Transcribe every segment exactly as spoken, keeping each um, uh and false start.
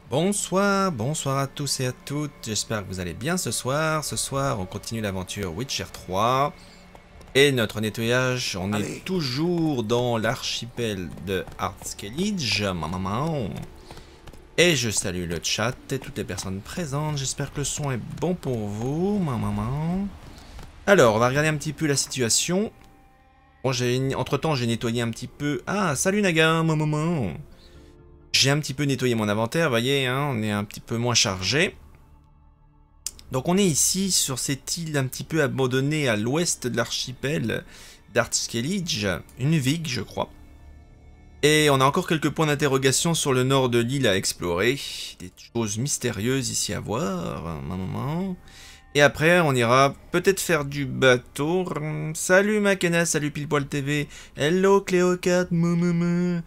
Bonsoir, bonsoir à tous et à toutes, j'espère que vous allez bien ce soir. Ce soir, on continue l'aventure Witcher trois. Et notre nettoyage, on Allez. est toujours dans l'archipel de Ardskellige. Maman. Et je salue le chat et toutes les personnes présentes. J'espère que le son est bon pour vous. Maman. Alors, on va regarder un petit peu la situation. Bon, j'ai entre-temps, j'ai nettoyé un petit peu... Ah, salut Naga, maman. J'ai un petit peu nettoyé mon inventaire, vous voyez, hein, on est un petit peu moins chargé. Donc on est ici sur cette île un petit peu abandonnée à l'ouest de l'archipel d'Ardskellige, une vigue je crois. Et on a encore quelques points d'interrogation sur le nord de l'île à explorer, des choses mystérieuses ici à voir, un moment. Et après on ira peut-être faire du bateau. Salut Makena, salut Pilepoil T V, hello Cléocat, moumoumou.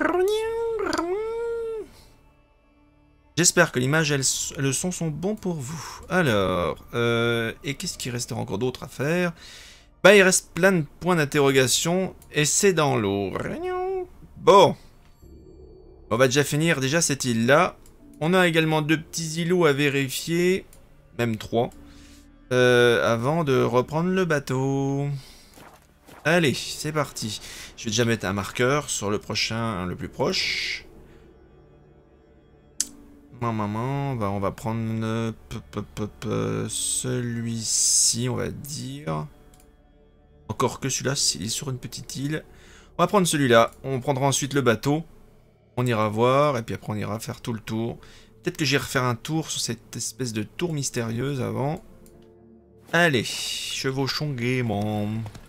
J'espère que l'image et le son sont bons pour vous. Alors, euh, et qu'est-ce qu'il restera encore d'autre à faire? Bah, il reste plein de points d'interrogation, et c'est dans l'eau. Bon. On va déjà finir déjà cette île-là. On a également deux petits îlots à vérifier, même trois, euh, avant de reprendre le bateau. Allez, c'est parti. Je vais déjà mettre un marqueur sur le prochain, le plus proche. Maman, bah on va prendre celui-ci, on va dire. Encore que celui-là, s'il est sur une petite île. On va prendre celui-là. On prendra ensuite le bateau. On ira voir, et puis après on ira faire tout le tour. Peut-être que j'irai refaire un tour sur cette espèce de tour mystérieuse avant. Allez, chevauchons gaiement.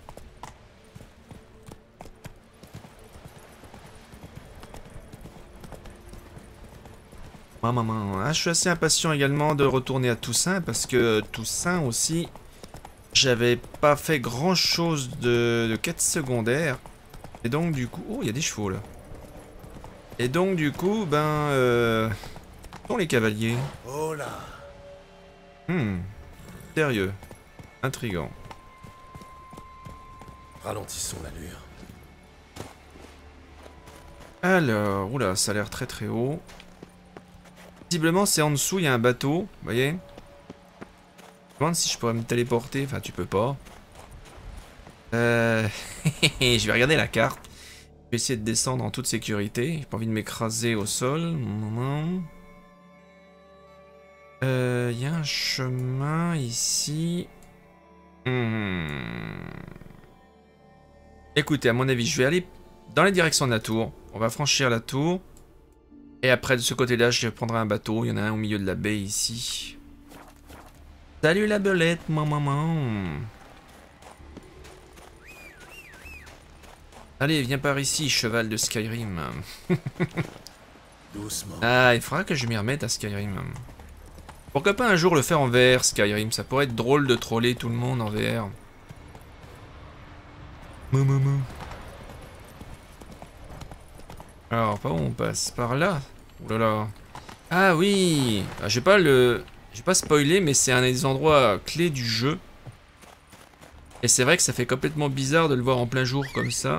Maman, ah, je suis assez impatient également de retourner à Toussaint parce que Toussaint aussi, j'avais pas fait grand chose de, de quête secondaire. Et donc du coup, oh il y a des chevaux là. Et donc du coup, ben, euh, sont les cavaliers. Oh là. Hmm, sérieux, intriguant. Ralentissons l'allure. Alors, oula, ça a l'air très très haut. Visiblement, c'est en dessous, il y a un bateau, vous voyez. Je me demande si je pourrais me téléporter, enfin tu peux pas. Euh... je vais regarder la carte. Je vais essayer de descendre en toute sécurité. J'ai pas envie de m'écraser au sol. Euh, il y a un chemin ici. Hmm. Écoutez, à mon avis, je vais aller dans la direction de la tour. On va franchir la tour. Et après, de ce côté-là, je prendrai un bateau. Il y en a un au milieu de la baie ici. Salut la belette, maman. maman. Allez, viens par ici, cheval de Skyrim. Doucement. Ah, il faudra que je m'y remette à Skyrim. Pourquoi pas un jour le faire en V R, Skyrim? Ça pourrait être drôle de troller tout le monde en V R. Maman. Alors, par où on passe? Par là? Ouh là là. Ah oui, ah, je vais pas le... Je vais pas spoiler, mais c'est un des endroits clés du jeu. Et c'est vrai que ça fait complètement bizarre de le voir en plein jour comme ça.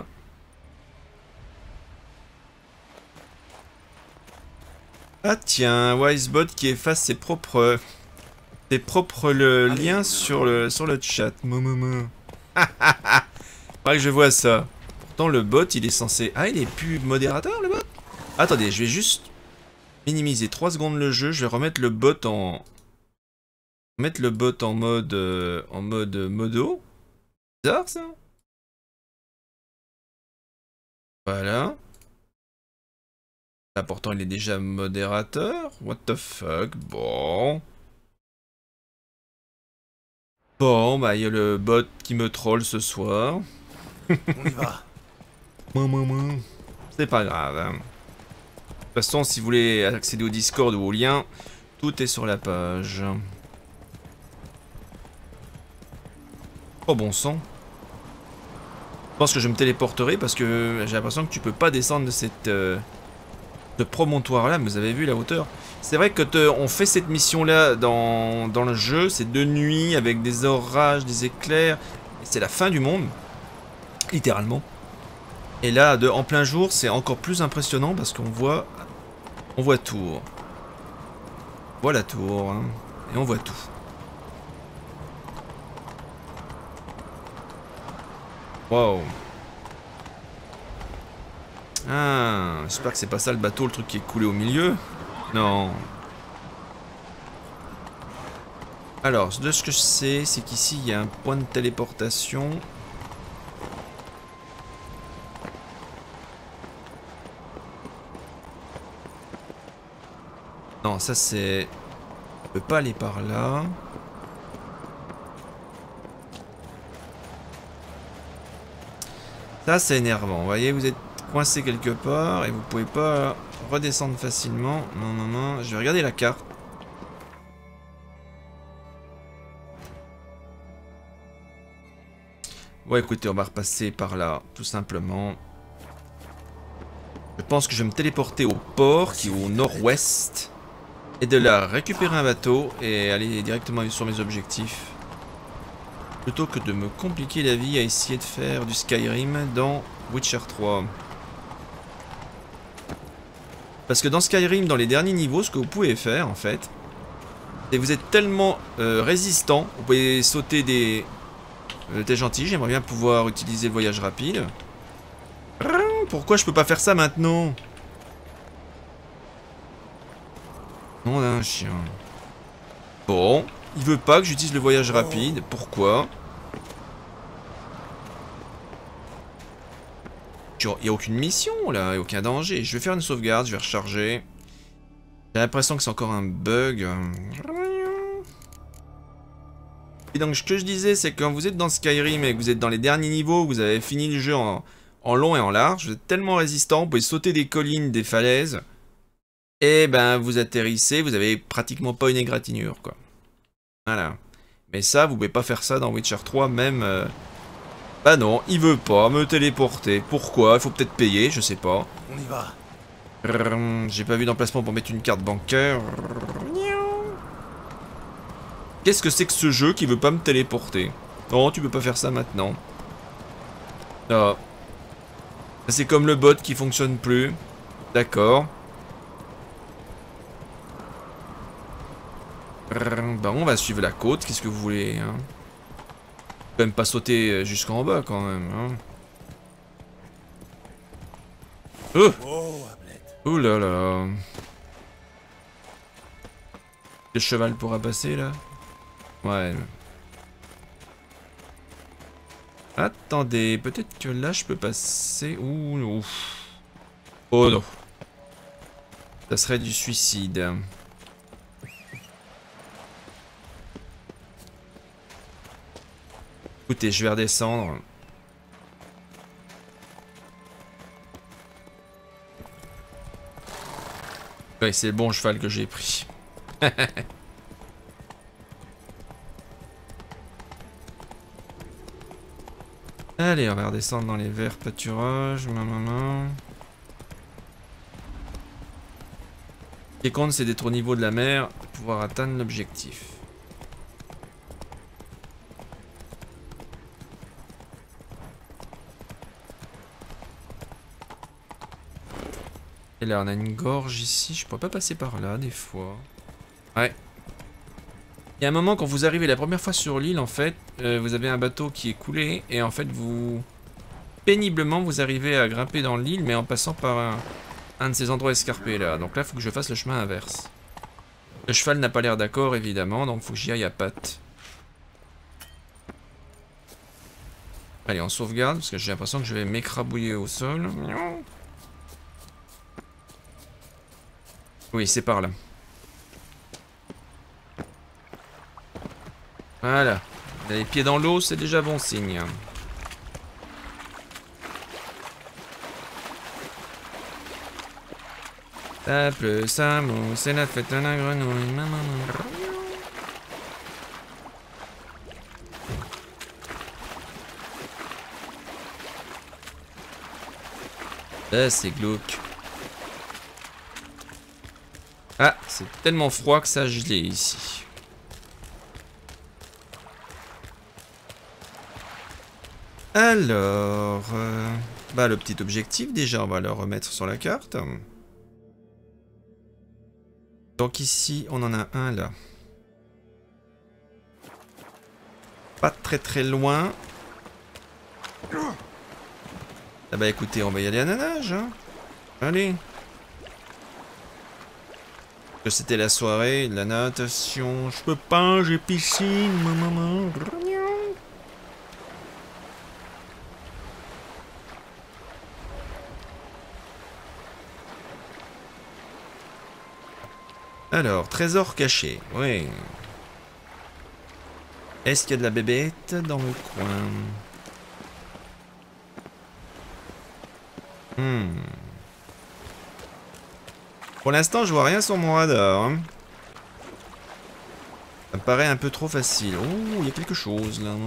Ah tiens, Wisebot qui efface ses propres... Ses propres le, liens sur le, sur le chat. Faudrait que je vois ça. Pourtant le bot il est censé... Ah il est plus modérateur le bot? Attendez, je vais juste... minimiser trois secondes le jeu, je vais remettre le bot en... Mettre le bot en mode... Euh, en mode modo. Bizarre ça. Voilà. Là pourtant il est déjà modérateur. What the fuck. Bon. Bon, bah il y a le bot qui me troll ce soir. On y va. C'est pas grave. Hein. De toute façon, si vous voulez accéder au Discord ou au lien, tout est sur la page. Oh bon sang. Je pense que je me téléporterai parce que j'ai l'impression que tu peux pas descendre de cette euh, de promontoire là, mais vous avez vu la hauteur. C'est vrai que te, on fait cette mission là dans, dans le jeu, c'est de nuit avec des orages, des éclairs, et c'est la fin du monde, littéralement. Et là, de, en plein jour, c'est encore plus impressionnant parce qu'on voit, on voit tout. On voit la tour, hein, et on voit tout. Wow. Ah, j'espère que c'est pas ça le bateau, le truc qui est coulé au milieu. Non. Alors, de ce que je sais, c'est qu'ici, il y a un point de téléportation. Non, ça c'est... On peut pas aller par là. Ça c'est énervant. Vous voyez, vous êtes coincé quelque part et vous pouvez pas redescendre facilement. Non, non, non. Je vais regarder la carte. Ouais, écoutez, on va repasser par là, tout simplement. Je pense que je vais me téléporter au port qui est au nord-ouest. Et de là, récupérer un bateau et aller directement sur mes objectifs. Plutôt que de me compliquer la vie à essayer de faire du Skyrim dans Witcher trois. Parce que dans Skyrim, dans les derniers niveaux, ce que vous pouvez faire en fait, c'est vous êtes tellement euh, résistant, vous pouvez sauter des... Euh, T'es gentil, j'aimerais bien pouvoir utiliser le voyage rapide. Pourquoi je peux pas faire ça maintenant? Nom d'un chien. Bon, il veut pas que j'utilise le voyage rapide. Pourquoi? Il n'y a aucune mission là, il n'y a aucun danger. Je vais faire une sauvegarde, je vais recharger. J'ai l'impression que c'est encore un bug. Et donc ce que je disais, c'est que quand vous êtes dans Skyrim et que vous êtes dans les derniers niveaux, vous avez fini le jeu en, en long et en large, vous êtes tellement résistant, vous pouvez sauter des collines, des falaises. Et ben vous atterrissez, vous avez pratiquement pas une égratignure quoi. Voilà. Mais ça, vous pouvez pas faire ça dans Witcher trois même... Euh... Bah non, il veut pas me téléporter. Pourquoi? Il faut peut-être payer, je sais pas. On y va. J'ai pas vu d'emplacement pour mettre une carte bancaire. Qu'est-ce que c'est que ce jeu qui veut pas me téléporter? Non, tu peux pas faire ça maintenant. Ah. C'est comme le bot qui fonctionne plus. D'accord. Bah on va suivre la côte, qu'est-ce que vous voulez hein? Quand même pas sauter jusqu'en bas quand même hein. Oh, oh là là. Le cheval pourra passer là? Ouais. Attendez, peut-être que là je peux passer. Ouh, ouf. Oh non. Ça serait du suicide. Écoutez, je vais redescendre. Ouais, c'est le bon cheval que j'ai pris. Allez, on va redescendre dans les verts pâturages. Maman. Ce qui compte, c'est d'être au niveau de la mer pour pouvoir atteindre l'objectif. Et là, on a une gorge ici. Je pourrais pas passer par là, des fois. Ouais. Il y a un moment, quand vous arrivez la première fois sur l'île, en fait, euh, vous avez un bateau qui est coulé. Et en fait, vous... péniblement, vous arrivez à grimper dans l'île, mais en passant par un, un de ces endroits escarpés, là. Donc là, il faut que je fasse le chemin inverse. Le cheval n'a pas l'air d'accord, évidemment. Donc, il faut que j'y aille à pattes. Allez, on sauvegarde, parce que j'ai l'impression que je vais m'écrabouiller au sol. Oui, c'est par là. Voilà. Les pieds dans l'eau, c'est déjà bon signe. Ça pleut, ça mousse, c'est la fête à la grenouille. Ah, c'est glauque. Ah, c'est tellement froid que ça a gelé ici. Alors, euh, bah le petit objectif déjà, on va le remettre sur la carte. Donc ici, on en a un là. Pas très très loin. Ah bah écoutez, on va y aller à la nage. Hein. Allez. Que c'était la soirée, de la natation. Je peux pas, j'ai piscine, maman. Alors, trésor caché, oui. Est-ce qu'il y a de la bébête dans le coin? Hmm. Pour l'instant, je vois rien sur mon radar. Hein. Ça me paraît un peu trop facile. Oh, il y a quelque chose là.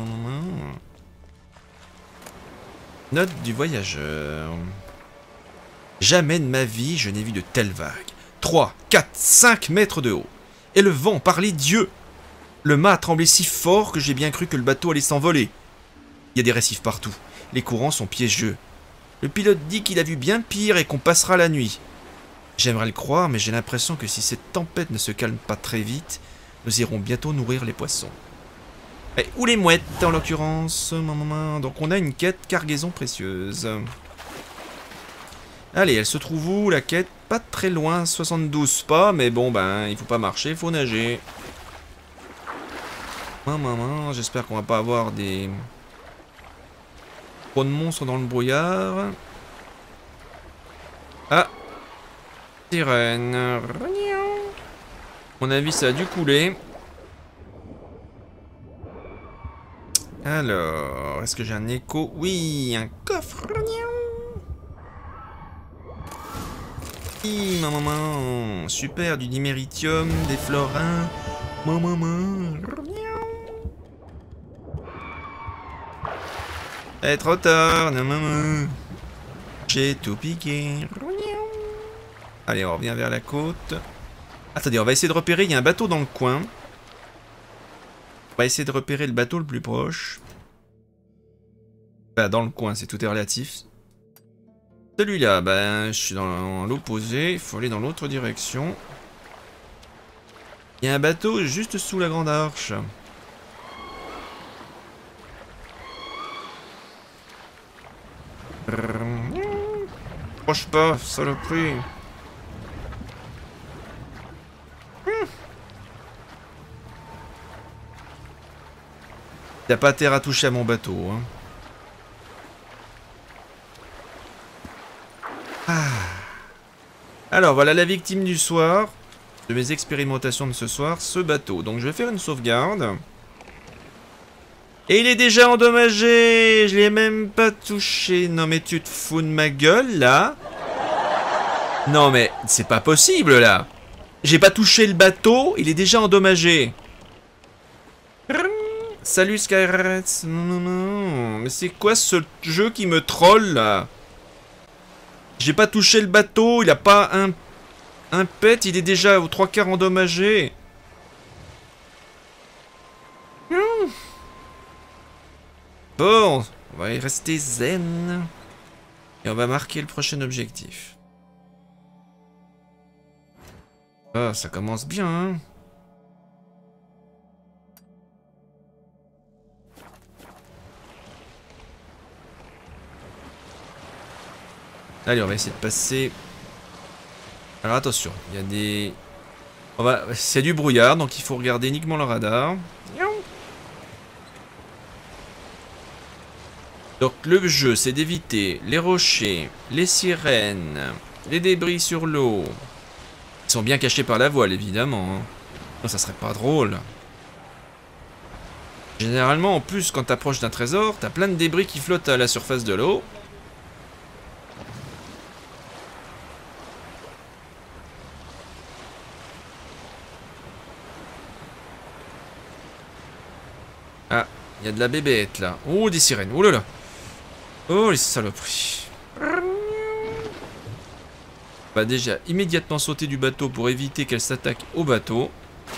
Note du voyageur. Jamais de ma vie, je n'ai vu de telles vagues. trois, quatre, cinq mètres de haut. Et le vent, par les dieux! Le mât a tremblé si fort que j'ai bien cru que le bateau allait s'envoler. Il y a des récifs partout. Les courants sont piégeux. Le pilote dit qu'il a vu bien pire et qu'on passera la nuit. J'aimerais le croire, mais j'ai l'impression que si cette tempête ne se calme pas très vite, nous irons bientôt nourrir les poissons. Et, ou les mouettes, en l'occurrence. Donc on a une quête cargaison précieuse. Allez, elle se trouve où, la quête? Pas très loin, soixante-douze pas, mais bon, ben, il faut pas marcher, il faut nager. Maman, j'espère qu'on va pas avoir des... trop de monstres dans le brouillard. Ah, sirène. À mon avis, ça a dû couler. Alors, est-ce que j'ai un écho? Oui, un coffre. Oui, maman, super, du diméritium, des florins. Maman. Eh, trop tard, non, maman. J'ai tout piqué. Allez, on revient vers la côte. Attendez, on va essayer de repérer. Il y a un bateau dans le coin. On va essayer de repérer le bateau le plus proche. Bah, dans le coin, c'est tout est relatif. Celui-là, ben, je suis dans l'opposé. Il faut aller dans l'autre direction. Il y a un bateau juste sous la grande arche. Proche pas, saloperie. T'as pas terre à toucher à mon bateau, hein. Ah. Alors voilà la victime du soir, de mes expérimentations de ce soir, ce bateau. Donc je vais faire une sauvegarde. Et il est déjà endommagé. Je l'ai même pas touché. Non mais tu te fous de ma gueule là? Non mais c'est pas possible là. J'ai pas touché le bateau, il est déjà endommagé. Salut Skyrats. Non, non, non. Mais c'est quoi ce jeu qui me troll là? J'ai pas touché le bateau, il a pas un, un pet, il est déjà aux trois quarts endommagé. Mmh. Bon, on va y rester zen. Et on va marquer le prochain objectif. Ah, ça commence bien, hein. Allez, on va essayer de passer. Alors attention, il y a des... On va... C'est du brouillard, donc il faut regarder uniquement le radar. Donc le jeu, c'est d'éviter les rochers, les sirènes, les débris sur l'eau. Ils sont bien cachés par la voile, évidemment. Hein. Non, ça serait pas drôle. Généralement, en plus, quand t'approches d'un trésor, t'as plein de débris qui flottent à la surface de l'eau. Ah, il y a de la bébête là. Oh, des sirènes. Oh là là. Oh, les saloperies. On va déjà immédiatement sauter du bateau pour éviter qu'elle s'attaque au bateau.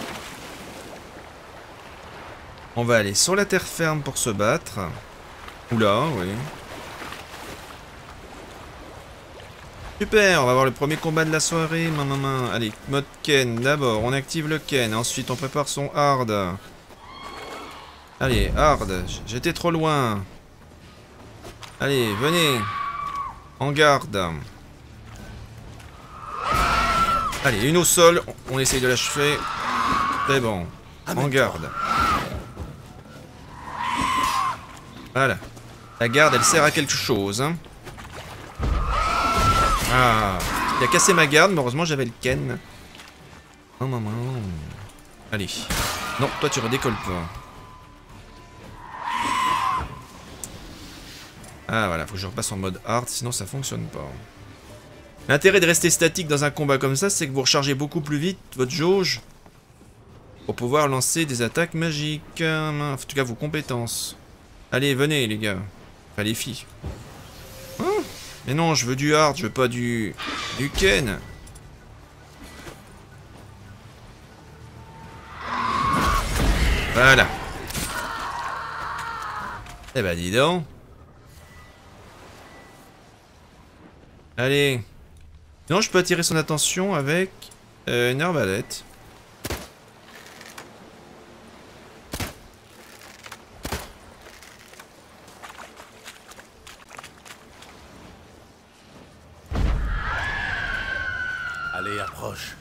On va aller sur la terre ferme pour se battre. Oula, oui. Super, on va voir le premier combat de la soirée, main, main, main. Allez, mode Ken, d'abord, on active le Ken, ensuite on prépare son hard. Allez, hard, j'étais trop loin. Allez, venez. En garde. Allez, une au sol, on essaye de l'achever. C'est bon, en garde. Voilà. La garde, elle sert à quelque chose, hein. Ah, il a cassé ma garde, mais heureusement j'avais le Ken. Non, non, non. Allez. Non, toi tu redécolles pas. Ah voilà, faut que je repasse en mode hard, sinon ça fonctionne pas. L'intérêt de rester statique dans un combat comme ça, c'est que vous rechargez beaucoup plus vite votre jauge pour pouvoir lancer des attaques magiques. En tout cas, vos compétences. Allez, venez les gars. Enfin, les filles. Hein? Mais non, je veux du hard, je veux pas du... du Ken. Voilà. Eh ben, dis donc. Allez. Non, je peux attirer son attention avec euh, une arbalète. Allez, approche.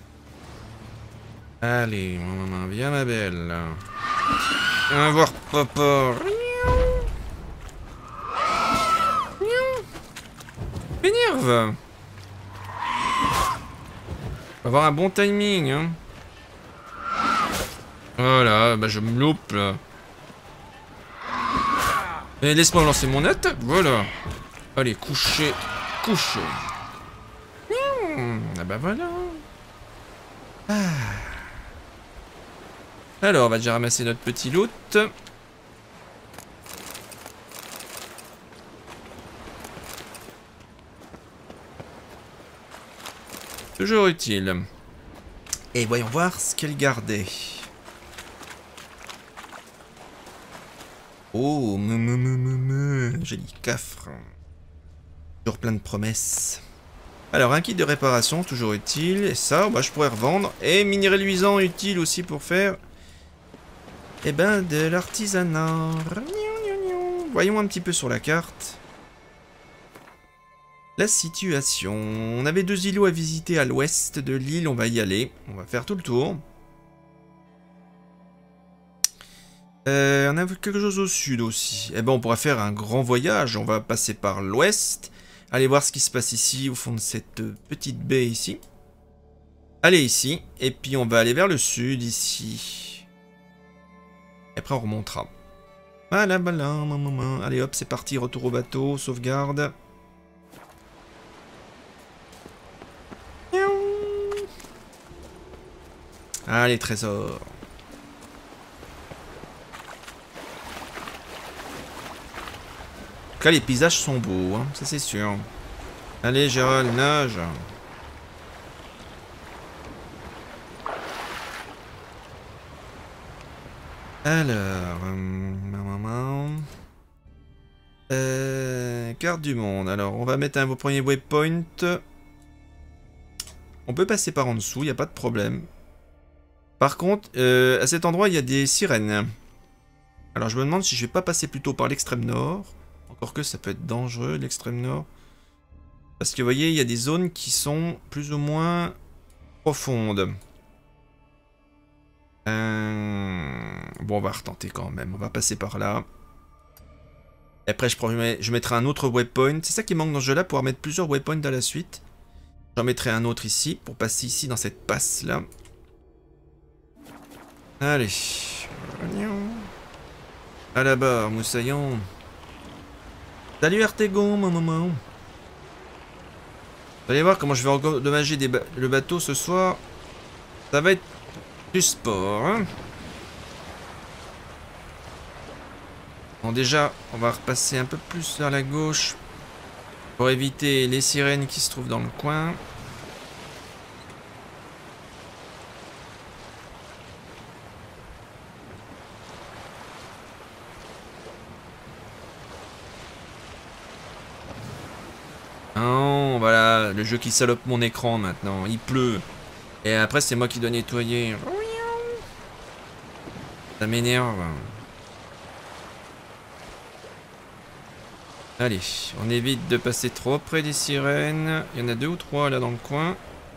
Allez, maman, viens ma belle. Viens voir papa. M'énerve. On va avoir un bon timing, hein. Voilà, bah je me loupe là. Et laisse-moi lancer mon attaque, voilà. Allez, coucher, coucher. Mmh, ah bah voilà. Ah. Alors, on va déjà ramasser notre petit loot. Toujours utile. Et voyons voir ce qu'elle gardait. Oh, me, me, me, me, me. Joli coffre. Toujours plein de promesses. Alors, un kit de réparation, toujours utile. Et ça, bah, je pourrais revendre. Et minerai luisant, utile aussi pour faire... Eh ben, de l'artisanat. Voyons un petit peu sur la carte. La situation. On avait deux îlots à visiter à l'ouest de l'île, on va y aller. On va faire tout le tour. Euh, on a quelque chose au sud aussi. Eh ben, on pourra faire un grand voyage. On va passer par l'ouest. Allez voir ce qui se passe ici, au fond de cette petite baie ici. Allez ici. Et puis on va aller vers le sud ici. Et après on remontera. Voilà, voilà, maman. Allez hop, c'est parti. Retour au bateau, sauvegarde. Ah, les trésors. En tout cas, les paysages sont beaux, hein, ça c'est sûr. Allez, Gérald, nage. Alors, euh, euh, carte du monde. Alors, on va mettre un premier waypoint. On peut passer par en dessous, il n'y a pas de problème. Par contre, euh, à cet endroit, il y a des sirènes. Alors, je me demande si je vais pas passer plutôt par l'extrême nord. Encore que ça peut être dangereux, l'extrême nord. Parce que, vous voyez, il y a des zones qui sont plus ou moins profondes. Euh... Bon, on va retenter quand même. On va passer par là. Et après, je, promets, je mettrai un autre waypoint. C'est ça qui manque dans ce jeu-là, pouvoir mettre plusieurs waypoints à la suite. J'en mettrai un autre ici, pour passer ici dans cette passe-là. Allez. À la barre, moussaillon. Salut Artegon, mon maman. Vous allez voir comment je vais endommager des ba le bateau ce soir. Ça va être du sport, hein. Bon, déjà, on va repasser un peu plus vers la gauche pour éviter les sirènes qui se trouvent dans le coin. Non, voilà, Voilà, le jeu qui salope mon écran maintenant. Il pleut. Et après, c'est moi qui dois nettoyer. Ça m'énerve. Allez, on évite de passer trop près des sirènes. Il y en a deux ou trois là dans le coin.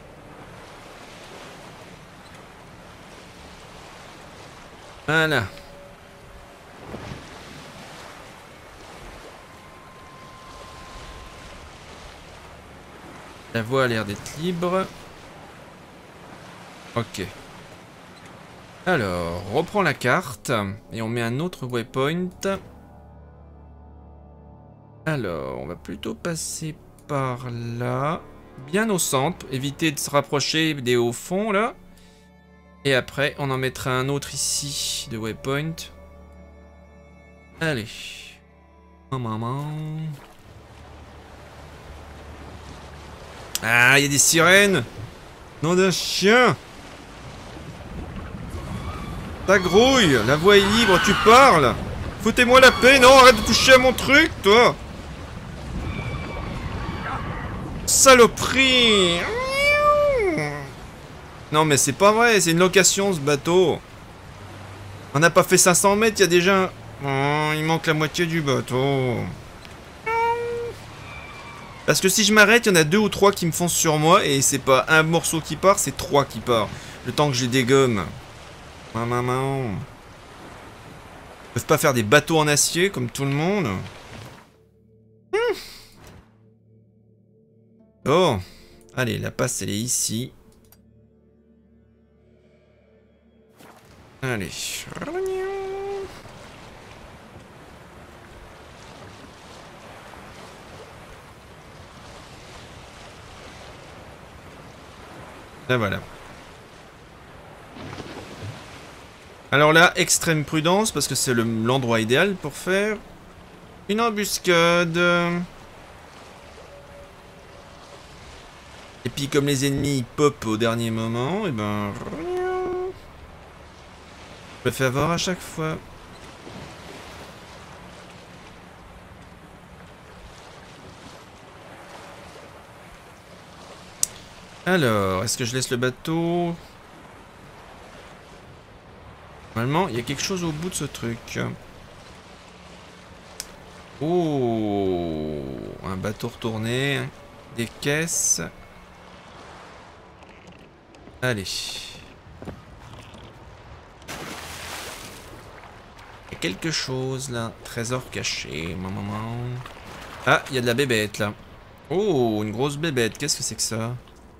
Voilà. La voie a l'air d'être libre. Ok. Alors, on reprend la carte et on met un autre waypoint. Alors, on va plutôt passer par là. Bien au centre. Éviter de se rapprocher des hauts fonds là. Et après, on en mettra un autre ici de waypoint. Allez. Maman. Ah, il y a des sirènes. Nom d'un chien. Ta grouille. La voie est libre, tu parles. Foutez-moi la paix. Non, arrête de toucher à mon truc, toi. Saloperie. Non, mais c'est pas vrai. C'est une location, ce bateau. On n'a pas fait cinq cents mètres, il y a déjà... Oh, il manque la moitié du bateau. Parce que si je m'arrête, il y en a deux ou trois qui me foncent sur moi. Et c'est pas un morceau qui part, c'est trois qui part. Le temps que je les dégomme. Maman, maman. Ils peuvent pas faire des bateaux en acier comme tout le monde. Hum. Oh. Allez, la passe, elle est ici. Allez. Là voilà. Alors là, extrême prudence parce que c'est l'endroit idéal pour faire une embuscade. Et puis comme les ennemis pop au dernier moment, et ben... je me fais avoir à chaque fois. Alors, est-ce que je laisse le bateau? Normalement, il y a quelque chose au bout de ce truc. Oh, un bateau retourné. Des caisses. Allez. Il y a quelque chose là. Trésor caché. Maman. Ah, il y a de la bébête là. Oh, une grosse bébête. Qu'est-ce que c'est que ça?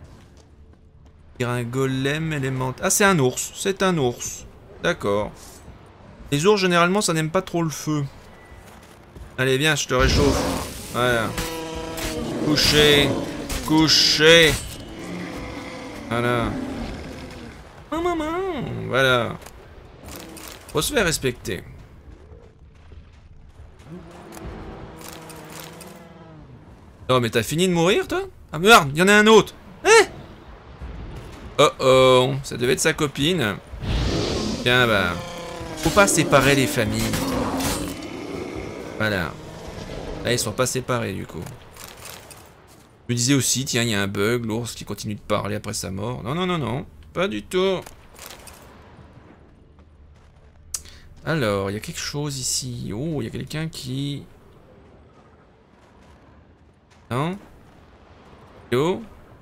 Un golem élémentaire. Ah, c'est un ours. C'est un ours. D'accord. Les ours, généralement, ça n'aime pas trop le feu. Allez, viens, je te réchauffe. Voilà. Couché. Couché. Voilà. Maman. Voilà. Faut se faire respecter. Oh, mais t'as fini de mourir, toi? Ah, merde, il y en a un autre. Eh? Oh oh, ça devait être sa copine. Tiens, bah... faut pas séparer les familles. Voilà. Là, ils sont pas séparés, du coup. Je me disais aussi, tiens, il y a un bug, l'ours qui continue de parler après sa mort. Non, non, non, non. Pas du tout. Alors, il y a quelque chose ici. Oh, il y a quelqu'un qui... Non? Yo?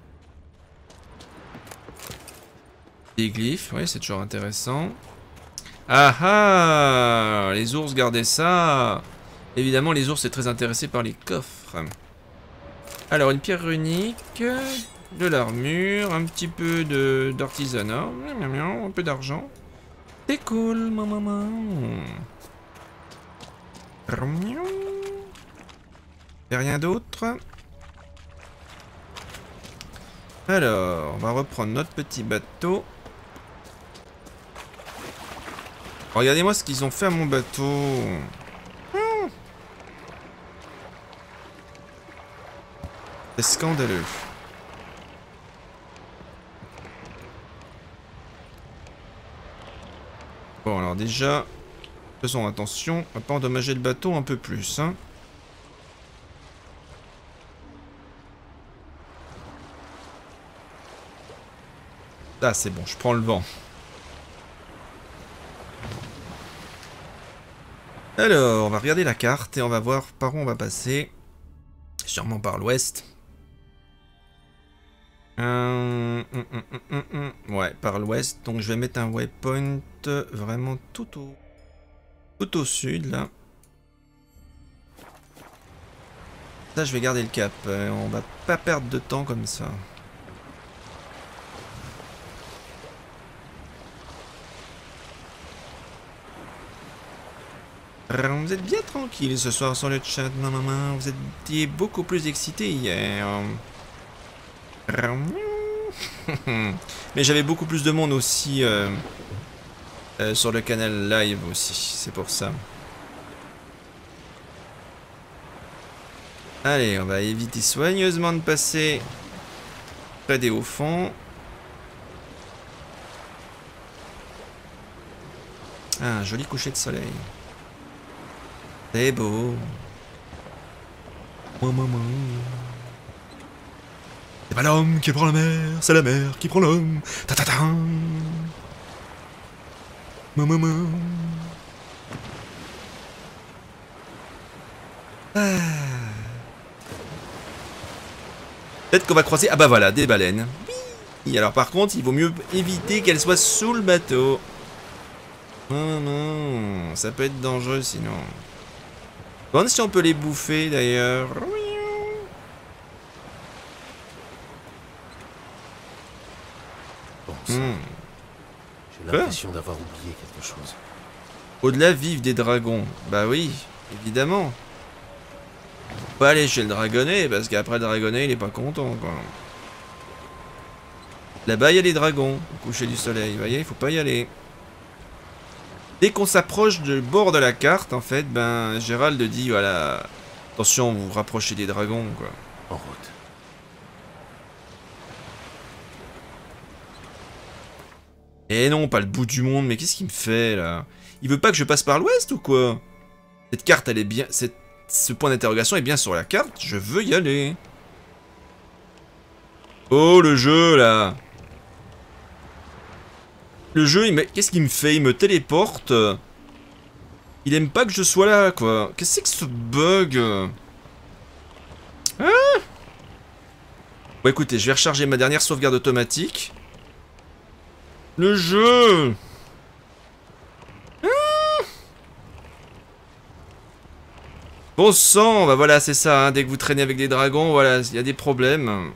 Des glyphes, ouais, c'est toujours intéressant. Ah ah! Les ours gardaient ça! Évidemment, les ours sont très intéressés par les coffres. Alors, une pierre runique, de l'armure, un petit peu de d'artisanat, un peu d'argent. C'est cool, maman. Y'a rien d'autre? Alors, on va reprendre notre petit bateau. Regardez-moi ce qu'ils ont fait à mon bateau. Hmm. C'est scandaleux. Bon, alors déjà, faisons attention à pas endommager le bateau un peu plus. Hein. Ah, c'est bon, je prends le vent. Alors, on va regarder la carte et on va voir par où on va passer. Sûrement par l'ouest. Euh, hum, hum, hum, hum, hum. Ouais, par l'ouest. Donc je vais mettre un waypoint vraiment tout au, tout au sud, là. Ça, je vais garder le cap. Euh, on va pas perdre de temps comme ça. Vous êtes bien tranquille ce soir sur le chat, non maman. Vous étiez beaucoup plus excité hier. Mais j'avais beaucoup plus de monde aussi euh, euh, sur le canal live aussi, c'est pour ça. Allez, on va éviter soigneusement de passer près des hauts fonds. Ah, un joli coucher de soleil. C'est beau. Maman. C'est pas l'homme qui prend la mer, c'est la mer qui prend l'homme. Ta ta ta. Maman. Ah. Peut-être qu'on va croiser. Ah bah voilà, des baleines. Oui. Alors par contre, il vaut mieux éviter qu'elles soient sous le bateau. Non, non, ça peut être dangereux sinon. Je me demande si on peut les bouffer d'ailleurs. Bon sang. Hmm. J'ai l'impression d'avoir oublié quelque chose. Au-delà vivent des dragons. Bah oui, évidemment. Faut pas aller chez le dragonnet parce qu'après le dragonnet il est pas content quoi. Là-bas il y a les dragons au coucher du soleil. Vous voyez, il faut pas y aller. Dès qu'on s'approche du bord de la carte, en fait, ben, Gérald dit, voilà, attention, vous vous rapprochez des dragons, quoi. En route. Eh non, pas le bout du monde, mais qu'est-ce qu'il me fait, là? Il veut pas que je passe par l'ouest, ou quoi? Cette carte, elle est bien... Cette... Ce point d'interrogation est bien sur la carte, je veux y aller. Oh, le jeu, là. Le jeu, il me... qu'est-ce qu'il me fait? Il me téléporte. Il aime pas que je sois là, quoi. Qu'est-ce que c'est que ce bug? Hein? Bon, écoutez, je vais recharger ma dernière sauvegarde automatique. Le jeu. Hein? Bon sang, bah voilà, c'est ça. Hein. Dès que vous traînez avec des dragons, voilà, il y a des problèmes.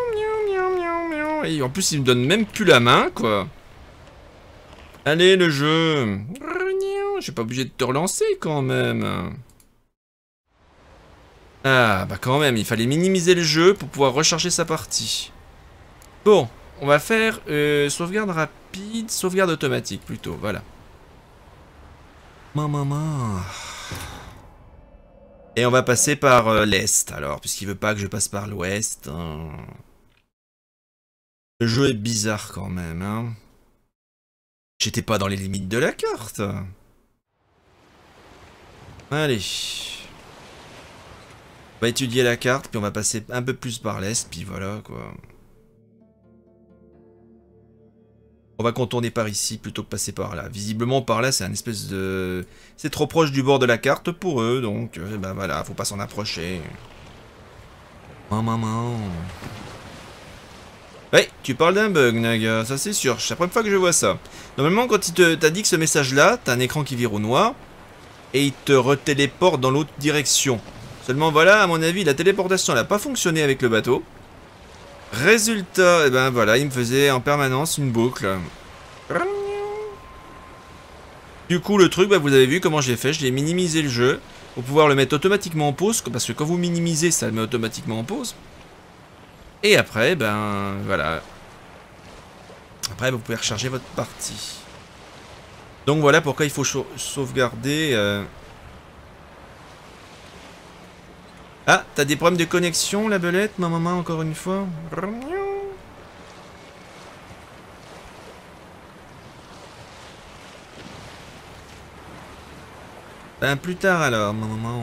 Et en plus, il me donne même plus la main, quoi. Allez, le jeu. Je suis pas obligé de te relancer quand même. Ah, bah quand même, il fallait minimiser le jeu pour pouvoir recharger sa partie. Bon, on va faire euh, sauvegarde rapide, sauvegarde automatique plutôt, voilà. Maman. Et on va passer par euh, l'Est alors, puisqu'il veut pas que je passe par l'Ouest. Hein. Le jeu est bizarre quand même, hein. J'étais pas dans les limites de la carte. Allez. On va étudier la carte, puis on va passer un peu plus par l'est, puis voilà, quoi. On va contourner par ici, plutôt que passer par là. Visiblement, par là, c'est un espèce de... C'est trop proche du bord de la carte pour eux, donc... Euh, ben voilà, faut pas s'en approcher. Oh, maman... Ouais, tu parles d'un bug, Naga, ça c'est sûr, c'est la première fois que je vois ça. Normalement, quand il t'a dit que ce message-là, t'as un écran qui vire au noir, et il te retéléporte dans l'autre direction. Seulement voilà, à mon avis, la téléportation n'a pas fonctionné avec le bateau. Résultat, et eh ben voilà, il me faisait en permanence une boucle. Du coup, le truc, bah, vous avez vu comment j'ai fait, j'ai minimisé le jeu, pour pouvoir le mettre automatiquement en pause, parce que quand vous minimisez, ça le met automatiquement en pause. Et après, ben voilà. Après, vous pouvez recharger votre partie. Donc voilà pourquoi il faut sauvegarder. Euh... Ah, t'as des problèmes de connexion, la belette, ma maman, encore une fois. Ben plus tard alors, ma maman.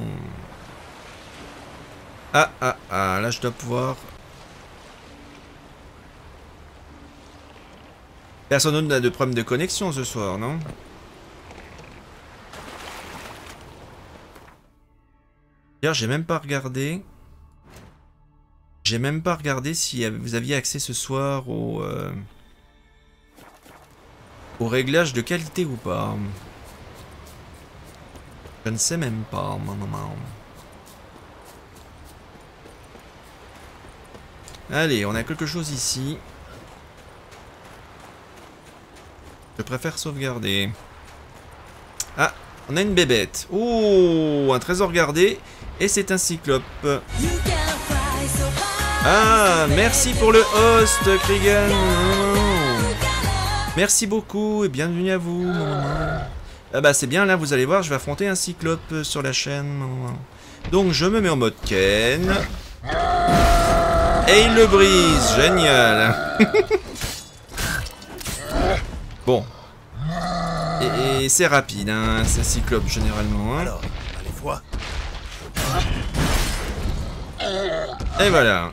Ah, ah, ah, là je dois pouvoir... Personne d'autre n'a de problème de connexion ce soir, non? D'ailleurs, j'ai même pas regardé. J'ai même pas regardé si vous aviez accès ce soir au, euh, au réglage de qualité ou pas. Je ne sais même pas, maman. Allez, on a quelque chose ici. Je préfère sauvegarder. Ah, on a une bébête. Oh, un trésor gardé. Et c'est un cyclope. Ah, merci pour le host, Krigan. Merci beaucoup et bienvenue à vous. Ah bah c'est bien, là vous allez voir, je vais affronter un cyclope sur la chaîne. Donc je me mets en mode Ken. Et il le brise, génial. Bon. Et, et c'est rapide, hein, c'est un cyclope généralement. Hein. Alors, allez voir. Et voilà.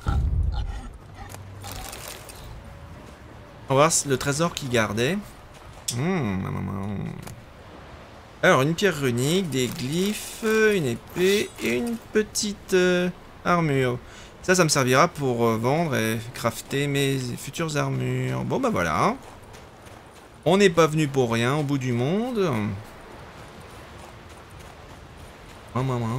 On va voir le trésor qu'il gardait. Mmh. Alors, une pierre runique, des glyphes, une épée et une petite euh, armure. Ça, ça me servira pour euh, vendre et crafter mes futures armures. Bon, bah voilà. On n'est pas venu pour rien au bout du monde. Oh, maman.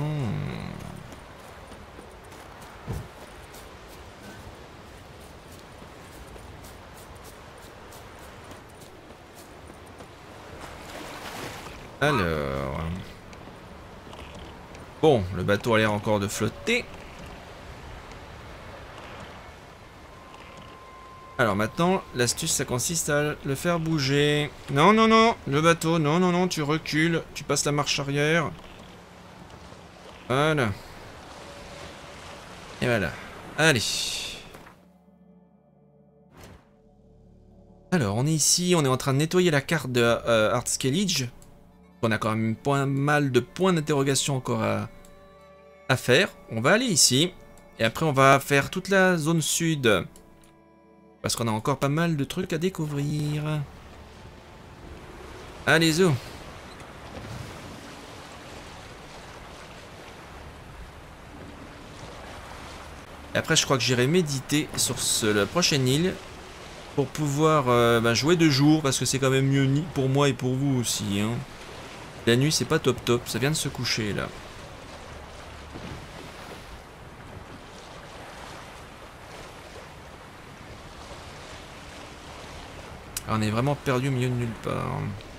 Alors... Bon, le bateau a l'air encore de flotter. Alors maintenant, l'astuce, ça consiste à le faire bouger. Non, non, non, le bateau, non, non, non, tu recules, tu passes la marche arrière. Voilà. Et voilà. Allez. Alors, on est ici, on est en train de nettoyer la carte de euh, Ardskellige. On a quand même pas mal de points d'interrogation encore à, à faire. On va aller ici. Et après, on va faire toute la zone sud. Parce qu'on a encore pas mal de trucs à découvrir. Allez, zo. Et après, je crois que j'irai méditer sur ce, la prochaine île. Pour pouvoir euh, bah, jouer de jour. Parce que c'est quand même mieux pour moi et pour vous aussi. Hein. La nuit, c'est pas top top. Ça vient de se coucher, là. Ah, on est vraiment perdu au milieu de nulle part.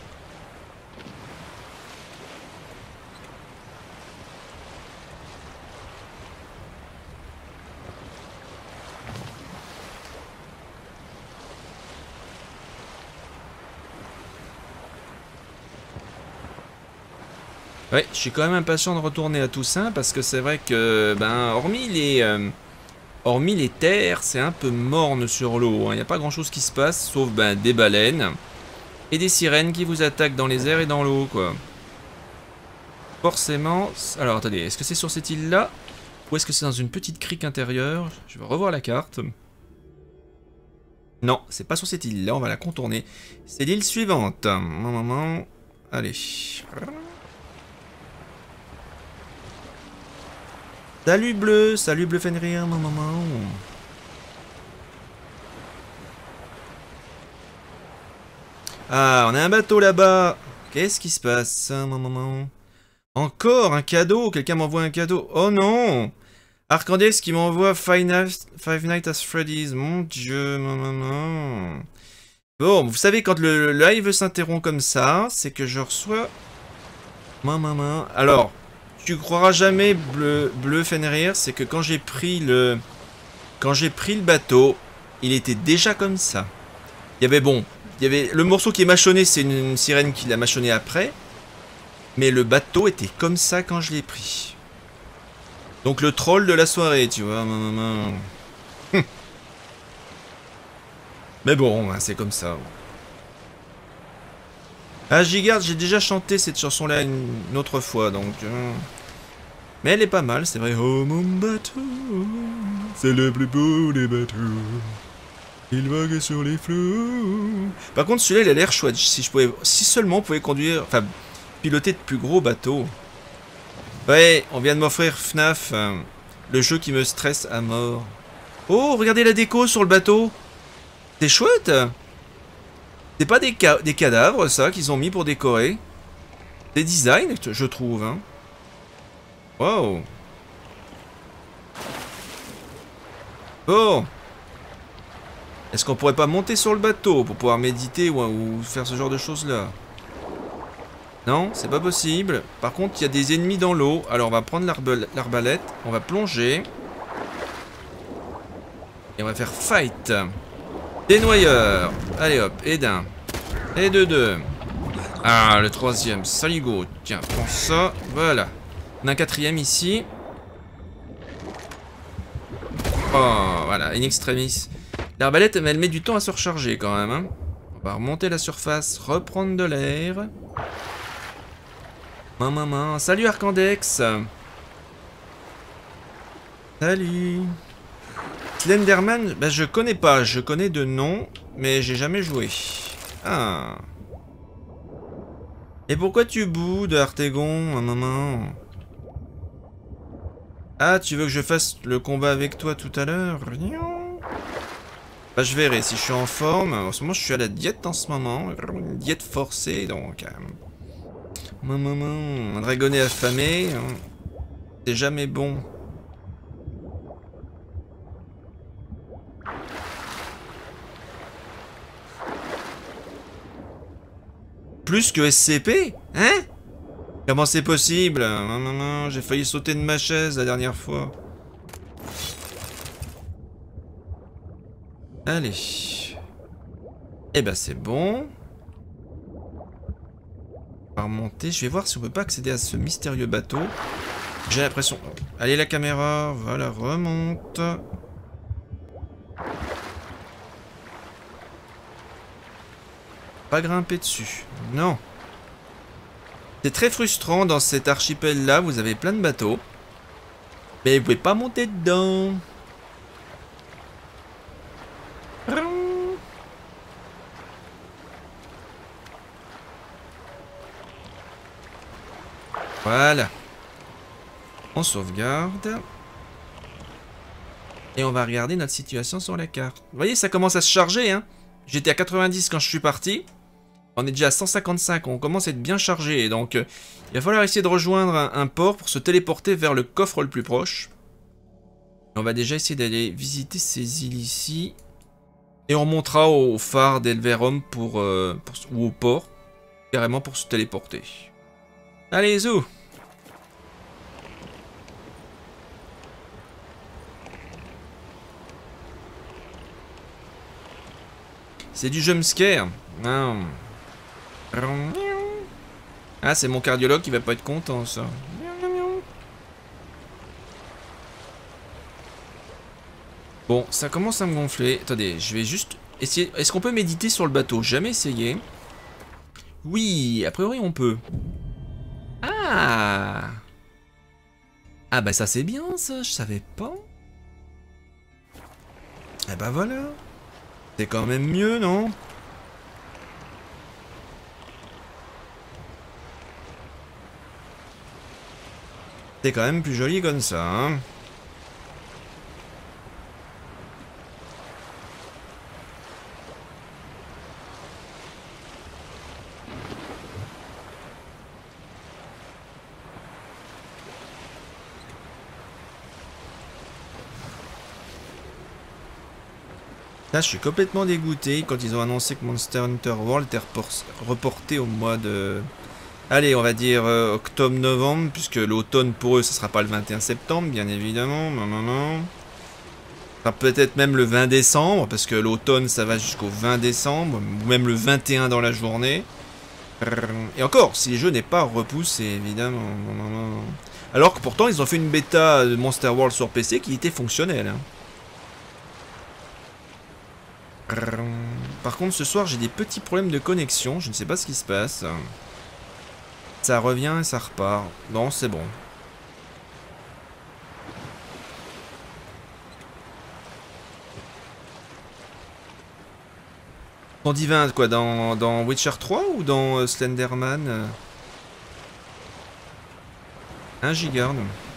Ouais, je suis quand même impatient de retourner à Toussaint parce que c'est vrai que, ben, hormis les, euh, hormis les terres, c'est un peu morne sur l'eau. Il n'y a pas grand chose qui se passe, sauf ben, des baleines et des sirènes qui vous attaquent dans les airs et dans l'eau, quoi. Forcément. Alors attendez, est-ce que c'est sur cette île-là ou est-ce que c'est dans une petite crique intérieure? Je vais revoir la carte. Non, c'est pas sur cette île-là, on va la contourner. C'est l'île suivante. Allez. Salut Bleu, salut Bleu Fenrir, maman. Ah, on a un bateau là-bas. Qu'est-ce qui se passe, maman? Encore un cadeau? Quelqu'un m'envoie un cadeau? Oh non! Arcandex qui m'envoie Five Nights, Five Nights at Freddy's. Mon dieu, maman. Bon, vous savez, quand le live s'interrompt comme ça, c'est que je reçois... Maman. Alors... Tu croiras jamais, Bleu, Bleu Fenrir, c'est que quand j'ai pris le... Quand j'ai pris le bateau, il était déjà comme ça. Il y avait, bon, il y avait... Le morceau qui est mâchonné, c'est une, une sirène qui l'a mâchonné après. Mais le bateau était comme ça quand je l'ai pris. Donc le troll de la soirée, tu vois. Hum. Mais bon, c'est comme ça. Ah, j'y garde, j'ai déjà chanté cette chanson-là une, une autre fois, donc... Euh... Mais elle est pas mal, c'est vrai. Oh, mon bateau, c'est le plus beau des bateaux. Il vogue sur les flots. Par contre, celui-là, il a l'air chouette. Si je pouvais, si seulement on pouvait conduire, enfin, piloter de plus gros bateaux. Ouais, on vient de m'offrir F NAF, euh, le jeu qui me stresse à mort. Oh, regardez la déco sur le bateau. C'est chouette. C'est pas des, ca des cadavres, ça, qu'ils ont mis pour décorer. Des designs, je trouve. Hein. Wow. Bon. Est-ce qu'on pourrait pas monter sur le bateau pour pouvoir méditer ou, ou faire ce genre de choses-là? Non, c'est pas possible. Par contre, il y a des ennemis dans l'eau. Alors, on va prendre l'arbalète. On va plonger. Et on va faire fight. Dénoyeur. Allez hop, et d'un. Et de deux. Ah, le troisième, saligo. Tiens, prends ça. Voilà. On a un quatrième ici. Oh, voilà, in extremis. L'arbalète, elle met du temps à se recharger quand même. Hein. On va remonter la surface, reprendre de l'air. Maman, maman. Salut Arcandex. Salut. Slenderman, ben, je connais pas. Je connais de nom, mais j'ai jamais joué. Ah. Et pourquoi tu boudes, Artegon, maman? Ah, tu veux que je fasse le combat avec toi tout à l'heure? Bah, je verrai si je suis en forme. En ce moment, je suis à la diète en ce moment. Une diète forcée, donc. Maman, un dragonnet affamé. C'est jamais bon. Plus que S C P? Hein? Comment c'est possible? Maman, j'ai failli sauter de ma chaise la dernière fois. Allez. Eh ben c'est bon. On va remonter. Je vais voir si on peut pas accéder à ce mystérieux bateau. J'ai l'impression... Allez la caméra. Voilà, remonte. Pas grimper dessus. Non. C'est très frustrant dans cet archipel là. Vous avez plein de bateaux. Mais vous pouvez pas monter dedans. Voilà. On sauvegarde. Et on va regarder notre situation sur la carte. Vous voyez, ça commence à se charger, hein. J'étais à quatre-vingt-dix quand je suis parti. On est déjà à cent cinquante-cinq. On commence à être bien chargé. Donc, euh, il va falloir essayer de rejoindre un, un port pour se téléporter vers le coffre le plus proche. On va déjà essayer d'aller visiter ces îles ici. Et on montera au phare d'Elverum pour, euh, pour, ou au port. Carrément pour se téléporter. Allez, zou! C'est du jumpscare. Ah, ah c'est mon cardiologue qui va pas être content, ça. Bon, ça commence à me gonfler. Attendez, je vais juste essayer... Est-ce qu'on peut méditer sur le bateau? Jamais essayé. Oui, a priori on peut. Ah! Ah bah ça c'est bien ça, je savais pas. Eh bah voilà. C'est quand même mieux, non? C'est quand même plus joli comme ça, hein? Là, je suis complètement dégoûté quand ils ont annoncé que Monster Hunter World était reporté au mois de... Allez, on va dire euh, octobre-novembre, puisque l'automne pour eux, ce sera pas le vingt et un septembre, bien évidemment. Non, non, non. Enfin, peut-être même le vingt décembre, parce que l'automne, ça va jusqu'au vingt décembre, ou même le vingt et un dans la journée. Et encore, si le jeu n'est pas repoussé, évidemment. Non, non, non. Alors que pourtant, ils ont fait une bêta de Monster World sur P C qui était fonctionnelle. Hein. Par contre, ce soir, j'ai des petits problèmes de connexion. Je ne sais pas ce qui se passe. Ça revient et ça repart. Non, c'est bon. cent dix vingt quoi, dans, dans Witcher trois ou dans euh, Slenderman euh... un giga.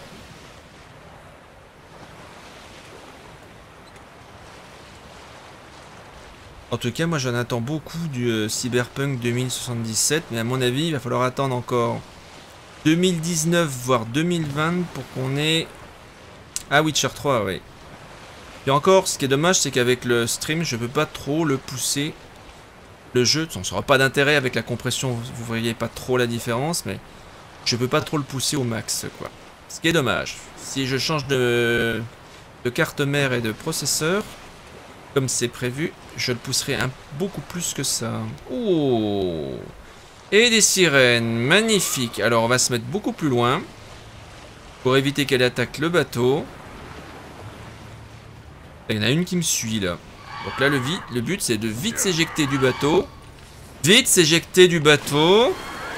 En tout cas, moi j'en attends beaucoup du euh, Cyberpunk deux mille soixante-dix-sept, mais à mon avis, il va falloir attendre encore deux mille dix-neuf, voire deux mille vingt pour qu'on ait... Ah, Witcher trois, oui. Et encore, ce qui est dommage, c'est qu'avec le stream, je peux pas trop le pousser. Le jeu, ça n'aura pas d'intérêt avec la compression, vous voyez pas trop la différence, mais je peux pas trop le pousser au max, quoi. Ce qui est dommage. Si je change de, de carte mère et de processeur, comme c'est prévu, je le pousserai un, beaucoup plus que ça. Oh! Et des sirènes, magnifique. Alors on va se mettre beaucoup plus loin pour éviter qu'elle attaque le bateau. Il y en a une qui me suit là. Donc là le, vide, le but c'est de vite s'éjecter du bateau. Vite s'éjecter du bateau.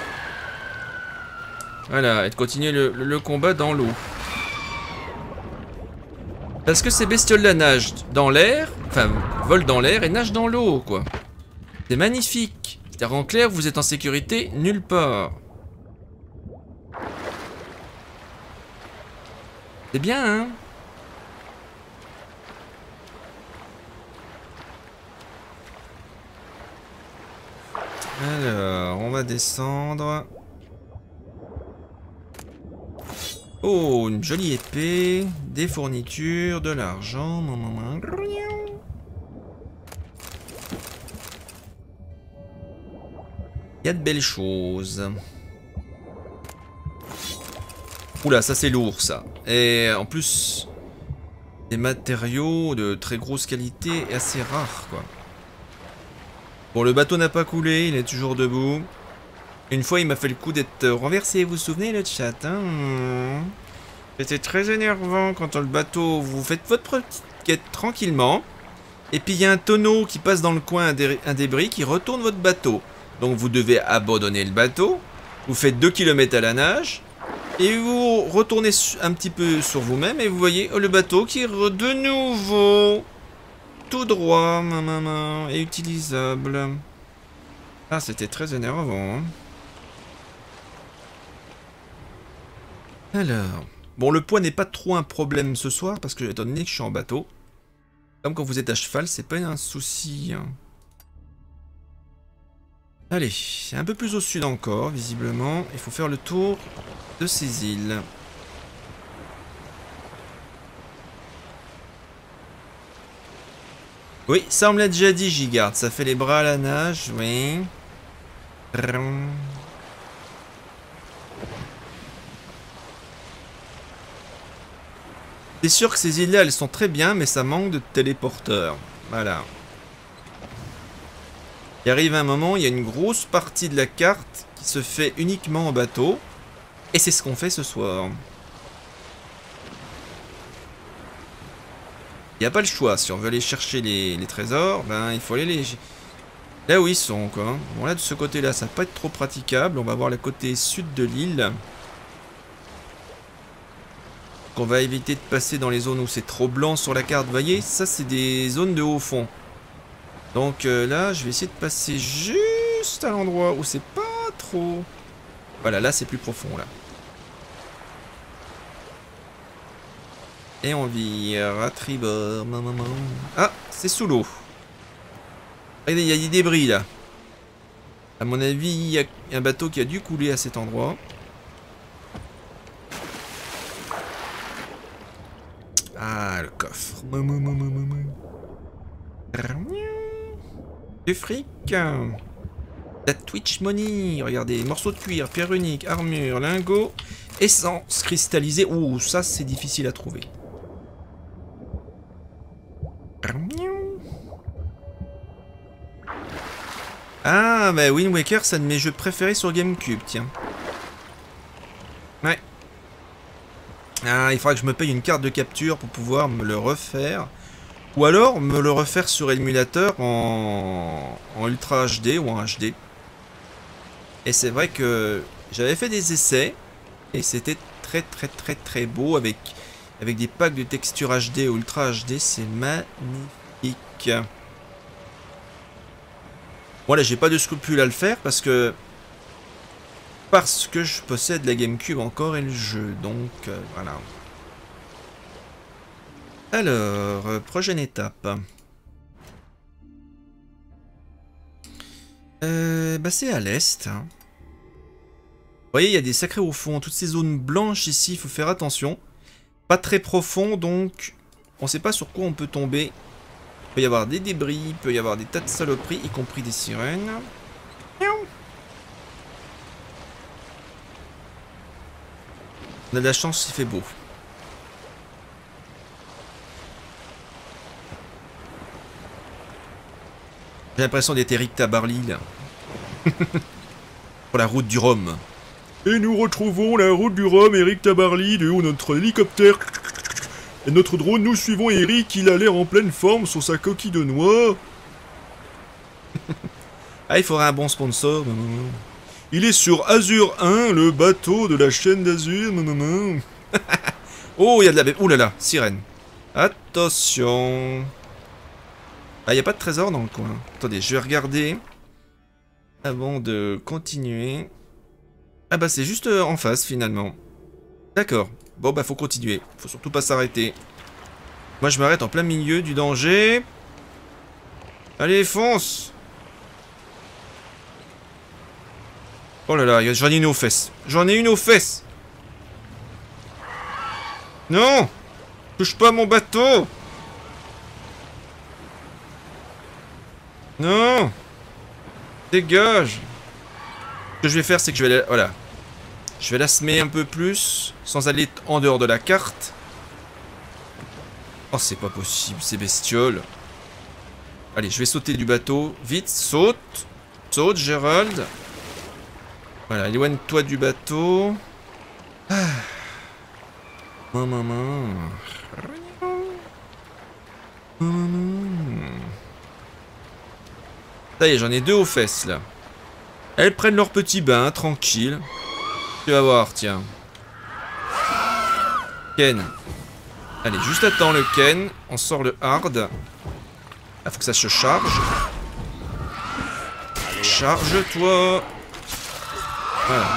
Voilà, et de continuer le, le, le combat dans l'eau. Parce que ces bestioles-là nagent dans l'air, enfin, volent dans l'air et nagent dans l'eau, quoi. C'est magnifique. C'est-à-dire, en clair, vous êtes en sécurité nulle part. C'est bien, hein? Alors, on va descendre. Oh, une jolie épée, des fournitures, de l'argent. Il y a de belles choses. Oula, ça c'est lourd ça. Et en plus, des matériaux de très grosse qualité et assez rares quoi. Bon, le bateau n'a pas coulé, il est toujours debout. Une fois, il m'a fait le coup d'être renversé, vous vous souvenez le chat, hein? C'était très énervant quand le bateau, vous faites votre petite quête tranquillement. Et puis il y a un tonneau qui passe dans le coin, un, dé un débris qui retourne votre bateau. Donc vous devez abandonner le bateau. Vous faites deux kilomètres à la nage. Et vous retournez un petit peu sur vous-même et vous voyez oh, le bateau qui est de nouveau tout droit, ma maman, et utilisable. Ah, c'était très énervant, hein. Alors, bon, le poids n'est pas trop un problème ce soir parce que étant donné que je suis en bateau, comme quand vous êtes à cheval, c'est pas un souci. Hein. Allez, un peu plus au sud encore, visiblement. Il faut faire le tour de ces îles. Oui, ça on me l'a déjà dit, j'y garde. Ça fait les bras à la nage, oui. C'est sûr que ces îles-là, elles sont très bien, mais ça manque de téléporteurs. Voilà. Il arrive un moment, il y a une grosse partie de la carte qui se fait uniquement en bateau. Et c'est ce qu'on fait ce soir. Il n'y a pas le choix. Si on veut aller chercher les, les trésors, ben il faut aller les... là où ils sont, quoi. Bon, là, de ce côté-là, ça va pas être trop praticable. On va voir le côté sud de l'île. On va éviter de passer dans les zones où c'est trop blanc sur la carte. Vous voyez, ça, c'est des zones de haut fond. Donc euh, là, je vais essayer de passer juste à l'endroit où c'est pas trop... Voilà, là, c'est plus profond, là. Et on vire à tribord. Ah, c'est sous l'eau. Regardez, il y a des débris, là. À mon avis, il y a un bateau qui a dû couler à cet endroit. Ah, le coffre. Du fric. La Twitch Money. Regardez, morceaux de cuir, pierre unique, armure, lingot, essence cristallisée. Ouh, ça c'est difficile à trouver. Ah, bah Wind Waker, c'est un de mes jeux préférés sur GameCube, tiens. Ouais. Ah, il faudra que je me paye une carte de capture pour pouvoir me le refaire. Ou alors me le refaire sur émulateur en, en Ultra H D ou en H D. Et c'est vrai que j'avais fait des essais et c'était très très très très beau avec, avec des packs de texture H D ou Ultra H D, c'est magnifique. Voilà, j'ai pas de scrupule à le faire parce que... Parce que je possède la GameCube encore et le jeu. Donc, euh, voilà. Alors, euh, prochaine étape. Euh, bah c'est à l'est. Hein. Vous voyez, il y a des sacrés au fond. Toutes ces zones blanches ici, il faut faire attention. Pas très profond, donc on sait pas sur quoi on peut tomber. Il peut y avoir des débris, il peut y avoir des tas de saloperies, y compris des sirènes. On a de la chance, il fait beau. J'ai l'impression d'être Eric Tabarly, là. Pour la route du Rhum. Et nous retrouvons la route du Rhum, Eric Tabarly, de haut notre hélicoptère. Et notre drone, nous suivons Eric, il a l'air en pleine forme sur sa coquille de noix. Ah, il faudrait un bon sponsor. Il est sur Azur un, le bateau de la chaîne d'Azur. Oh, il y a de la... Ouh là là, sirène. Attention. Ah, il n'y a pas de trésor dans le coin. Attendez, je vais regarder. Avant de continuer. Ah bah c'est juste en face finalement. D'accord. Bon bah faut continuer. Faut surtout pas s'arrêter. Moi je m'arrête en plein milieu du danger. Allez, fonce. Oh là là, j'en ai une aux fesses. J'en ai une aux fesses. Non. Touche pas mon bateau. Non. Dégage. Ce que je vais faire, c'est que je vais... La... Voilà. Je vais la semer un peu plus, sans aller en dehors de la carte. Oh, c'est pas possible, ces bestioles. Allez, je vais sauter du bateau. Vite, saute. Saute, Gérald. Voilà, éloigne-toi du bateau. Ah. Maman. Ça y est, j'en ai deux aux fesses, là. Elles prennent leur petit bain, tranquille. Tu vas voir, tiens. Ken. Allez, juste attends le Ken. On sort le hard. Ah, faut que ça se charge. Charge-toi. Voilà.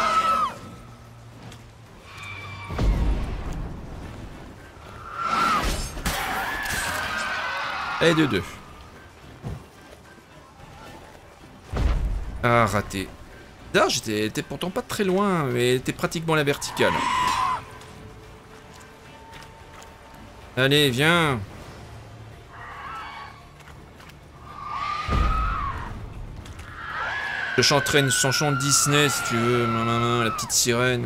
Et de deux. Ah, raté. Là, j'étais pourtant pas très loin, mais t'es pratiquement à la verticale. Allez, viens. Je chanterai une chanson de Disney si tu veux, la petite sirène.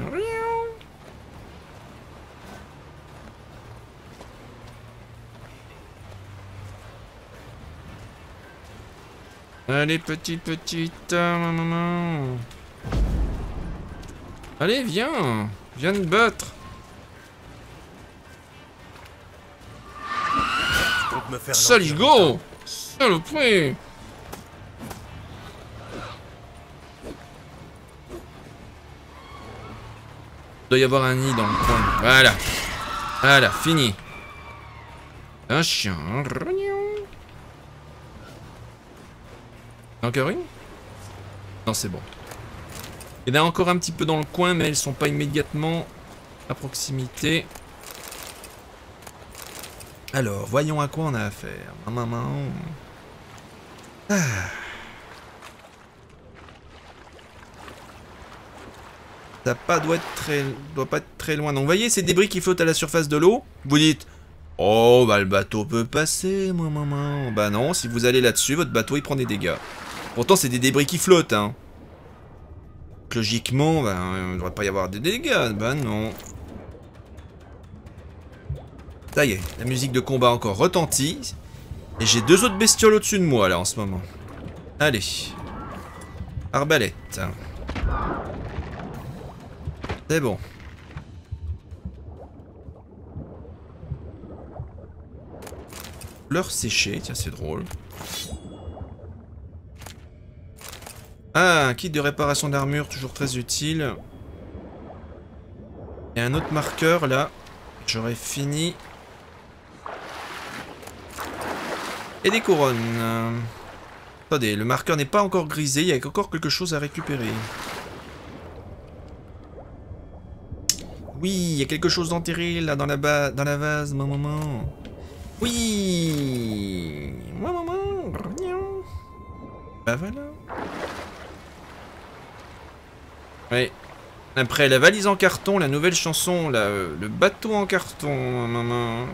Allez, petite, petite. Euh, Allez, viens. Viens te battre. Saligo. Saloperie. Il doit y avoir un nid dans le coin. Voilà. Voilà, fini. Un chien. Encore une? Non, c'est bon. Il y en a encore un petit peu dans le coin, mais elles sont pas immédiatement à proximité. Alors, voyons à quoi on a affaire. Maman. Ah. Ça pas doit être très, doit pas être très loin. Donc, vous voyez ces débris qui flottent à la surface de l'eau. Vous dites, oh, bah le bateau peut passer, moi, maman. Bah non, si vous allez là-dessus, votre bateau il prend des dégâts. Pourtant, c'est des débris qui flottent, hein. Donc, logiquement, bah, il ne devrait pas y avoir de dégâts. Bah non. Ça y est, la musique de combat encore retentit. Et j'ai deux autres bestioles au-dessus de moi, là, en ce moment. Allez. Arbalète. C'est bon. Fleurs séchées, tiens, c'est drôle. Ah, un kit de réparation d'armure, toujours très utile. Et un autre marqueur, là. J'aurais fini. Et des couronnes. Attendez, le marqueur n'est pas encore grisé, il y a encore quelque chose à récupérer. Oui, il y a quelque chose d'enterré là dans la, ba dans la vase, ma maman. Oui, ma maman. Bah voilà. Ouais. Après la valise en carton, la nouvelle chanson, là, euh, le bateau en carton, ma maman.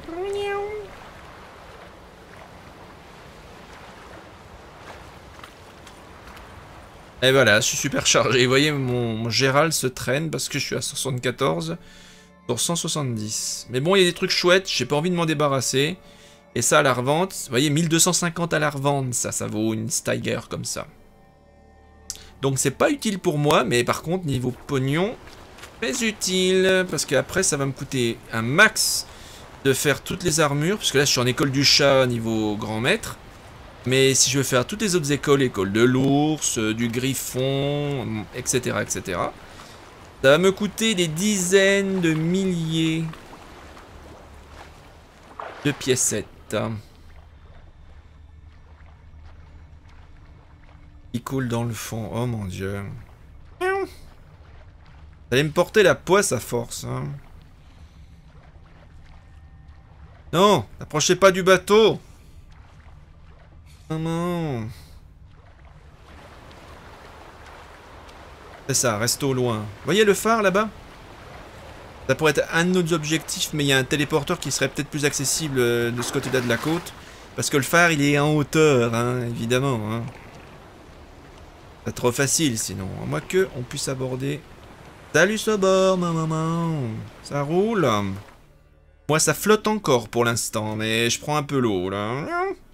Et voilà, je suis super chargé. Vous voyez, mon, mon Gérald se traîne parce que je suis à soixante-quatorze sur cent soixante-dix. Mais bon, il y a des trucs chouettes, j'ai pas envie de m'en débarrasser. Et ça, à la revente, vous voyez, mille deux cent cinquante à la revente, ça, ça vaut une Steiger comme ça. Donc c'est pas utile pour moi, mais par contre, niveau pognon, très utile. Parce qu'après, ça va me coûter un max de faire toutes les armures. Parce que là, je suis en école du chat niveau grand maître. Mais si je veux faire toutes les autres écoles, école de l'ours, du griffon, et cetera, et cetera, ça va me coûter des dizaines de milliers de piécettes. Il coule dans le fond. Oh mon dieu. Ça allait me porter la poisse à force. Hein. Non, n'approchez pas du bateau. Non. C'est ça, reste au loin. Vous voyez le phare là-bas? Ça pourrait être un de nos objectifs, mais il y a un téléporteur qui serait peut-être plus accessible de ce côté-là de la côte. Parce que le phare, il est en hauteur, hein, évidemment. Hein. C'est trop facile sinon. À moins que on puisse aborder. Salut ce bord, ma maman. Ça roule. Moi, ça flotte encore pour l'instant, mais je prends un peu l'eau là.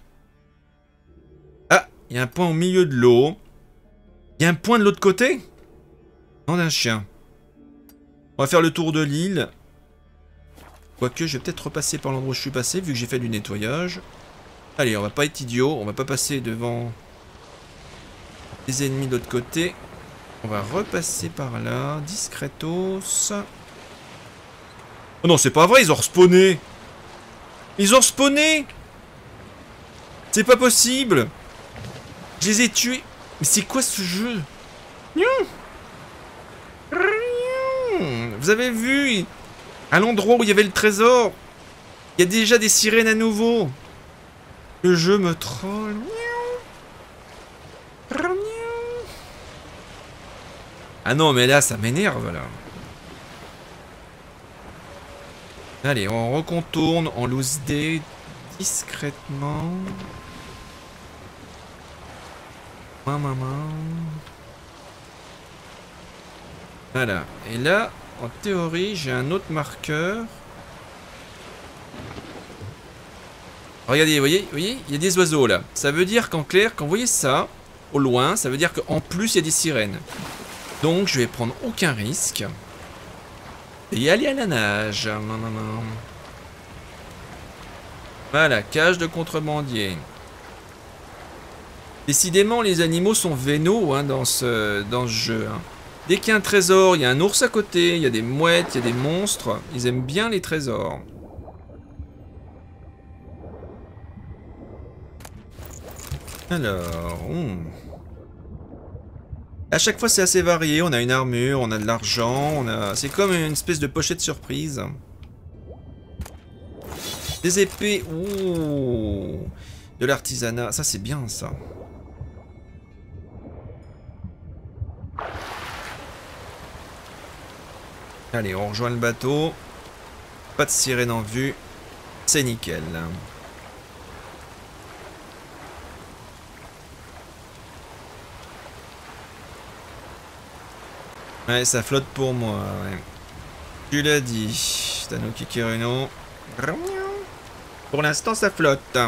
Ah, il y a un point au milieu de l'eau. Il y a un point de l'autre côté? Non, d'un chien. On va faire le tour de l'île. Quoique, je vais peut-être repasser par l'endroit où je suis passé, vu que j'ai fait du nettoyage. Allez, on va pas être idiot. On va pas passer devant les ennemis de l'autre côté. On va repasser par là, discretos. Oh non, c'est pas vrai, ils ont respawné. Ils ont respawné. C'est pas possible. Je les ai tués. Mais c'est quoi ce jeu? Vous avez vu? À l'endroit où il y avait le trésor, il y a déjà des sirènes à nouveau. Le jeu me troll. Ah non, mais là, ça m'énerve, là. Allez, on recontourne en loose day discrètement. Maman. Voilà. Et là, en théorie, j'ai un autre marqueur. Regardez, vous voyez, vous voyez, il y a des oiseaux, là. Ça veut dire qu'en clair, quand vous voyez ça, au loin, ça veut dire qu'en plus, il y a des sirènes. Donc, je vais prendre aucun risque. Et aller à la nage. Voilà, cage de contrebandier. Décidément, les animaux sont vénaux hein, dans, ce, dans ce jeu. Hein. Dès qu'il y a un trésor, il y a un ours à côté, il y a des mouettes, il y a des monstres. Ils aiment bien les trésors. Alors... Hmm. À chaque fois, c'est assez varié. On a une armure, on a de l'argent, on a... C'est comme une espèce de pochette surprise. Des épées. Ouh. De l'artisanat. Ça, c'est bien, ça. Allez, on rejoint le bateau. Pas de sirène en vue. C'est nickel. Ouais, ça flotte pour moi, ouais. Tu l'as dit, Tanuki Kirino. Pour l'instant, ça flotte.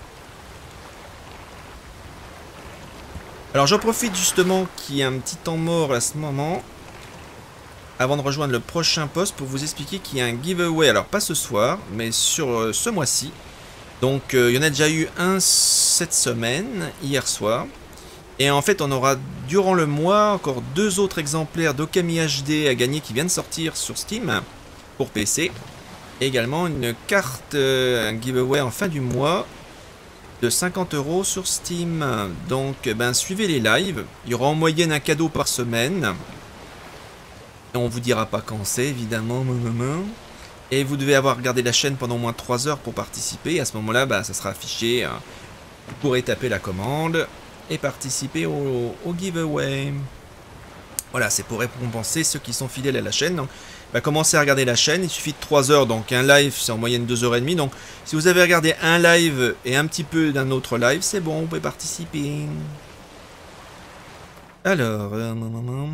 Alors, j'en profite justement qu'il y a un petit temps mort à ce moment, avant de rejoindre le prochain poste, pour vous expliquer qu'il y a un giveaway. Alors, pas ce soir, mais sur euh, ce mois-ci. Donc, euh, il y en a déjà eu un cette semaine, hier soir. Et en fait, on aura durant le mois encore deux autres exemplaires d'Okami H D à gagner qui viennent de sortir sur Steam pour P C. Et également une carte, euh, un giveaway en fin du mois de cinquante euros sur Steam. Donc, ben, suivez les lives. Il y aura en moyenne un cadeau par semaine. Et on vous dira pas quand c'est, évidemment. Et vous devez avoir regardé la chaîne pendant au moins trois heures pour participer. À ce moment-là, ben, ça sera affiché. Vous pourrez taper la commande et participer au, au giveaway. Voilà, c'est pour récompenser ceux qui sont fidèles à la chaîne. Donc, bah, commencez à regarder la chaîne, il suffit de trois heures, donc un live c'est en moyenne deux heures trente. Donc si vous avez regardé un live et un petit peu d'un autre live, c'est bon, vous pouvez participer. Alors, euh, non, non, non.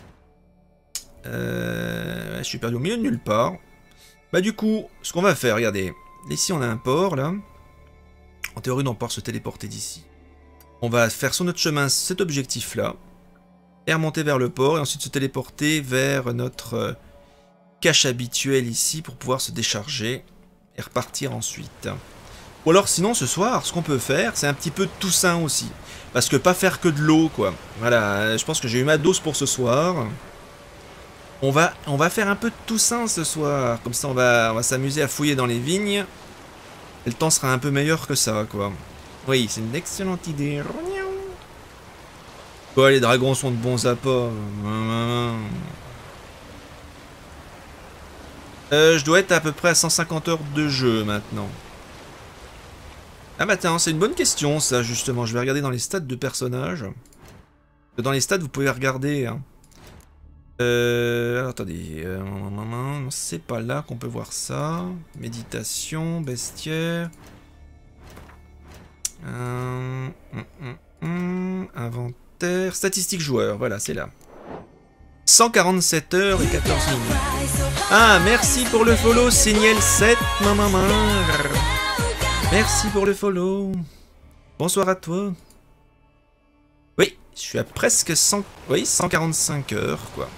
Euh, je suis perdu au milieu de nulle part. Bah du coup, ce qu'on va faire, regardez, ici on a un port là. En théorie, on peut se téléporter d'ici. On va faire sur notre chemin cet objectif là. Et remonter vers le port et ensuite se téléporter vers notre euh, cache habituelle ici pour pouvoir se décharger et repartir ensuite. Ou alors sinon ce soir, ce qu'on peut faire, c'est un petit peu de Toussaint aussi. Parce que pas faire que de l'eau quoi. Voilà, je pense que j'ai eu ma dose pour ce soir. On va, on va faire un peu de Toussaint ce soir. Comme ça on va, on va s'amuser à fouiller dans les vignes. Et le temps sera un peu meilleur que ça quoi. Oui, c'est une excellente idée. Ouais, les dragons sont de bons appâts. Euh, je dois être à peu près à cent cinquante heures de jeu maintenant. Ah bah attends, c'est une bonne question ça justement. Je vais regarder dans les stats de personnages. Dans les stats vous pouvez regarder. Hein. Euh, alors attendez, euh, c'est pas là qu'on peut voir ça. Méditation, bestiaire. Euh, hum, hum, hum, inventaire. Statistiques joueurs, voilà, c'est là. cent quarante-sept heures et quatorze minutes. Ah, merci pour le follow, Signal sept, maman. Merci pour le follow. Bonsoir à toi. Oui, je suis à presque cent... Oui, cent quarante-cinq heures, quoi.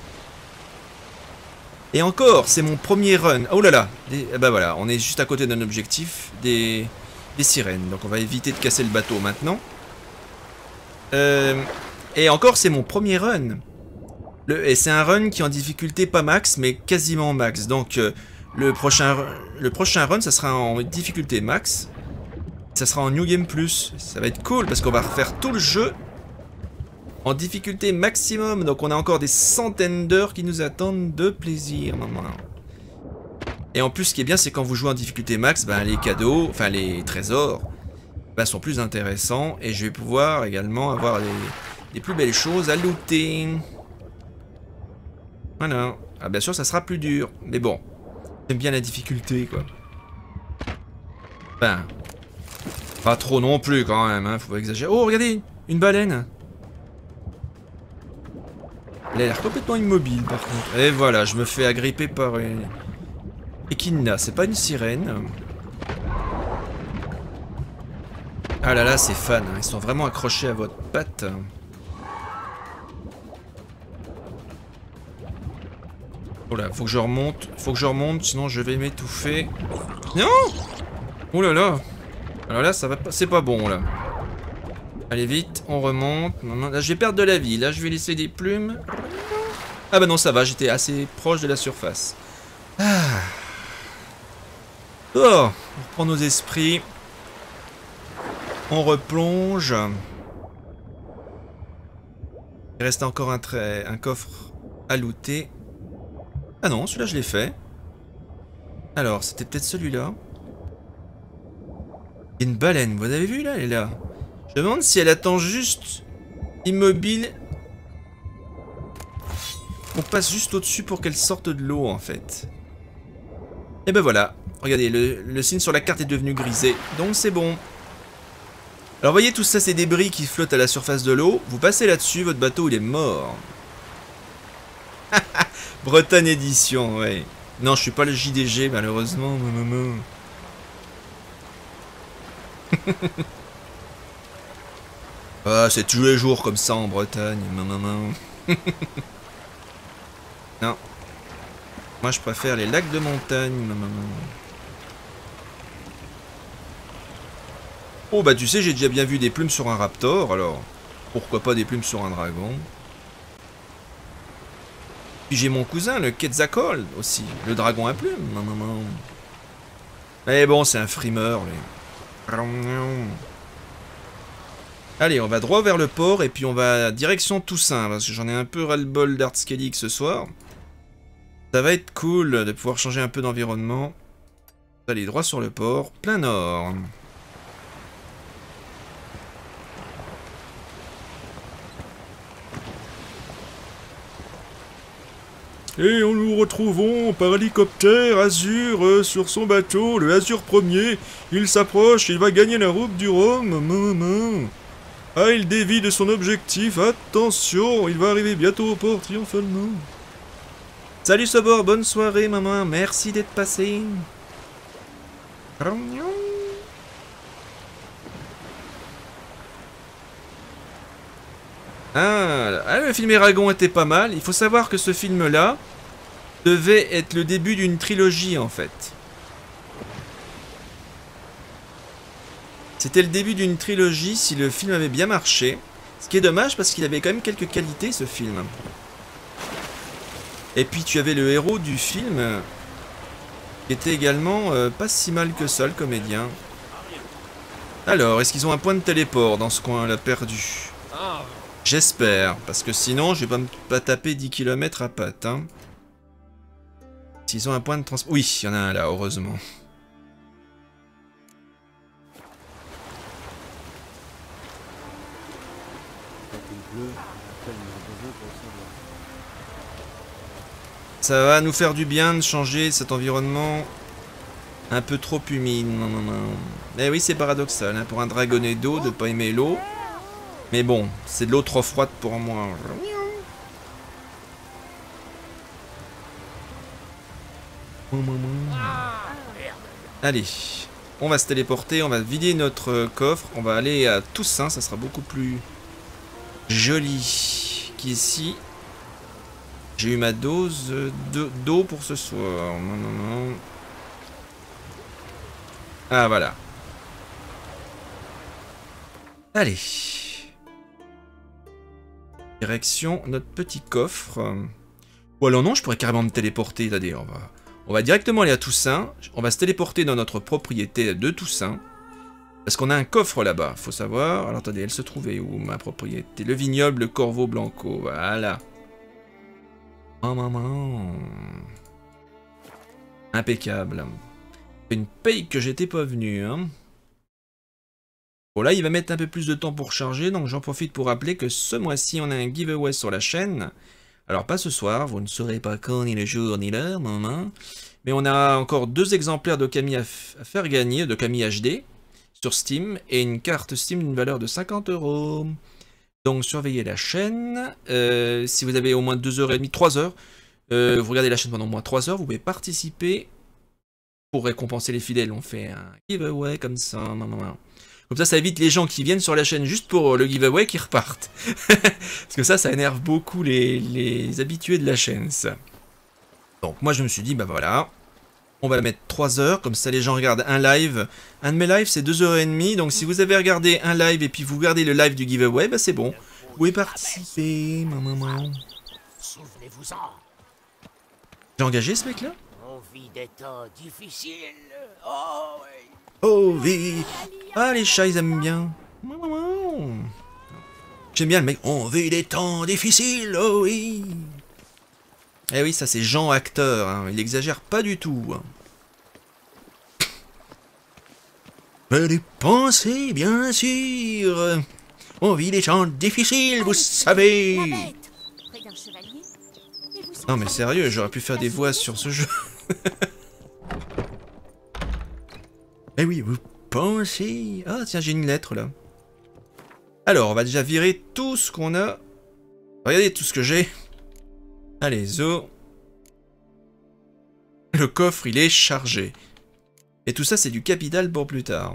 Et encore, c'est mon premier run. Oh là là, des... bah voilà, on est juste à côté d'un objectif, des... des sirènes. Donc on va éviter de casser le bateau maintenant. Euh... Et encore, c'est mon premier run. Le... Et c'est un run qui est en difficulté pas max, mais quasiment max. Donc euh, le, prochain... le prochain run, ça sera en difficulté max. Ça sera en New Game Plus. Ça va être cool, parce qu'on va refaire tout le jeu en difficulté maximum. Donc on a encore des centaines d'heures qui nous attendent de plaisir. Et en plus, ce qui est bien, c'est quand vous jouez en difficulté max, ben, les cadeaux, enfin les trésors, ben, sont plus intéressants. Et je vais pouvoir également avoir les, les plus belles choses à looter. Voilà. Ah, bien sûr, ça sera plus dur. Mais bon, j'aime bien la difficulté, quoi. Ben, pas trop non plus, quand même. Hein, faut pas exagérer. Oh, regardez, une baleine. Elle a l'air complètement immobile, par contre. Et voilà, je me fais agripper par une... Echidna, c'est pas une sirène. Ah là là, c'est fan. Hein. Ils sont vraiment accrochés à votre patte. Oh là, faut que je remonte. Faut que je remonte, sinon je vais m'étouffer. Non! Oh là là. Alors là, ça va pas... C'est pas bon, là. Allez, vite, on remonte. Non, non, là, je vais perdre de la vie. Là, je vais laisser des plumes. Ah bah non, ça va, j'étais assez proche de la surface. Ah. Oh, on reprend nos esprits. On replonge. Il reste encore un, trait, un coffre à looter. Ah non, celui-là, je l'ai fait. Alors, c'était peut-être celui-là. Il y a une baleine, vous avez vu là? Elle est là. Je me demande si elle attend juste immobile. On passe juste au-dessus pour qu'elle sorte de l'eau en fait. Et ben voilà. Regardez, le, le signe sur la carte est devenu grisé. Donc c'est bon. Alors voyez tout ça, ces débris qui flottent à la surface de l'eau. Vous passez là-dessus, votre bateau il est mort. Bretagne édition, ouais. Non, je suis pas le J D G malheureusement. Ah, c'est tous les jours comme ça en Bretagne. Non. Moi, je préfère les lacs de montagne. Oh, bah tu sais, j'ai déjà bien vu des plumes sur un raptor, alors pourquoi pas des plumes sur un dragon. Puis j'ai mon cousin, le Quetzalcoatl aussi, le dragon à plumes. Mais bon, c'est un frimeur. Les... Allez, on va droit vers le port et puis on va direction Toussaint, parce que j'en ai un peu ras-le-bol d'Artskellig ce soir. Ça va être cool de pouvoir changer un peu d'environnement. Allez, droit sur le port, plein nord. Et on nous retrouvons par hélicoptère Azur euh, sur son bateau, le Azur premier. Il s'approche, il va gagner la route du Rhum. Ah, il dévie de son objectif. Attention, il va arriver bientôt au port triomphalement. Salut Sobor, bonne soirée maman, merci d'être passé. Ah, ah, le film Eragon était pas mal. Il faut savoir que ce film-là devait être le début d'une trilogie en fait. C'était le début d'une trilogie si le film avait bien marché. Ce qui est dommage parce qu'il avait quand même quelques qualités ce film. Et puis tu avais le héros du film qui était également euh, pas si mal que ça, le comédien. Alors, est-ce qu'ils ont un point de téléport dans ce coin-là perdu? J'espère, parce que sinon je vais pas me pas taper dix kilomètres à pattes. Hein. S'ils ont un point de transport... Oui, il y en a un là, heureusement. Ça va nous faire du bien de changer cet environnement un peu trop humide. Eh oui, c'est paradoxal hein, pour un dragonnet d'eau de ne pas aimer l'eau. Mais bon, c'est de l'eau trop froide pour moi. Allez, on va se téléporter, on va vider notre coffre, on va aller à Toussaint, ça sera beaucoup plus joli qu'ici. J'ai eu ma dose d'eau pour ce soir. Non, non, non. Ah, voilà. Allez. Direction notre petit coffre. Ou alors non, je pourrais carrément me téléporter. Attendez, on va, on va directement aller à Toussaint. On va se téléporter dans notre propriété de Toussaint. Parce qu'on a un coffre là-bas, faut savoir. Alors attendez, elle se trouvait où ma propriété? Le vignoble, le Corvo Blanco, voilà. Oh maman. Impeccable. Une paye que j'étais pas venu, hein. Bon là, il va mettre un peu plus de temps pour charger, donc j'en profite pour rappeler que ce mois-ci, on a un giveaway sur la chaîne. Alors pas ce soir, vous ne saurez pas quand, ni le jour, ni l'heure, maman. Mais on a encore deux exemplaires de Camille à, à faire gagner, de Camille H D, sur Steam, et une carte Steam d'une valeur de cinquante euros. Donc surveillez la chaîne, euh, si vous avez au moins deux heures trente, trois heures, euh, vous regardez la chaîne pendant au moins trois heures, vous pouvez participer pour récompenser les fidèles. On fait un giveaway comme ça, maman. Comme ça, ça évite les gens qui viennent sur la chaîne juste pour le giveaway qui repartent. Parce que ça, ça énerve beaucoup les, les habitués de la chaîne, ça. Donc moi, je me suis dit, bah voilà, on va la mettre trois heures, comme ça les gens regardent un live. Un de mes lives, c'est deux heures trente, donc si vous avez regardé un live et puis vous regardez le live du giveaway, bah c'est bon. Vous pouvez participer, maman. Souvenez-vous-en. J'ai engagé ce mec-là? On vit des temps difficiles. Oh oui. Oh oui. Ah, les chats, ils aiment bien. J'aime bien le mec. On vit des temps difficiles, oh oui. Eh oui, ça c'est Jean acteur, hein. Il exagère pas du tout. Hein. Mais des pensées, bien sûr. On vit des temps difficiles, vous savez. Non mais sérieux, j'aurais pu faire des voix sur ce jeu. Eh oui, vous pensez... Ah tiens, j'ai une lettre là. Alors, on va déjà virer tout ce qu'on a. Regardez tout ce que j'ai. Allez, zo. Le coffre, il est chargé. Et tout ça, c'est du capital pour plus tard.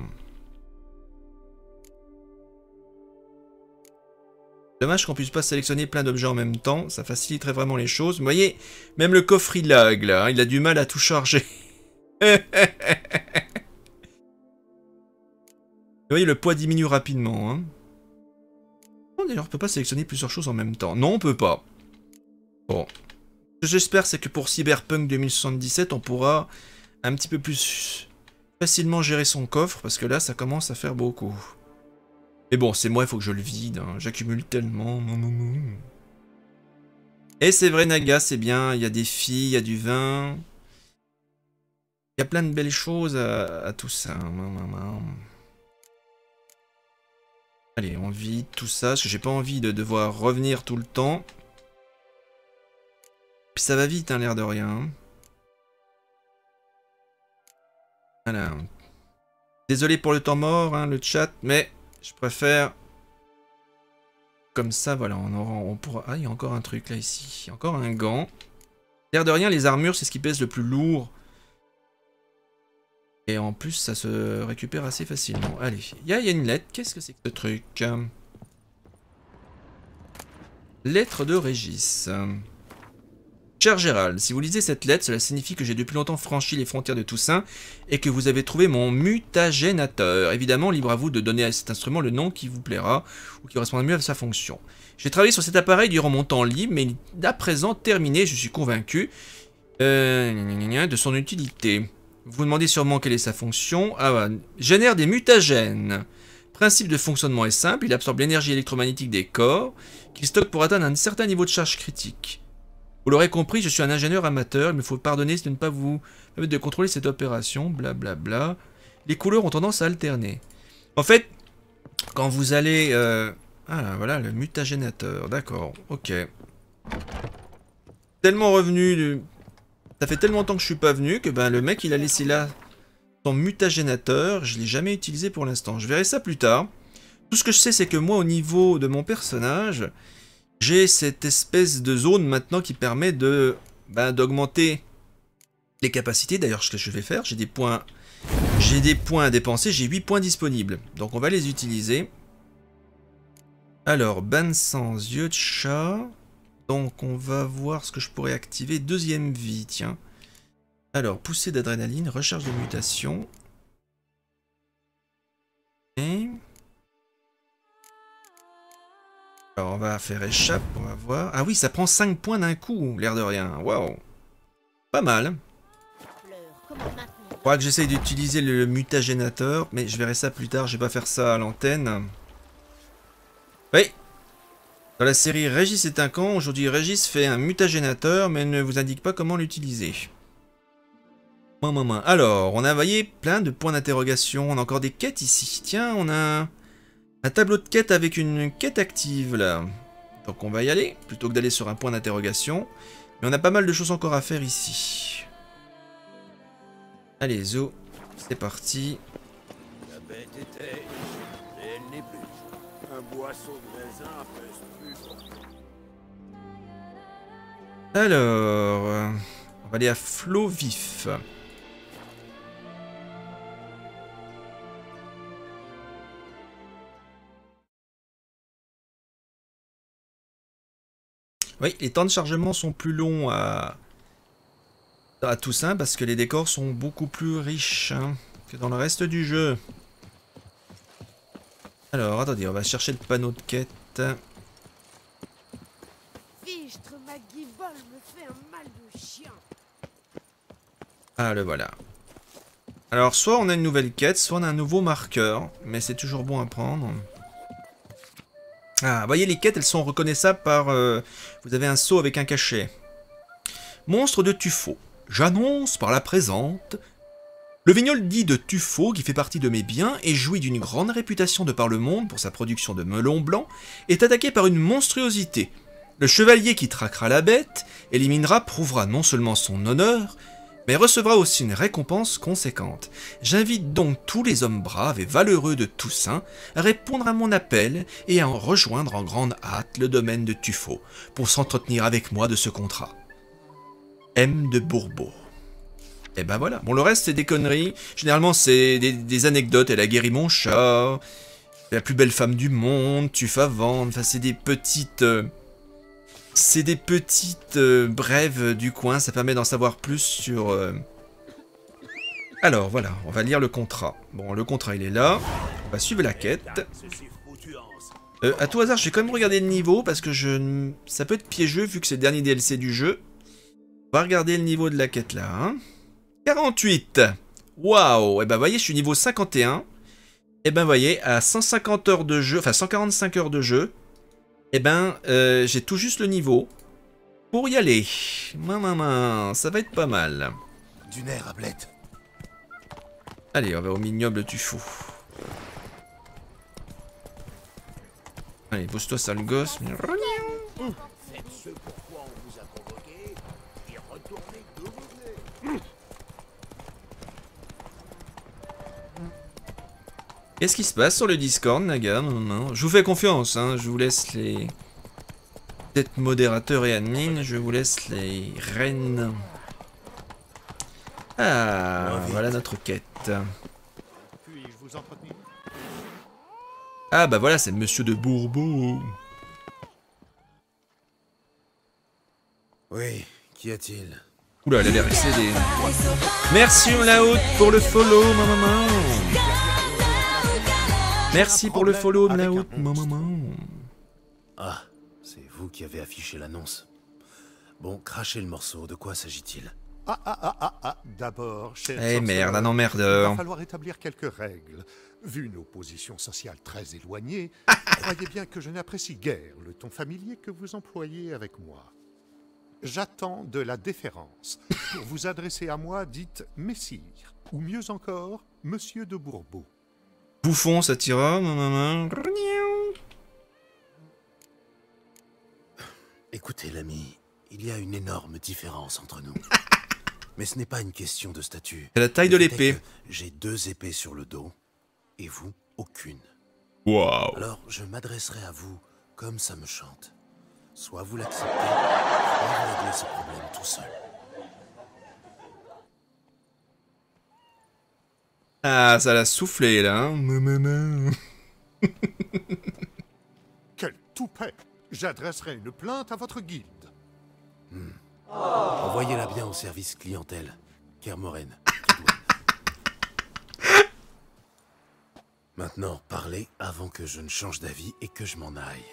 Dommage qu'on puisse pas sélectionner plein d'objets en même temps. Ça faciliterait vraiment les choses. Vous voyez, même le coffre, il lag là. Il a du mal à tout charger. Vous voyez, le poids diminue rapidement. Hein. D'ailleurs, on peut pas sélectionner plusieurs choses en même temps. Non, on peut pas. Bon. Ce que j'espère, c'est que pour Cyberpunk deux mille soixante-dix-sept, on pourra un petit peu plus facilement gérer son coffre, parce que là, ça commence à faire beaucoup. Mais bon, c'est moi, il faut que je le vide. Hein. J'accumule tellement. Non, non, non. Et c'est vrai, Naga, c'est bien. Il y a des filles, il y a du vin. Il y a plein de belles choses à, à tout ça. Allez, on vide tout ça, parce que j'ai pas envie de devoir revenir tout le temps. Puis ça va vite, hein, l'air de rien. Voilà. Désolé pour le temps mort, hein, le chat, mais je préfère... Comme ça, voilà, on, aura, on pourra... Ah, il y a encore un truc là, ici. Il y a encore un gant. L'air de rien, les armures, c'est ce qui pèse le plus lourd. Et en plus, ça se récupère assez facilement. Allez, il y, y a une lettre. Qu'est-ce que c'est que ce truc? Lettre de Régis. Cher Gérald, si vous lisez cette lettre, cela signifie que j'ai depuis longtemps franchi les frontières de Toussaint et que vous avez trouvé mon mutagénateur. Évidemment, libre à vous de donner à cet instrument le nom qui vous plaira ou qui correspondra mieux à sa fonction. J'ai travaillé sur cet appareil durant mon temps libre, mais il est à présent terminé, je suis convaincu euh, de son utilité. Vous vous demandez sûrement quelle est sa fonction. Ah bah, génère des mutagènes. Principe de fonctionnement est simple, il absorbe l'énergie électromagnétique des corps, qu'il stocke pour atteindre un certain niveau de charge critique. Vous l'aurez compris, je suis un ingénieur amateur, il me faut pardonner de ne pas vous permettre de contrôler cette opération, blablabla. Bla bla. Les couleurs ont tendance à alterner. En fait, quand vous allez... Euh... Ah là, voilà, le mutagénateur, d'accord, ok. Tellement revenu... Du... Ça fait tellement longtemps que je suis pas venu que ben, le mec, il a laissé là son mutagénateur, je l'ai jamais utilisé pour l'instant. Je verrai ça plus tard. Tout ce que je sais, c'est que moi, au niveau de mon personnage... J'ai cette espèce de zone maintenant qui permet de ben, d'augmenter les capacités. D'ailleurs, ce que je vais faire, j'ai des points, j'ai des points à dépenser, j'ai huit points disponibles. Donc on va les utiliser. Alors, ban sans yeux de chat. Donc on va voir ce que je pourrais activer. Deuxième vie, tiens. Alors, poussée d'adrénaline, recherche de mutation. Et... Alors on va faire échappe, on va voir. Ah oui, ça prend cinq points d'un coup, l'air de rien. Waouh. Pas mal. Il faudra que j'essaye d'utiliser le mutagénateur, mais je verrai ça plus tard, je vais pas faire ça à l'antenne. Oui. Dans la série Régis est un con, aujourd'hui Régis fait un mutagénateur, mais ne vous indique pas comment l'utiliser. Alors, on a envoyé plein de points d'interrogation, on a encore des quêtes ici. Tiens, on a... un tableau de quête avec une quête active là. Donc on va y aller, plutôt que d'aller sur un point d'interrogation. Mais on a pas mal de choses encore à faire ici. Allez, zo, c'est parti. La bête était, et elle n'est plus. Un boisseau de raisin pèse plus. Alors, euh, on va aller à flot vif. Oui, les temps de chargement sont plus longs à, à Toussaint parce que les décors sont beaucoup plus riches hein, que dans le reste du jeu. Alors, attendez, on va chercher le panneau de quête. Fichtre, ma guivole me fait un mal de chien. Ah, le voilà. Alors, soit on a une nouvelle quête, soit on a un nouveau marqueur, mais c'est toujours bon à prendre. Ah, vous voyez, les quêtes, elles sont reconnaissables par... Euh, vous avez un seau avec un cachet. Monstre de Tuffeau. J'annonce par la présente... Le vignol dit de Tuffeau, qui fait partie de mes biens et jouit d'une grande réputation de par le monde pour sa production de melons blancs, est attaqué par une monstruosité. Le chevalier qui traquera la bête, éliminera, prouvera non seulement son honneur, mais recevra aussi une récompense conséquente. J'invite donc tous les hommes braves et valeureux de Toussaint à répondre à mon appel et à en rejoindre en grande hâte le domaine de Tuffeau pour s'entretenir avec moi de ce contrat. M de Bourbeau. Et ben voilà. Bon, le reste, c'est des conneries. Généralement, c'est des, des anecdotes. Elle a guéri mon chat. La plus belle femme du monde. Tuffe à vendre. Enfin, c'est des petites... Euh, c'est des petites euh, brèves du coin. Ça permet d'en savoir plus sur... Euh... Alors, voilà. On va lire le contrat. Bon, le contrat, il est là. On va suivre la quête. Euh, à tout hasard, je vais quand même regarder le niveau parce que je... ça peut être piégeux vu que c'est le dernier D L C du jeu. On va regarder le niveau de la quête là. Hein. quarante-huit. Waouh. Et ben, vous voyez, je suis niveau cinquante et un. Et ben, voyez, à cent cinquante heures de jeu, enfin cent quarante-cinq heures de jeu, et ben, euh, j'ai tout juste le niveau pour y aller. Maman, ça va être pas mal. Du nerf, Ablette. Allez, on va au ignoble tu fous. Allez, pose-toi, sale gosse. Faites ce pourquoi on vous a convoqué et retournez d'où vous venez. Qu'est-ce qui se passe sur le Discord, Naga? Non, non, je vous fais confiance, hein. Je vous laisse les... Peut-être modérateur et admin, je vous laisse les reines. Ah, voilà notre quête. Puis-je vous entretenir? Ah bah voilà, c'est Monsieur de Bourbeau. Oui, qu'y a-t-il? Oula, elle a l'air excédée. Merci Mlaout pour le follow, ma maman. Merci pour le follow, Mlaout, ma maman. Ah, c'est vous qui avez affiché l'annonce. Bon, crachez le morceau, de quoi s'agit-il? Ah, ah, ah, ah, ah, d'abord, cher Eh merde, un Il va emmerdeur. falloir établir quelques règles. Vu nos positions sociales très éloignées, croyez bien que je n'apprécie guère le ton familier que vous employez avec moi. J'attends de la déférence. Pour vous adresser à moi, dites Messire, ou mieux encore, Monsieur de Bourbeau. Bouffon, ça tira, ma maman. Écoutez, l'ami, il y a une énorme différence entre nous. Mais ce n'est pas une question de statut. C'est la taille de Le fait est l'épée. que j'ai deux épées sur le dos, et vous, aucune. Waouh. Alors, je m'adresserai à vous comme ça me chante. Soit vous l'acceptez, soit vous réglez ce problème tout seul. Ah, ça l'a soufflé, là. Hein. Maman. Quel toupet! J'adresserai une plainte à votre guilde. Hmm. Envoyez-la bien au service clientèle, Kermoren. Maintenant, parlez avant que je ne change d'avis et que je m'en aille.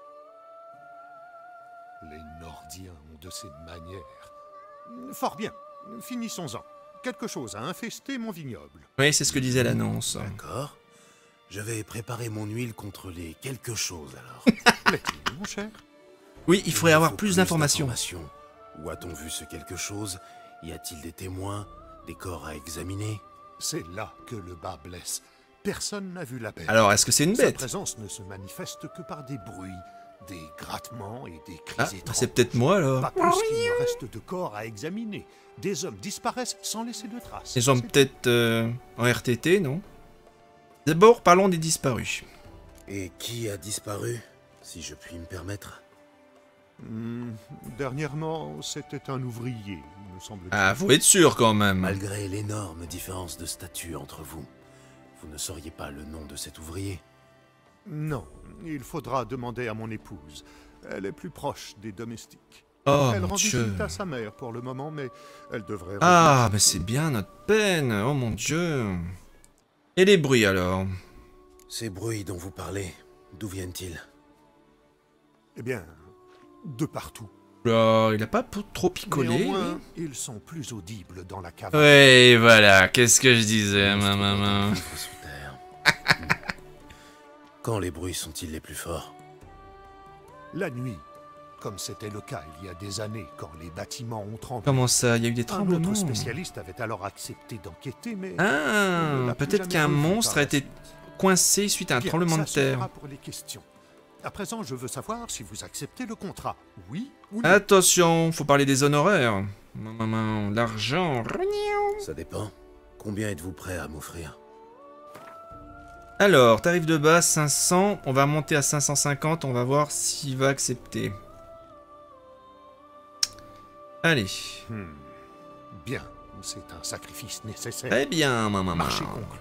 Les Nordiens ont de ces manières. Fort bien, finissons-en. Quelque chose a infesté mon vignoble. Oui, c'est ce que disait l'annonce. D'accord. Je vais préparer mon huile contre les quelque chose alors. L'est-il, mon cher? Oui, il faudrait me avoir faut plus d'informations. d'informations. Où a-t-on vu ce quelque chose? Y a-t-il des témoins? Des corps à examiner? C'est là que le bas blesse. Personne n'a vu la bête. Alors, est-ce que c'est une Sa bête? présence ne se manifeste que par des bruits, des grattements et des cris Ah, étranges. c'est peut-être moi, alors. Pas plus qu'il ne reste de corps à examiner. Des hommes disparaissent sans laisser de traces. Ils ont C'est- peut-être euh, en R T T, non? D'abord, parlons des disparus. Et qui a disparu, si je puis me permettre? Hmm, dernièrement, c'était un ouvrier, me semble-t-il. Ah, faut être sûr quand même. Malgré l'énorme différence de statut entre vous, vous ne sauriez pas le nom de cet ouvrier? Non, il faudra demander à mon épouse. Elle est plus proche des domestiques. Oh elle mon rend dieu. visite à sa mère pour le moment, mais elle devrait... Ah, revenir. mais c'est bien notre peine. Oh mon dieu. Et les bruits alors? Ces bruits dont vous parlez, d'où viennent-ils? Eh bien, de partout. Là, il a pas p- trop picolé. Néanmoins, ils sont plus audibles dans la cave. Oui, voilà. Qu'est-ce que je disais, ma maman? Vivre sous terre. Hmm. Quand les bruits sont-ils les plus forts? La nuit, comme c'était le cas il y a des années quand les bâtiments ont tremblé. Comment ça? Il y a eu des Un tremblements? autre spécialiste avait alors accepté d'enquêter, mais... on Ah, ne l'a plus peut-être jamais qu'un revu monstre par a la été suite. coincé suite à un Bien, tremblement de ça suffira terre. pour les questions. À présent, je veux savoir si vous acceptez le contrat. Oui ou non? Attention, faut parler des honoraires. Maman, l'argent. Ça dépend. Combien êtes-vous prêt à m'offrir? Alors, tarif de base cinq cents, on va monter à cinq cent cinquante, on va voir s'il va accepter. Allez. Hmm. Bien, c'est un sacrifice nécessaire. Très bien, ma maman. Marché conclu.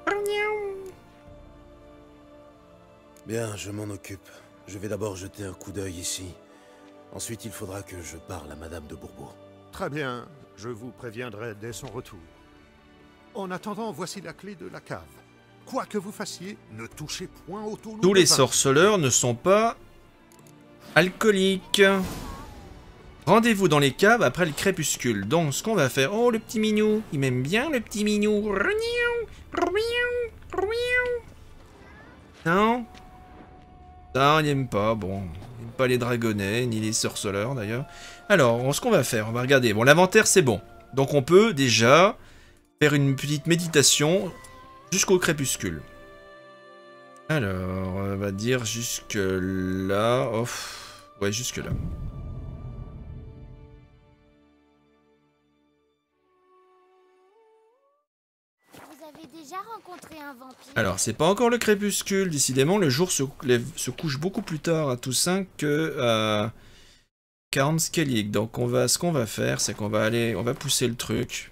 Bien, je m'en occupe. Je vais d'abord jeter un coup d'œil ici. Ensuite, il faudra que je parle à Madame de Bourbeau. Très bien, je vous préviendrai dès son retour. En attendant, voici la clé de la cave. Quoi que vous fassiez, ne touchez point au tonneau Tous de les vin. sorceleurs ne sont pas alcooliques. Rendez-vous dans les caves après le crépuscule. Donc, ce qu'on va faire... Oh, le petit minou. Il m'aime bien, le petit minou. Non. Non, il aime pas, bon. Il aime pas les dragonnets, ni les sorceleurs d'ailleurs. Alors, ce qu'on va faire, on va regarder. Bon, l'inventaire c'est bon. Donc on peut déjà faire une petite méditation jusqu'au crépuscule. Alors, on va dire jusque là. Oh, ouais, jusque là. Vous avez déjà rencontré un vampire? Alors, c'est pas encore le crépuscule. Décidément, le jour se, lève, se couche beaucoup plus tard à Toussaint que à Cairnskellig. Donc, on va, ce qu'on va faire, c'est qu'on va aller, on va pousser le truc.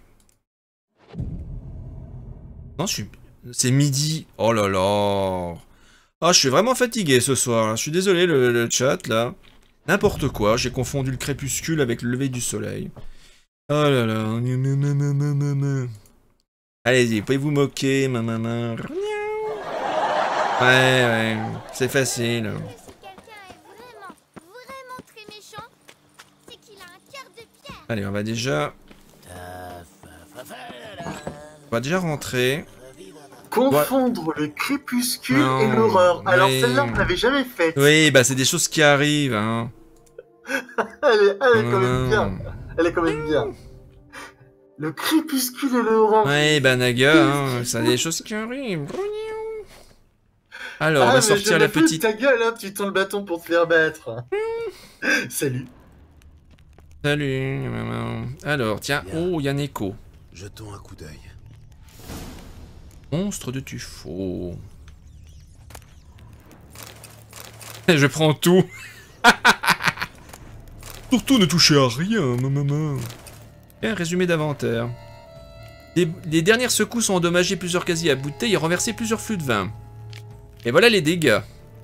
Non, je suis... C'est midi. Oh là là. Ah, je suis vraiment fatigué ce soir. Je suis désolé, le, le chat, là. N'importe quoi. J'ai confondu le crépuscule avec le lever du soleil. Oh là là. Allez-y, pouvez vous moquer, ma maman. Ouais, ouais. C'est facile. Si quelqu'un est vraiment, vraiment très méchant, c'est qu'il a un cœur de pierre. Allez, on va déjà... On va déjà rentrer. Confondre le crépuscule Non, et l'horreur. Alors mais- celle-là, on l'avait jamais faite. Oui, bah c'est des choses qui arrivent, hein. Elle est, elle est quand même Non. bien. Elle est quand même bien. Le crépuscule et l'horreur. Ouais, bah Naga, hein, c'est des choses qui arrivent. Alors, on Ah, va mais sortir je la me fous de petite... ta gueule, hein, tu tends le bâton pour te faire battre. Salut. Salut, maman. Alors, tiens, oh, il y a un écho. Jetons un coup d'œil. Monstre de tuffeau. Je prends tout. Surtout ne touchez à rien, maman. Et un résumé d'inventaire. Les, les dernières secousses ont endommagé plusieurs casiers à bouteilles et renversé plusieurs flux de vin. Et voilà les dégâts.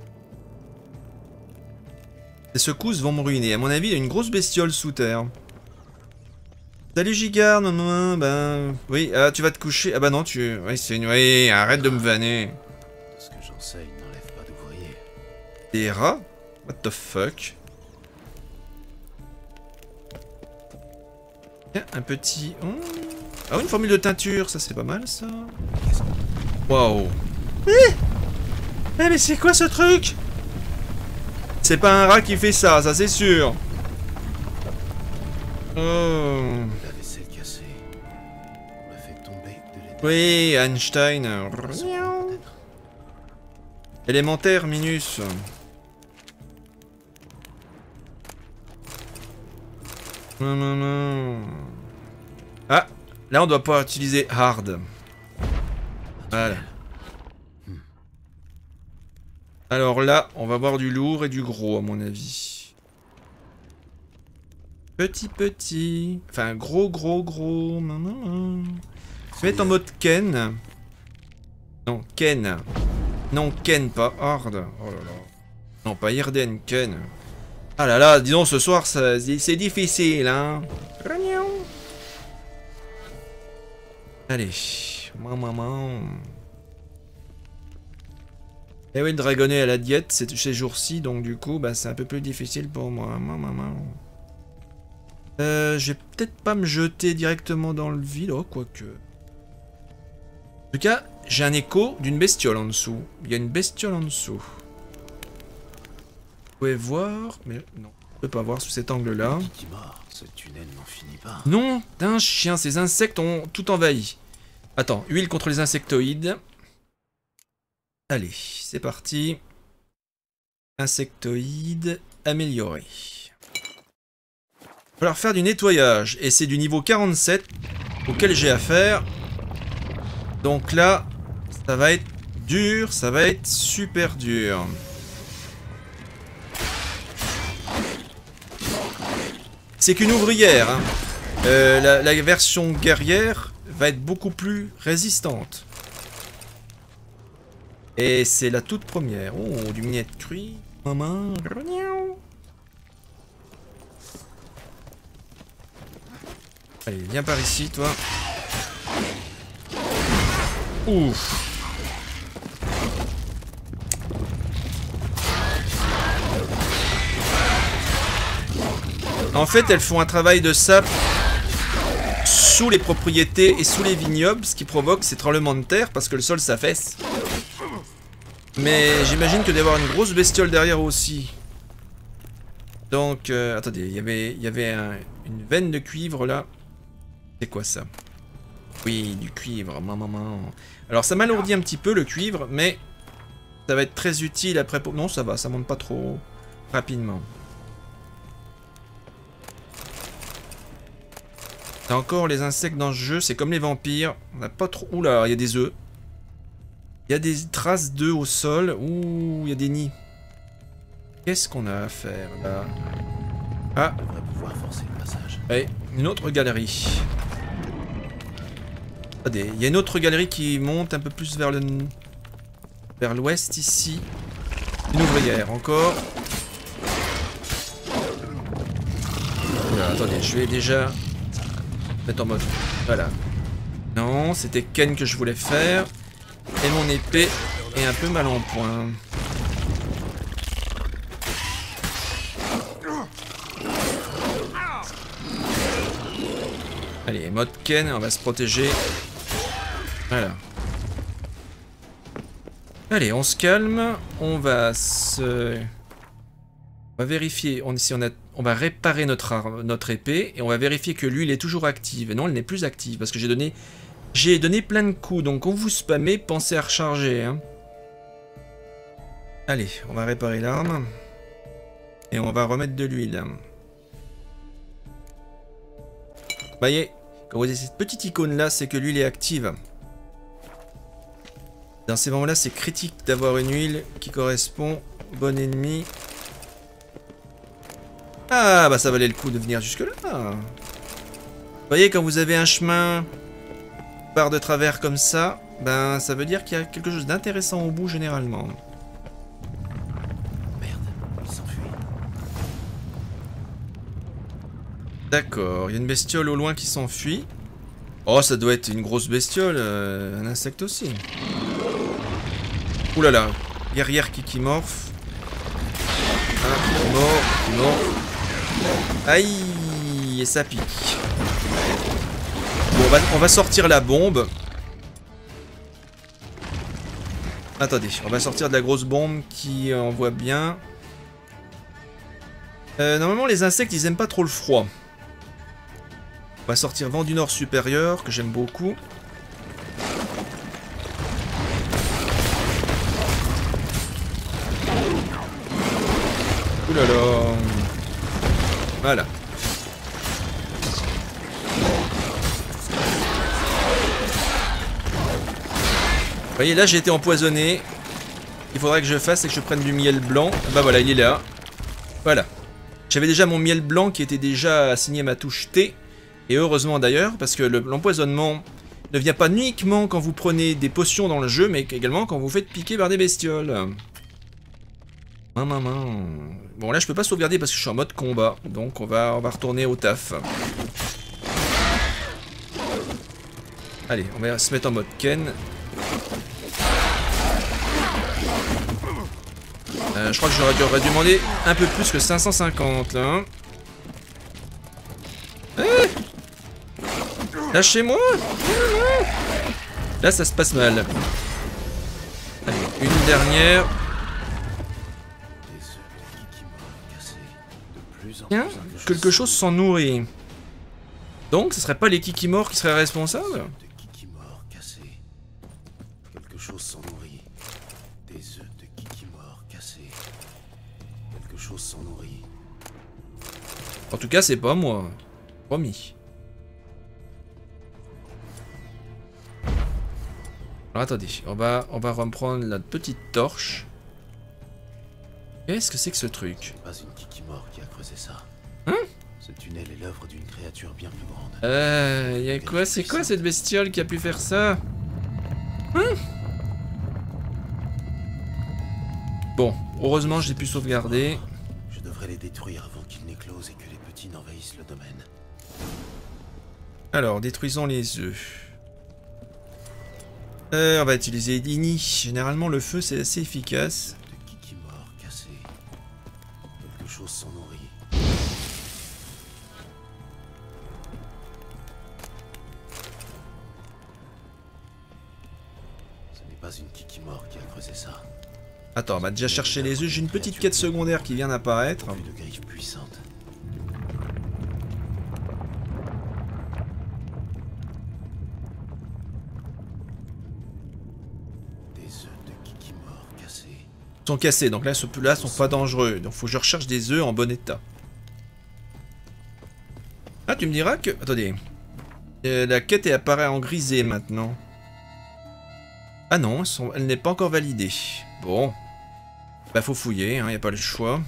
Ces secousses vont me ruiner. À mon avis, il y a une grosse bestiole sous terre. Salut Gigard, maman, ben... Oui, ah, tu vas te coucher. Ah bah non, tu... Oui, c'est une... Oui, arrête de me vanner. Ce que j'en sais, il n'enlève pas d'ouvriers. Des rats? What the fuck? Tiens, un petit... Oh. Ah, une formule de teinture, ça c'est pas mal, ça. Waouh. Eh, eh mais c'est quoi ce truc? C'est pas un rat qui fait ça, ça c'est sûr. Oh... La vaisselle cassée. On l'a fait tomber de l'étage. Oui, Einstein. Élémentaire, Minus. Non, non, non. Ah, là on doit pas utiliser hard. Voilà. Alors là, on va voir du lourd et du gros à mon avis. Petit, petit. Enfin, gros, gros, gros. Non, non, non. Je vais mettre en mode Ken. Non, Ken. Non, Ken, pas Hard. Oh là là. Non, pas Irden, Ken. Ah là là, disons ce soir, ça- c'est difficile, hein. Allez. Maman, maman. Eh oui, le dragonnet à la diète, c'est ces jours-ci, donc du coup, bah, c'est un peu plus difficile pour moi. Maman, maman. Euh, je vais peut-être pas me jeter directement dans le vide, oh, quoique. En tout cas, j'ai un écho d'une bestiole en dessous. Il y a une bestiole en dessous. Vous pouvez voir, mais non, je peux pas voir sous cet angle-là. Qui mord, ce tunnel n'en finit pas. Non, t'es un chien, ces insectes ont tout envahi. Attends, huile contre les insectoïdes. Allez, c'est parti. Insectoïdes amélioré. Il va falloir faire du nettoyage. Et c'est du niveau quarante-sept auquel j'ai affaire. Donc là, ça va être dur, ça va être super dur. C'est qu'une ouvrière. Hein. Euh, la, la version guerrière va être beaucoup plus résistante. Et c'est la toute première. Oh, du miette cuit. Maman. Allez, viens par ici, toi. Ouf. En fait, elles font un travail de sap sous les propriétés et sous les vignobles, ce qui provoque ces tremblements de terre parce que le sol s'affaisse. Mais j'imagine que d'avoir une grosse bestiole derrière aussi. Donc, euh, attendez, il y avait, il y avait un, une veine de cuivre là. C'est quoi ça? Oui, du cuivre, maman. Alors ça m'alourdit un petit peu le cuivre, mais ça va être très utile après pour... Non, ça va, ça monte pas trop rapidement. T'as encore les insectes dans ce jeu, c'est comme les vampires. On n'a pas trop... Oula, il y a des œufs. Il y a des traces d'œufs au sol. Ouh, il y a des nids. Qu'est-ce qu'on a à faire là? Ah, On devrait pouvoir forcer le passage. allez, une autre galerie. Attendez, il y a une autre galerie qui monte un peu plus vers le vers l'ouest ici. Une ouvrière encore. Oula, attendez, je vais déjà mettre en mode. Voilà. Non, c'était Ken que je voulais faire. Et mon épée est un peu mal en point. Allez, mode Ken, on va se protéger. Voilà. Allez, on se calme. On va se... On va vérifier. On, ici, on, a... on va réparer notre, arme, notre épée. Et on va vérifier que l'huile est toujours active. Et non, elle n'est plus active. Parce que j'ai donné... J'ai donné plein de coups. Donc, quand vous spammez, pensez à recharger. Hein. Allez, on va réparer l'arme. Et on va remettre de l'huile. Vous voyez, quand vous avez cette petite icône là, c'est que l'huile est active. Dans ces moments là, c'est critique d'avoir une huile qui correspond au bon ennemi. Ah, bah ça valait le coup de venir jusque là. Vous voyez, quand vous avez un chemin par de travers comme ça, ben ça veut dire qu'il y a quelque chose d'intéressant au bout généralement. Merde, il s'enfuit. D'accord, il y a une bestiole au loin qui s'enfuit. Oh, ça doit être une grosse bestiole, euh, un insecte aussi. Ouh là là, guerrière kikimorphe. Ah, mort, mort. Aïe, et ça pique. Bon, on va, on va sortir la bombe. Attendez, on va sortir de la grosse bombe qui envoie bien. Euh, normalement, les insectes, ils aiment pas trop le froid. On va sortir vent du nord supérieur, que j'aime beaucoup. Ouh là là. Voilà. Vous voyez, là j'ai été empoisonné. Il faudrait que je fasse, c'est que je prenne du miel blanc. Bah voilà, il est là. Voilà. J'avais déjà mon miel blanc qui était déjà assigné à ma touche T. Et heureusement d'ailleurs, parce que l'empoisonnement ne vient pas uniquement quand vous prenez des potions dans le jeu, mais également quand vous faites piquer par des bestioles. Ah, maman. Bon, là je peux pas sauvegarder parce que je suis en mode combat. Donc on va, on va retourner au taf. Allez, on va se mettre en mode Ken. Euh, je crois que j'aurais dû, dû demander un peu plus que cinq cent cinquante là. Hein. Eh, lâchez-moi. Là ça se passe mal. Allez, une dernière. Tiens, quelque chose s'en nourrit. Donc ce serait pas les kikimors qui seraient responsables? Quelque chose s'en nourrit. Des œufs de kikimor cassés. Quelque chose s'en nourrit. En tout cas, c'est pas moi. Promis. Alors attendez, on va, on va reprendre la petite torche. Qu'est-ce que c'est que ce truc? C'est pas une kikimor qui a creusé ça. Hein? Ce tunnel est l'œuvre d'une créature bien plus grande. Euh, y'a quoi? C'est quoi cette bestiole qui a pu faire ça? Hein? Bon, heureusement j'ai pu sauvegarder. Je devrais les détruire avant qu'ils n'éclosent et que les petits n'envahissent le domaine. Alors, détruisons les œufs. Euh, on va utiliser des nids. Généralement, le feu c'est assez efficace. De kikimor cassés. Quelque chose s'en nourrit. Ce n'est pas une kikimor qui a creusé ça. Attends, on va déjà chercher les œufs. J'ai une petite quête secondaire qui vient d'apparaître. Pourvu de griffes puissantes. Des œufs de Kikimor cassés. Ils sont cassés, donc là, ceux-là sont pas dangereux. Donc faut que je recherche des œufs en bon état. Ah, tu me diras que... Attendez. Euh, la quête elle apparaît en grisé maintenant. Ah non, elles sont... elle n'est pas encore validée. Bon. Bah faut fouiller, hein, y a pas le choix.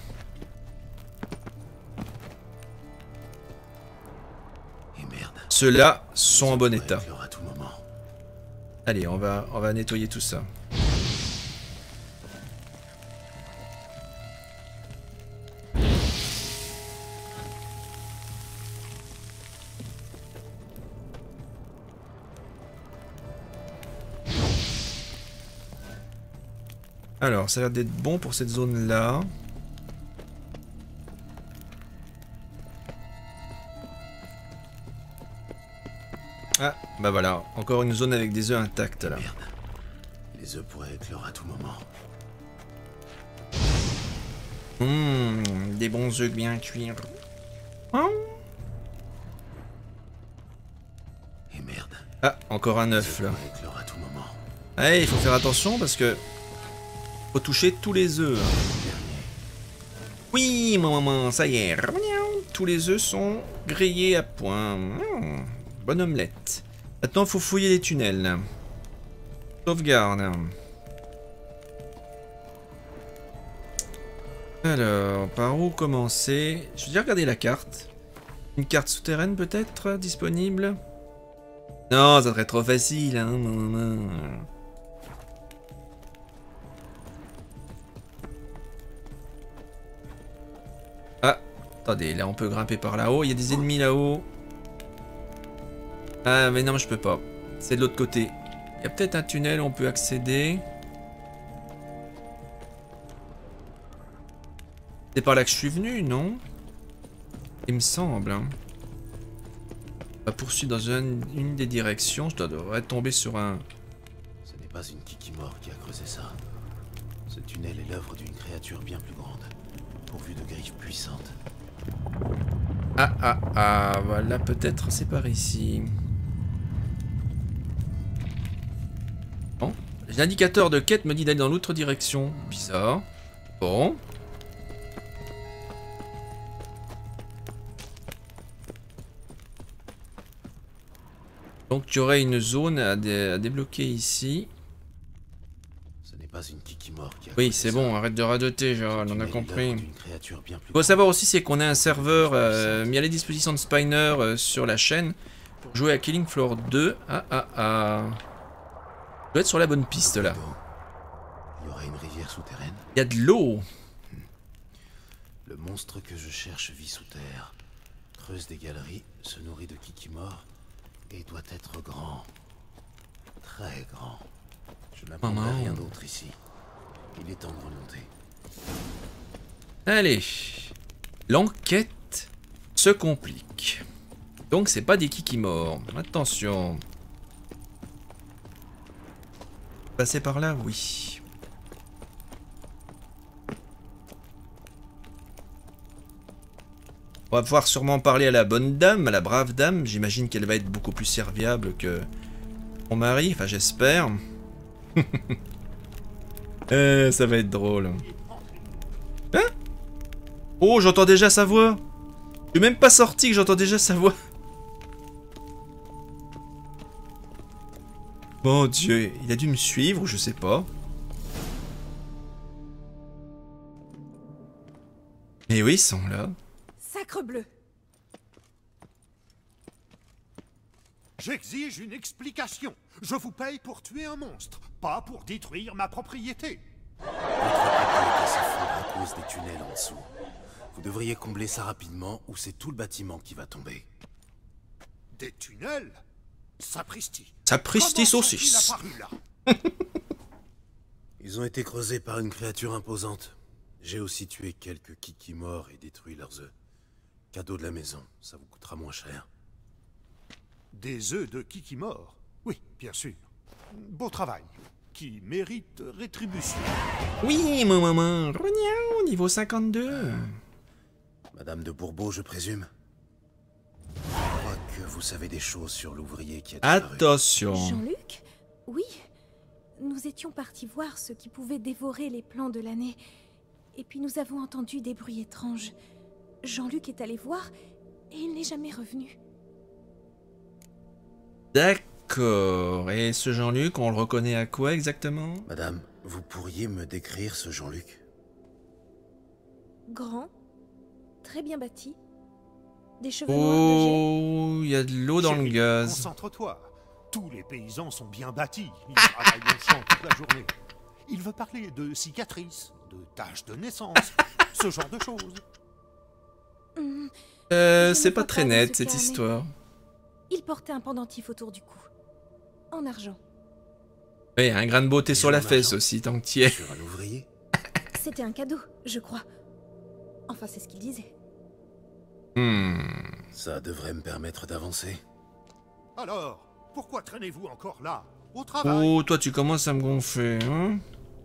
Et merde. Ceux-là sont en bon état. À tout moment. Allez, on va, on va nettoyer tout ça. Alors, ça a l'air d'être bon pour cette zone-là. Ah, bah voilà, encore une zone avec des œufs intacts là. Merde. Les œufs pourraient éclore à tout moment. Hum, des bons œufs bien cuits. Hum. Et merde. Ah, encore un œuf Les là. œufs pourraient éclore à tout moment. Ah, il faut faire attention parce que faut toucher tous les œufs. Oui, maman, ça y est. Tous les œufs sont grillés à point. Mmh, bonne omelette. Maintenant, il faut fouiller les tunnels. Sauvegarde. Alors, par où commencer? Je vais déjà regarder la carte. Une carte souterraine peut-être disponible? Non, ça serait trop facile. Hein. Non, non. Ah, attendez, là on peut grimper par là-haut. Il y a des ennemis là-haut. Ah, mais non, je peux pas. C'est de l'autre côté. Il y a peut-être un tunnel où on peut accéder. C'est par là que je suis venu, non? Il me semble. Hein. On va poursuivre dans une, une des directions. Je dois devrais tomber sur un... Ce n'est pas une Kikimor qui a creusé ça. Ce tunnel est l'œuvre d'une créature bien plus grande, pourvue de griffes puissantes. Ah, ah, ah, voilà, peut-être c'est par ici. Bon, l'indicateur de quête me dit d'aller dans l'autre direction. Bizarre. Bon. Donc il y aurait une zone à, dé à débloquer ici. Ce n'est pas une Kikimor qui a Oui, creusé c'est ça. bon, arrête de radoter, genre, Ce on a tunnel est compris. l'œuvre d'une créature bien plus Il faut grande. savoir aussi, c'est qu'on a un serveur euh, mis à la disposition de Spiner euh, sur la chaîne pour jouer à Killing Floor deux. Ah, ah, ah. Je dois être sur la bonne piste là. Il y aurait une rivière souterraine. Il y a de l'eau. Le monstre que je cherche vit sous terre, creuse des galeries, se nourrit de Kikimor et doit être grand. Très grand. Je n'apprendrai Maman. rien d'autre ici. Il est temps de remonter. Allez. L'enquête se complique. Donc c'est pas des Kikimor. Attention. Passer par là, oui. On va pouvoir sûrement parler à la bonne dame, à la brave dame. J'imagine qu'elle va être beaucoup plus serviable que mon mari. Enfin, j'espère. euh, ça va être drôle. Hein? Oh, j'entends déjà sa voix. Je suis même pas sorti que j'entends déjà sa voix. Mon Dieu, il a dû me suivre, je sais pas. Et oui, ils sont là. Sacrebleu! J'exige une explication. Je vous paye pour tuer un monstre, pas pour détruire ma propriété. Votre propriété s'effondre à cause des tunnels en dessous. Vous devriez combler ça rapidement ou c'est tout le bâtiment qui va tomber. Des tunnels? Sapristi. Sapristi Comment saucisse. sont-ils apparus là? Ils ont été creusés par une créature imposante. J'ai aussi tué quelques Kikimor et détruit leurs œufs. Cadeau de la maison, ça vous coûtera moins cher. Des œufs de Kikimor? Oui, bien sûr. Beau travail. qui mérite rétribution. Oui, mon maman. Rognon, niveau cinquante-deux. Madame de Bourbeau, je présume. Je crois que vous savez des choses sur l'ouvrier qui a disparu. Attention. Jean-Luc? Oui. Nous étions partis voir ce qui pouvait dévorer les plants de l'année. Et puis nous avons entendu des bruits étranges. Jean-Luc est allé voir et il n'est jamais revenu. D'accord. Et ce Jean-Luc, on le reconnaît à quoi exactement? Madame, vous pourriez me décrire ce Jean-Luc? Grand, très bien bâti, des cheveux noirs de jet. Oh, il y a de l'eau dans le Chérie, gaz. Concentre-toi. Tous les paysans sont bien bâtis. Ils travaillent au champ toute la journée. Il veut parler de cicatrices, de taches de naissance, ce genre de choses. Hum, Euh, Je ne c'est pas vois très pas net de ce cette carnet. histoire. Il portait un pendentif autour du cou, en argent. Oui, un grain de beauté Et sur la en fesse argent. aussi, tant que t'y es. Sur un ouvrier? C'était un cadeau, je crois. Enfin, c'est ce qu'il disait. Hmm. Ça devrait me permettre d'avancer. Alors, pourquoi traînez-vous encore là, au travail? Oh, toi tu commences à me gonfler, hein?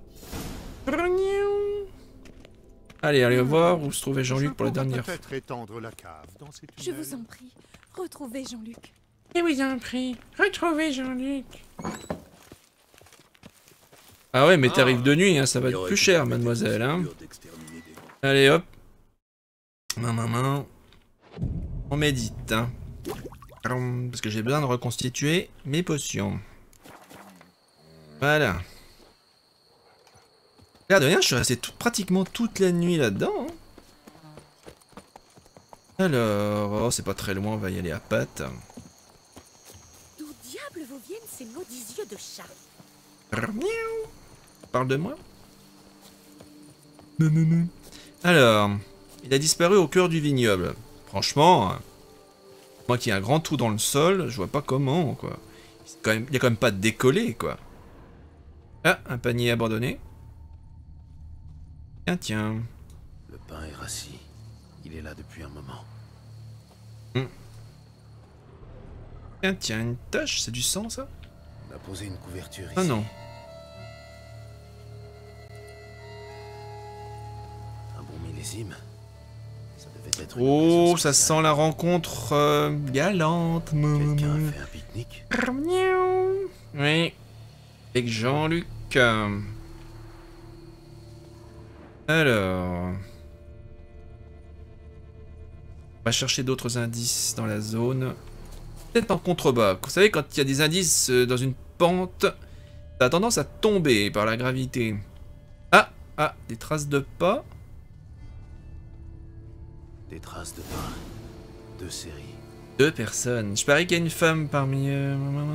Allez, allez voir où se trouvait Jean-Luc Je pour la pourrais dernière fois. peut-être étendre la cave dans ces Je tunnels. vous en prie, retrouvez Jean-Luc. Et vous en prie, retrouvez Jean-Luc. Ah ouais, mais t'arrives de nuit, hein, ça va être plus cher, mademoiselle, hein. Allez, hop. Main, main, main. On médite, hein. Parce que j'ai besoin de reconstituer mes potions. Voilà. Regarde, rien, je suis resté tout- pratiquement toute la nuit là-dedans. hein. Alors, oh, c'est pas très loin, on va y aller à pattes. D'où diable vous viennent ces maudits yeux de chat? Parle de moi. Non, non, non. Alors, il a disparu au cœur du vignoble. Franchement, moi qui ai un grand trou dans le sol, je vois pas comment, quoi. C'est quand même- Il y a quand même pas de décollé, quoi. Ah, un panier abandonné. Tiens, tiens. Le pain est rassis. Il est là depuis un moment. Tiens, tiens, une tache, c'est du sang, ça? On a posé une couverture ici. Ah non. Un bon millésime. Ça devait être une Oh, occasion ça spéciale. sent la rencontre euh, galante. Quelqu'un a fait un pique-nique? Oui. Avec Jean-Luc. euh. Alors. On va chercher d'autres indices dans la zone. Peut-être en contrebas. Vous savez, quand il y a des indices euh, dans une pente, ça a tendance à tomber par la gravité. Ah, ah, des traces de pas. Des traces de pain. Deux séries. Deux personnes. Je parie qu'il y a une femme parmi eux.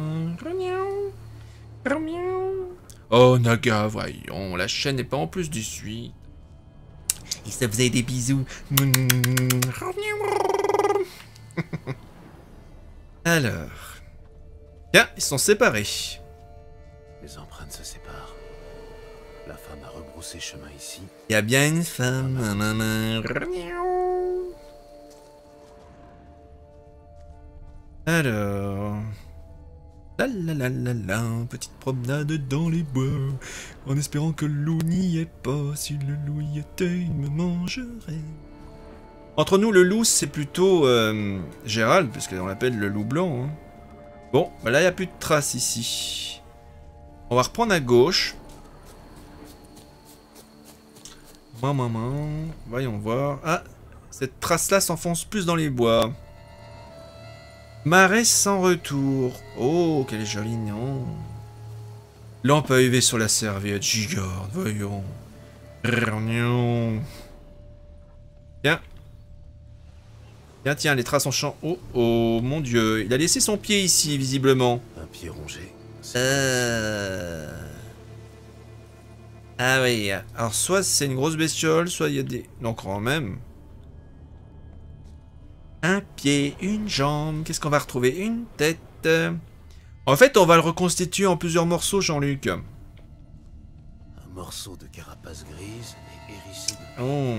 Oh, Naga, voyons. La chaîne n'est pas en plus du suite. Et ça faisait des bisous. Alors. Tiens, ils sont séparés. Les empreintes se séparent. La femme a rebroussé chemin ici. Il y a bien une femme. Alors. La la la la la, petite promenade dans les bois, en espérant que le loup n'y est pas. Si le loup y était, il me mangerait. Entre nous, le loup, c'est plutôt euh, Gérald, puisqu'on l'appelle le loup blanc. Hein. Bon, bah là, il n'y a plus de traces ici. On va reprendre à gauche. Maman, maman, voyons voir. Ah, cette trace-là s'enfonce plus dans les bois. Marais sans retour. Oh, quel joli nom. Lampe à U V sur la serviette. Gigarde, voyons. Tiens. Tiens, tiens, les traces en champ. Oh, oh, mon Dieu. Il a laissé son pied ici, visiblement. Un pied rongé. C'est Euh... Ah oui. Alors, soit c'est une grosse bestiole, soit il y a des... Non, quand même. Un pied, une jambe. Qu'est-ce qu'on va retrouver? Une tête. En fait, on va le reconstituer en plusieurs morceaux, Jean-Luc. un morceau de carapace grise et hérissé de... Oh.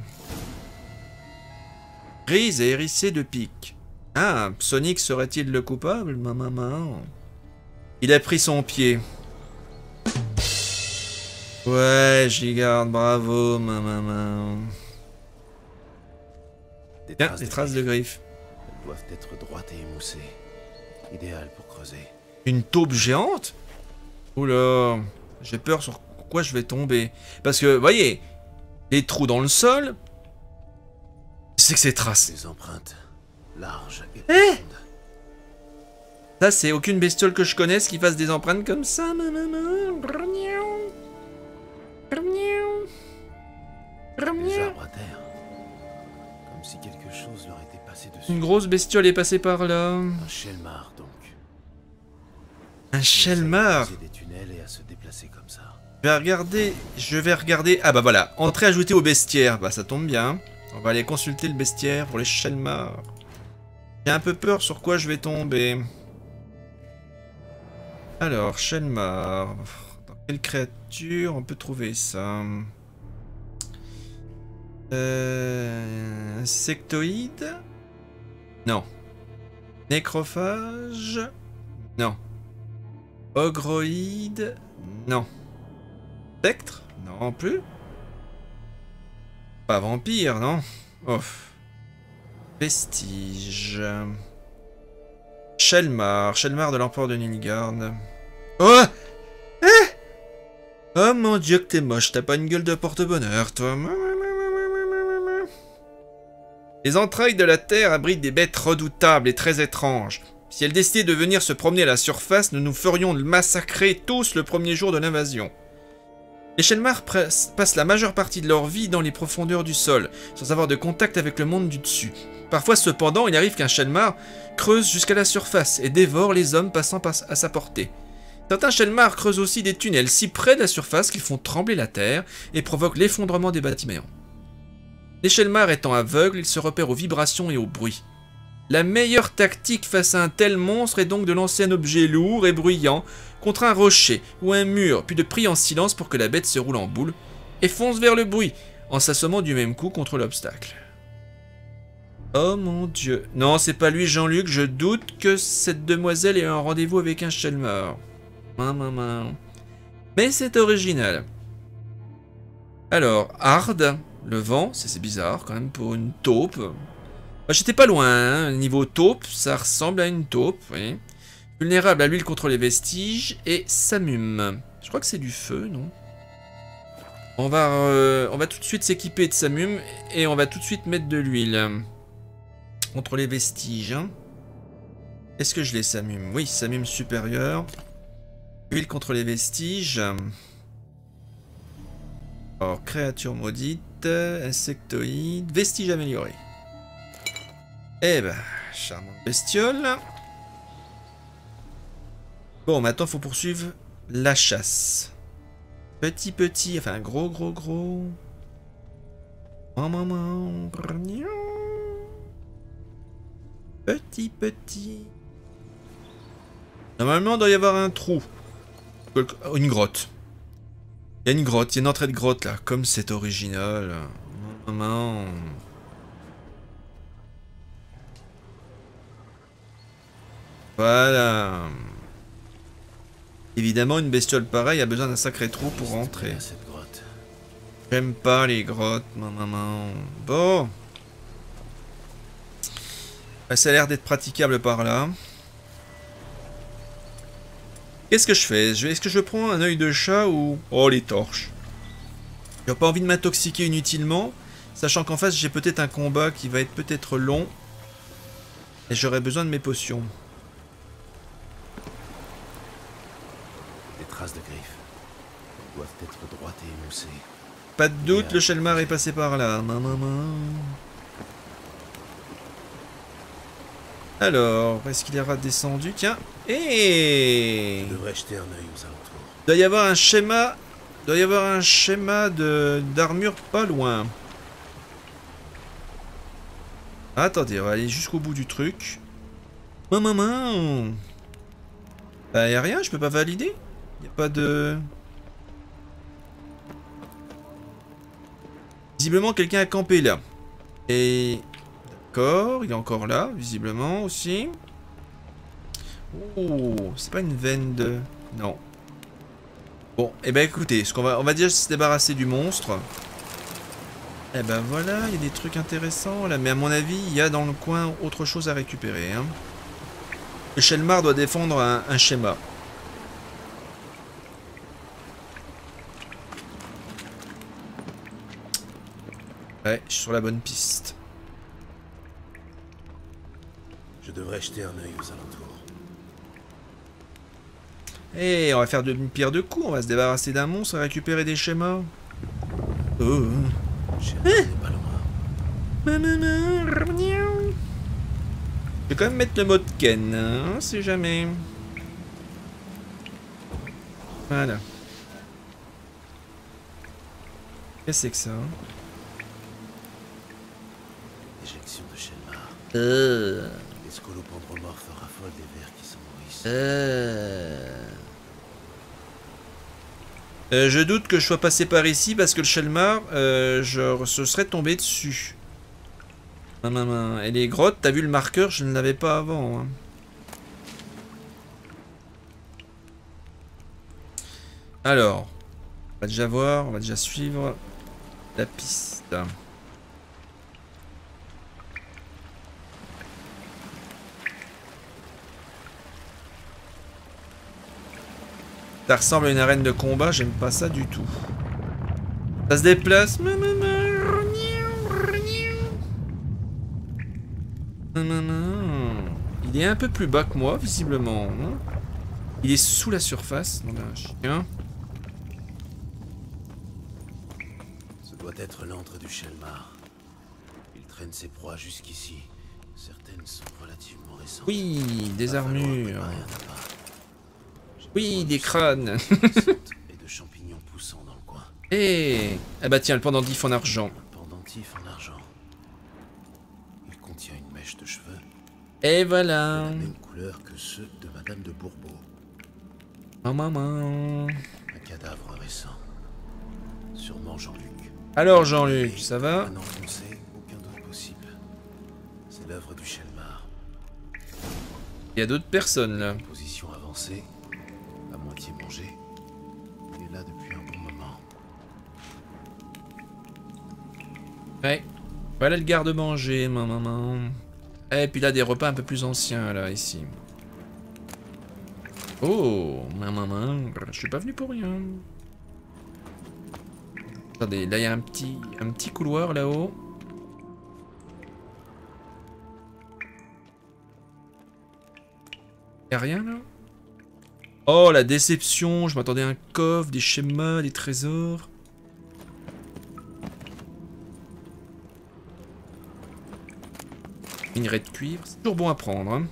Grise et hérissée de pique. Ah, Sonic serait-il le coupable, maman? Il a pris son pied. Ouais, j'y garde, bravo, ma maman. Des Tiens, traces des de traces de griffes. Elles doivent être droites et émoussées. Idéal pour creuser. Une taupe géante? Oula, j'ai peur sur quoi je vais tomber. Parce que, voyez, les trous dans le sol, c'est que ces traces. Des empreintes larges et Eh profondes. Ça, c'est aucune bestiole que je connaisse qui fasse des empreintes comme ça, ma maman. Grognon. Grognon. Des Grognon. arbres à terre. Comme si quelque chose leur était passé dessus. Une grosse bestiole est passée par là. Un Shelmar, donc. Un Shelmar. Des tunnels et à se déplacer comme ça. Je vais regarder, je vais regarder... Ah bah voilà, entrée ajoutée au bestiaire. Bah ça tombe bien. On va aller consulter le bestiaire pour les Shelmar. J'ai un peu peur sur quoi je vais tomber. Alors, Shelmar. Dans quelle créature on peut trouver ça? Euh... Insectoïde? Non. Nécrophage? Non. Ogroïde? Non. Spectre? Non plus. Pas vampire, non? Oh. Vestige. Shelmar. Shelmar de l'empereur de Nilgard. Oh! Eh! Oh mon dieu que t'es moche, t'as pas une gueule de porte-bonheur, toi. Les entrailles de la terre abritent des bêtes redoutables et très étranges. Si elles décidaient de venir se promener à la surface, nous nous ferions massacrer tous le premier jour de l'invasion. Les Shelmar passent la majeure partie de leur vie dans les profondeurs du sol, sans avoir de contact avec le monde du dessus. Parfois cependant, il arrive qu'un Shelmar creuse jusqu'à la surface et dévore les hommes passant à sa portée. Certains Shelmar creusent aussi des tunnels si près de la surface qu'ils font trembler la terre et provoquent l'effondrement des bâtiments. Les Shelmar étant aveugles, ils se repèrent aux vibrations et aux bruits. La meilleure tactique face à un tel monstre est donc de lancer un objet lourd et bruyant contre un rocher ou un mur, puis de prier en silence pour que la bête se roule en boule et fonce vers le bruit, en s'assommant du même coup contre l'obstacle. Oh mon dieu. Non, c'est pas lui, Jean-Luc, je doute que cette demoiselle ait un rendez-vous avec un Shelmar. Maman. Mais c'est original. Alors, Hard, le vent, c'est bizarre quand même pour une taupe. Bah, j'étais pas loin, hein. Niveau taupe, ça ressemble à une taupe, oui. Vulnérable à l'huile contre les vestiges et Samum. Je crois que c'est du feu, non? On va, euh, on va tout de suite s'équiper de Samum et on va tout de suite mettre de l'huile contre les vestiges. Hein. Est-ce que je l'ai Samum? Oui, Samum supérieur. Huile contre les vestiges. Alors, créature maudite, insectoïde, vestige amélioré. Eh ben, charmante bestiole. Bon, maintenant, faut poursuivre la chasse. Petit, petit, enfin, gros, gros, gros. Maman, petit, petit. Normalement, il doit y avoir un trou. Une grotte. Il y a une grotte, il y a une entrée de grotte, là. Comme c'est original. Maman. Voilà. Évidemment, une bestiole pareille a besoin d'un sacré trou pour rentrer. J'aime pas les grottes, ma maman. Bon. Ça a l'air d'être praticable par là. Qu'est-ce que je fais? Est-ce que je prends un œil de chat ou... Oh, les torches. J'ai pas envie de m'intoxiquer inutilement, sachant qu'en face, j'ai peut-être un combat qui va être peut-être long. Et j'aurai besoin de mes potions. Traces de griffes. Elles doivent être droites et émoussées. Pas de doute, le Shelmar est passé par là. Alors, est-ce qu'il ira descendu? Tiens. Et je devrais jeter un œil aux alentours. Il doit y avoir un schéma. Il doit y avoir un schéma de d'armure pas loin. Attendez, on va aller jusqu'au bout du truc. Maman. Bah, y a rien, je peux pas valider. Y a pas de... Visiblement, quelqu'un a campé là. Et... D'accord, il est encore là, visiblement aussi. Oh, c'est pas une veine de... Non. Bon, et eh ben écoutez, ce qu'on va, on va déjà se débarrasser du monstre. Eh ben voilà, il y a des trucs intéressants là, mais à mon avis, il y a dans le coin autre chose à récupérer. Hein. Le Shelmar doit défendre un, un schéma. Ouais, je suis sur la bonne piste. Je devrais jeter un œil aux alentours. Eh, on va faire une pierre de coups, on va se débarrasser d'un monstre et récupérer des schémas. Oh. Shelmar n'est pas loin. Je vais quand même mettre le mode Ken, hein, si jamais. Voilà. Qu'est-ce que c'est que ça? Éjection de Shelmar. Euh. Les scolopendromorphes raffolent des vers qui s'en nourrissent. Euh... Euh, je doute que je sois passé par ici parce que le Shelmar, euh, je se serais tombé dessus. Ah, maman. Et les grottes, t'as vu le marqueur, je ne l'avais pas avant. Hein. Alors, on va déjà voir, on va déjà suivre la piste. Ça ressemble à une arène de combat, j'aime pas ça du tout. Ça se déplace. Il est un peu plus bas que moi, visiblement. Il est sous la surface. Non, un chien. Ce doit être l'antre du Shelmar. Il traîne ses proies jusqu'ici. Certaines sont relativement récentes. Oui, des Va falloir armures. préparer un appât. Oui, des crânes. Et de champignons poussant dans le coin. Eh, ah bah tiens, le pendentif en argent. Un pendentif en argent. Il contient une mèche de cheveux. Et De voilà. la même couleur que ceux de Madame de Bourbeau. Oh maman. Un cadavre récent. Sûrement Jean-Luc. Alors Jean-Luc, ça va? Un enfoncé, aucun doute possible. C'est l'œuvre du Shelmar. Il y a d'autres personnes là. Position avancée, à moitié mangé. Il est là depuis un bon moment. Ouais. Voilà le garde-manger, ma maman. Et puis là, des repas un peu plus anciens, là, ici. Oh, ma maman. Je suis pas venu pour rien. Attendez, là, il y a un petit, un petit couloir, là-haut. Y'a rien, là? Oh, la déception. Je m'attendais à un coffre, des schémas, des trésors. Minerai de cuivre, c'est toujours bon à prendre. Hein.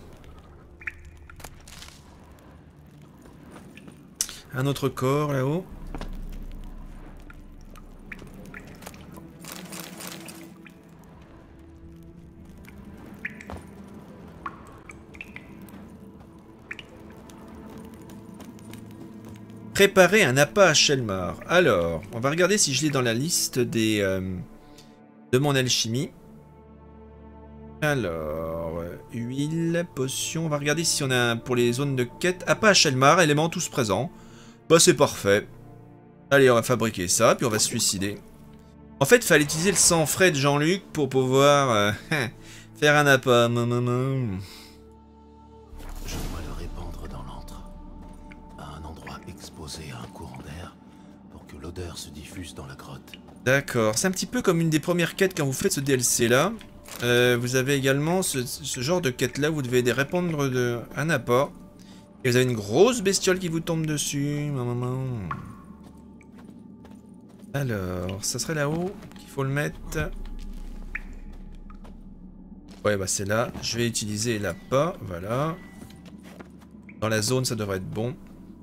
Un autre corps là-haut. Préparer un appât à Shelmar. Alors, on va regarder si je l'ai dans la liste des euh, de mon alchimie. Alors, euh, huile, potion, on va regarder si on a un, pour les zones de quête. Appât à Shelmar, éléments tous présents. Bah c'est parfait. Allez, on va fabriquer ça, puis on va se suicider. En fait, il fallait utiliser le sang frais de Jean-Luc pour pouvoir euh, faire un appât. Je dois le répandre dans l'antre, à un endroit exposé à un courant d'air, pour que l'odeur se diffuse dans la grotte. D'accord, c'est un petit peu comme une des premières quêtes quand vous faites ce D L C là. Euh, vous avez également ce, ce genre de quête là, vous devez répandre de, un appât. Et vous avez une grosse bestiole qui vous tombe dessus. Maman. Alors, ça serait là-haut qu'il faut le mettre. Ouais, bah c'est là. Je vais utiliser l'appât, voilà. Dans la zone, ça devrait être bon.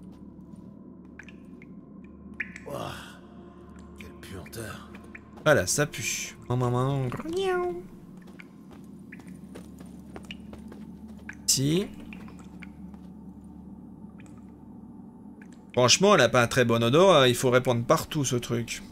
Ouah, quelle puanteur. Voilà, ça pue. Maman. Ici. Franchement, elle a pas un très bon odeur, il faut répandre partout ce truc.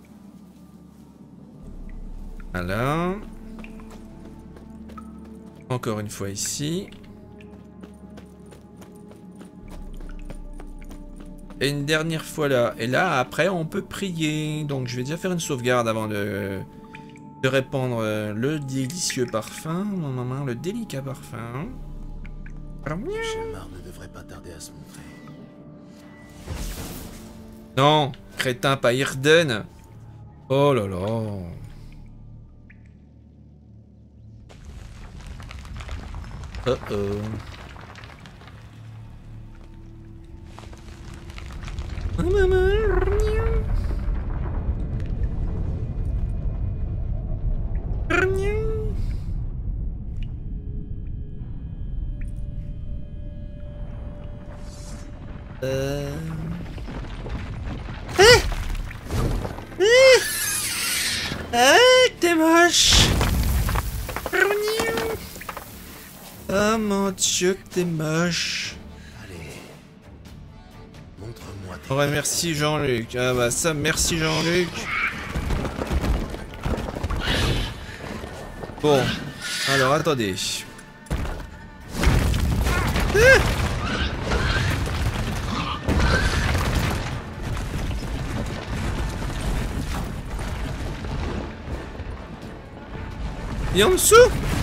Voilà. Encore une fois ici. Et une dernière fois là. Et là, après, on peut prier. Donc, je vais déjà faire une sauvegarde avant de, de répandre le délicieux parfum. Non, non, non, le délicat parfum. Shamar ne devrait pas tarder à se montrer. Non, crétin, pas Irden. Oh là là. Oh oh. Euh... Ah ah ah, t'es moche. Oh mon dieu, que t'es moche. Allez, montre-moi tes... Oh ouais, merci Jean-Luc. Ah bah ça, merci Jean-Luc. Bon, alors attendez. Ah, et en dessous?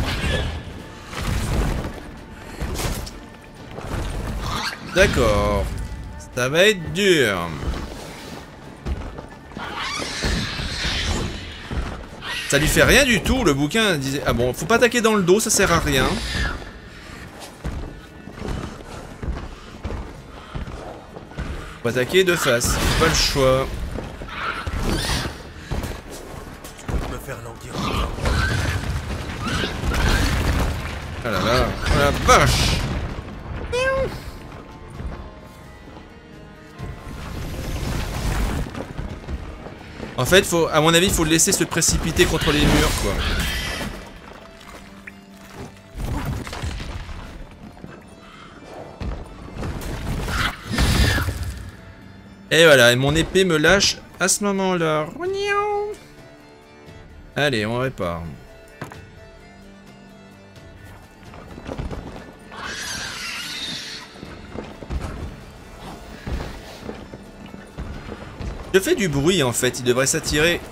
D'accord. Ça va être dur. Ça lui fait rien du tout, le bouquin disait... Ah bon, faut pas attaquer dans le dos, ça sert à rien. Faut attaquer de face, pas le choix. me faire languir. Ah là là, oh la vache. En fait, faut, à mon avis, il faut le laisser se précipiter contre les murs, quoi. Et voilà, et mon épée me lâche à ce moment-là. Allez, on répare. Je fais du bruit en fait, il devrait s'attirer.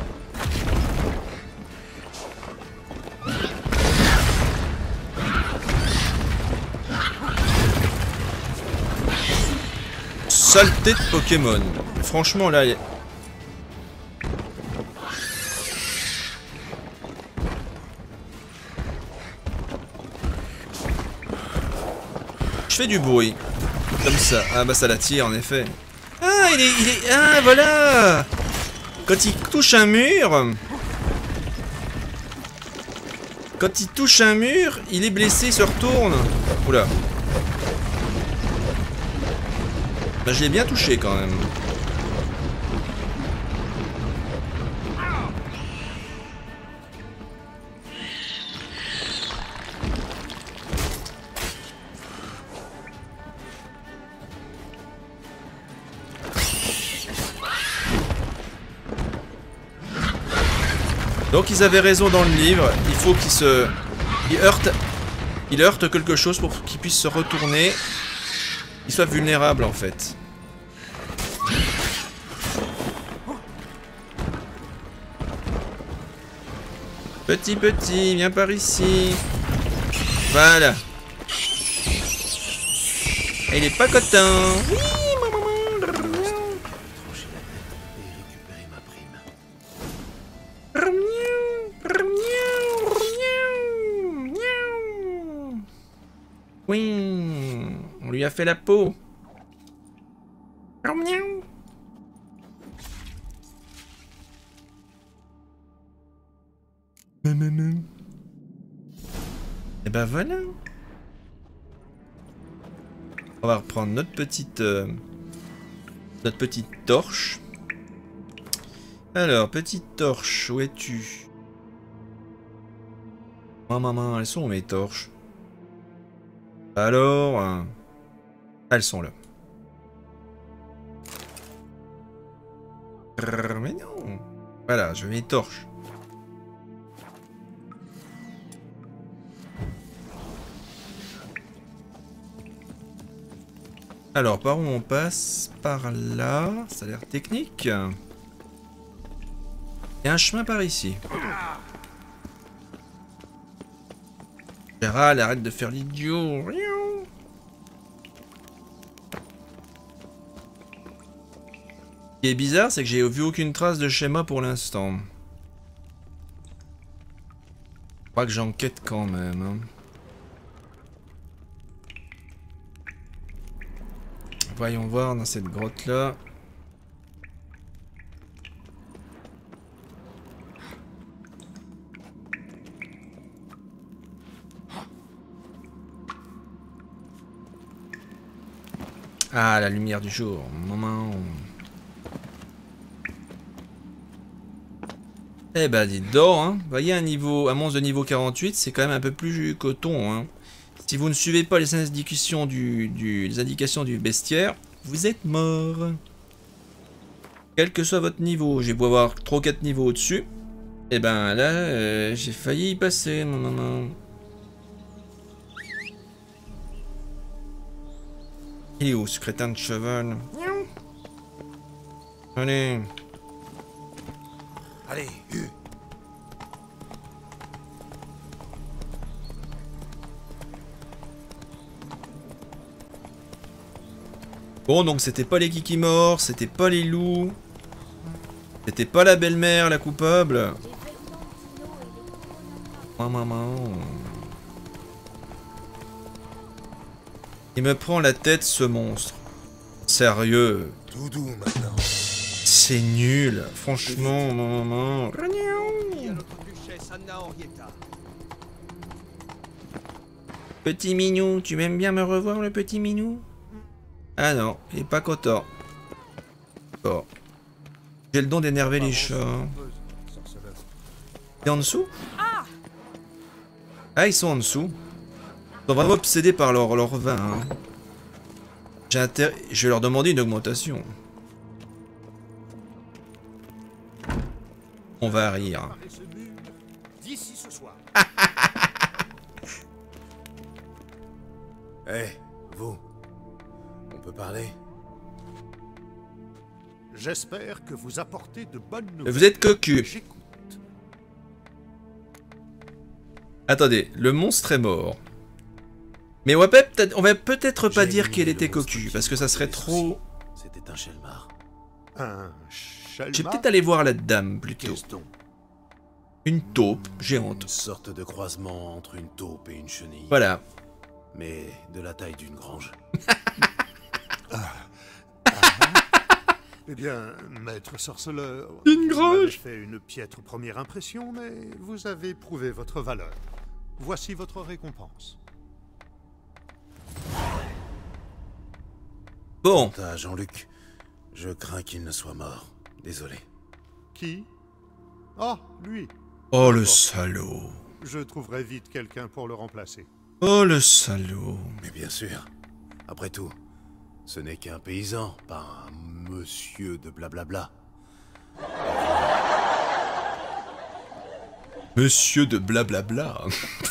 Saleté de Pokémon. Franchement là... Il... Je fais du bruit. Comme ça. Ah bah ça l'attire en effet. Ah, il est, il est... Ah, voilà. Quand il touche un mur... Quand il touche un mur, il est blessé, il se retourne. Oula. Bah, je l'ai bien touché, quand même. Donc ils avaient raison dans le livre, il faut qu'il se... Il heurte... Il heurte quelque chose pour qu'il puisse se retourner. Il soit vulnérable en fait. Petit petit, viens par ici. Voilà. Et il est pas content. Oui, maman. Oui, on lui a fait la peau. Et ben voilà. On va reprendre notre petite euh, notre petite torche. Alors, petite torche, où es-tu? Oh maman, elles sont où mes torches? Alors, euh, elles sont là. Mais non. Voilà, je mets les torches. Alors, par où on passe? Par là. Ça a l'air technique. Il y a un chemin par ici. Gérald, arrête de faire l'idiot. Ce qui est bizarre, c'est que j'ai vu aucune trace de schéma pour l'instant. Je crois que j'enquête quand même. Hein. Voyons voir dans cette grotte là. Ah, la lumière du jour. Moment. Eh ben, dis donc, hein. Vous voyez, un niveau, un monstre de niveau quarante-huit, c'est quand même un peu plus coton, hein. Si vous ne suivez pas les indications du, du, les indications du bestiaire, vous êtes mort. Quel que soit votre niveau, j'ai beau avoir trois quatre niveaux au-dessus. Et ben là, euh, j'ai failli y passer, mon maman. Il est où ce crétin de cheval? Allez. Allez, Hugh. Bon, donc c'était pas les Kikimor, c'était pas les loups. C'était pas la belle-mère, la coupable. Oh, maman. Il me prend la tête, ce monstre. Sérieux. Tout doux maintenant. C'est nul. Franchement, maman. Petit minou, tu m'aimes bien me revoir, le petit minou? Ah non, il est pas content. Bon. J'ai le don d'énerver les chats. Et en dessous? Ah, ils sont en dessous. Ils sont vraiment obsédés par leur, leur vin. Hein. J'ai intérêt... Je vais leur demander une augmentation. On va rire. D'ici ce soir. Hé, hey, vous. On peut parler? J'espère que vous apportez de bonnes nouvelles. Vous êtes cocu. J'écoute. Attendez, le monstre est mort. Mais on va peut-être, on va peut-être pas dire qu'elle était cocu, parce que ça serait trop... C'était un Shelmar. Un Je vais Shelmar? peut-être aller voir la dame, plutôt. Qu'est-ce donc? Une taupe géante. Une sorte de croisement entre une taupe et une chenille. Voilà. Mais de la taille d'une grange. Eh bien, maître sorceleur, Une vous grange. m'avez fait une piètre première impression, mais vous avez prouvé votre valeur. Voici votre récompense. Bon. Quant à Jean-Luc, je crains qu'il ne soit mort. Désolé. Qui? Ah, lui. Oh, le salaud. Je trouverai vite quelqu'un pour le remplacer. Oh, le salaud. Mais bien sûr. Après tout, ce n'est qu'un paysan, pas un monsieur de blablabla. Monsieur de blablabla.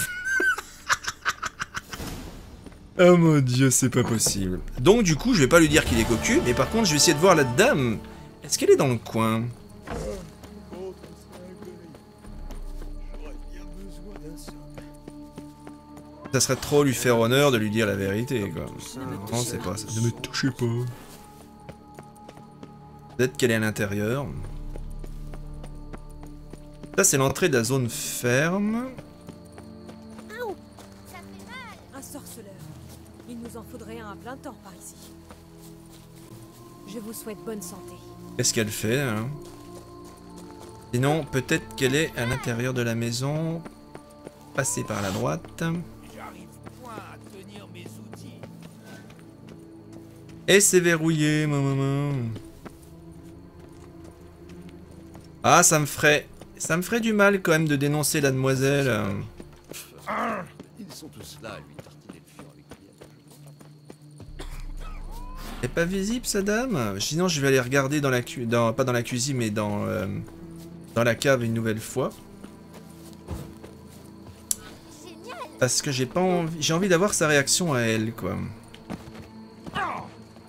Oh mon dieu, c'est pas possible. Donc du coup, je vais pas lui dire qu'il est cocu, mais par contre, je vais essayer de voir la dame. Est-ce qu'elle est dans le coin? Ça serait trop lui faire honneur de lui dire la vérité, quoi. Non, c'est pas ça. Ne me touchez pas. Peut-être qu'elle est à l'intérieur. Ça, c'est l'entrée de la zone ferme. Ça fait mal. Un sorceleur. Il nous en faudrait un à plein temps par ici. Je vous souhaite bonne santé. Qu'est-ce qu'elle fait, hein? Sinon, peut-être qu'elle est à l'intérieur de la maison. Passer par la droite. J'arrive point à tenir mes outils. Et c'est verrouillé, ma maman. Ah, ça me ferait... Ça me ferait du mal, quand même, de dénoncer la demoiselle. Ils sont tous là, lui tartiner le fion avec Elle est pas visible, sa dame? Sinon, je vais aller regarder dans la cu... Dans... Pas dans la cuisine, mais dans... Euh... Dans la cave une nouvelle fois. Génial. Parce que j'ai pas envie... J'ai envie d'avoir sa réaction à elle, quoi.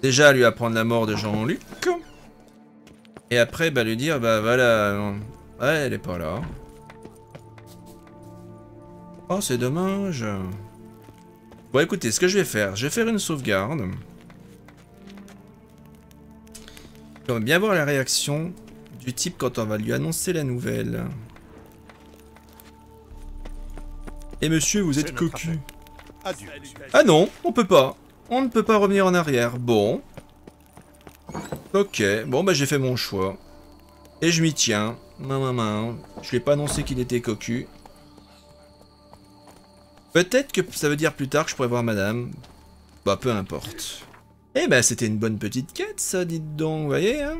Déjà lui apprendre la mort de Jean-Luc. Et après bah lui dire bah voilà. Ouais, elle est pas là. Oh c'est dommage. Bon écoutez, ce que je vais faire, je vais faire une sauvegarde. On va bien voir la réaction du type quand on va lui annoncer la nouvelle. Et monsieur, vous êtes cocu. Adieu. Ah non, on peut pas. On ne peut pas revenir en arrière. Bon. Ok, bon bah j'ai fait mon choix. Et je m'y tiens. Maman, je lui ai pas annoncé qu'il était cocu. Peut-être que ça veut dire plus tard que je pourrais voir madame. Bah peu importe. Eh ben c'était une bonne petite quête ça, dites donc, vous voyez hein.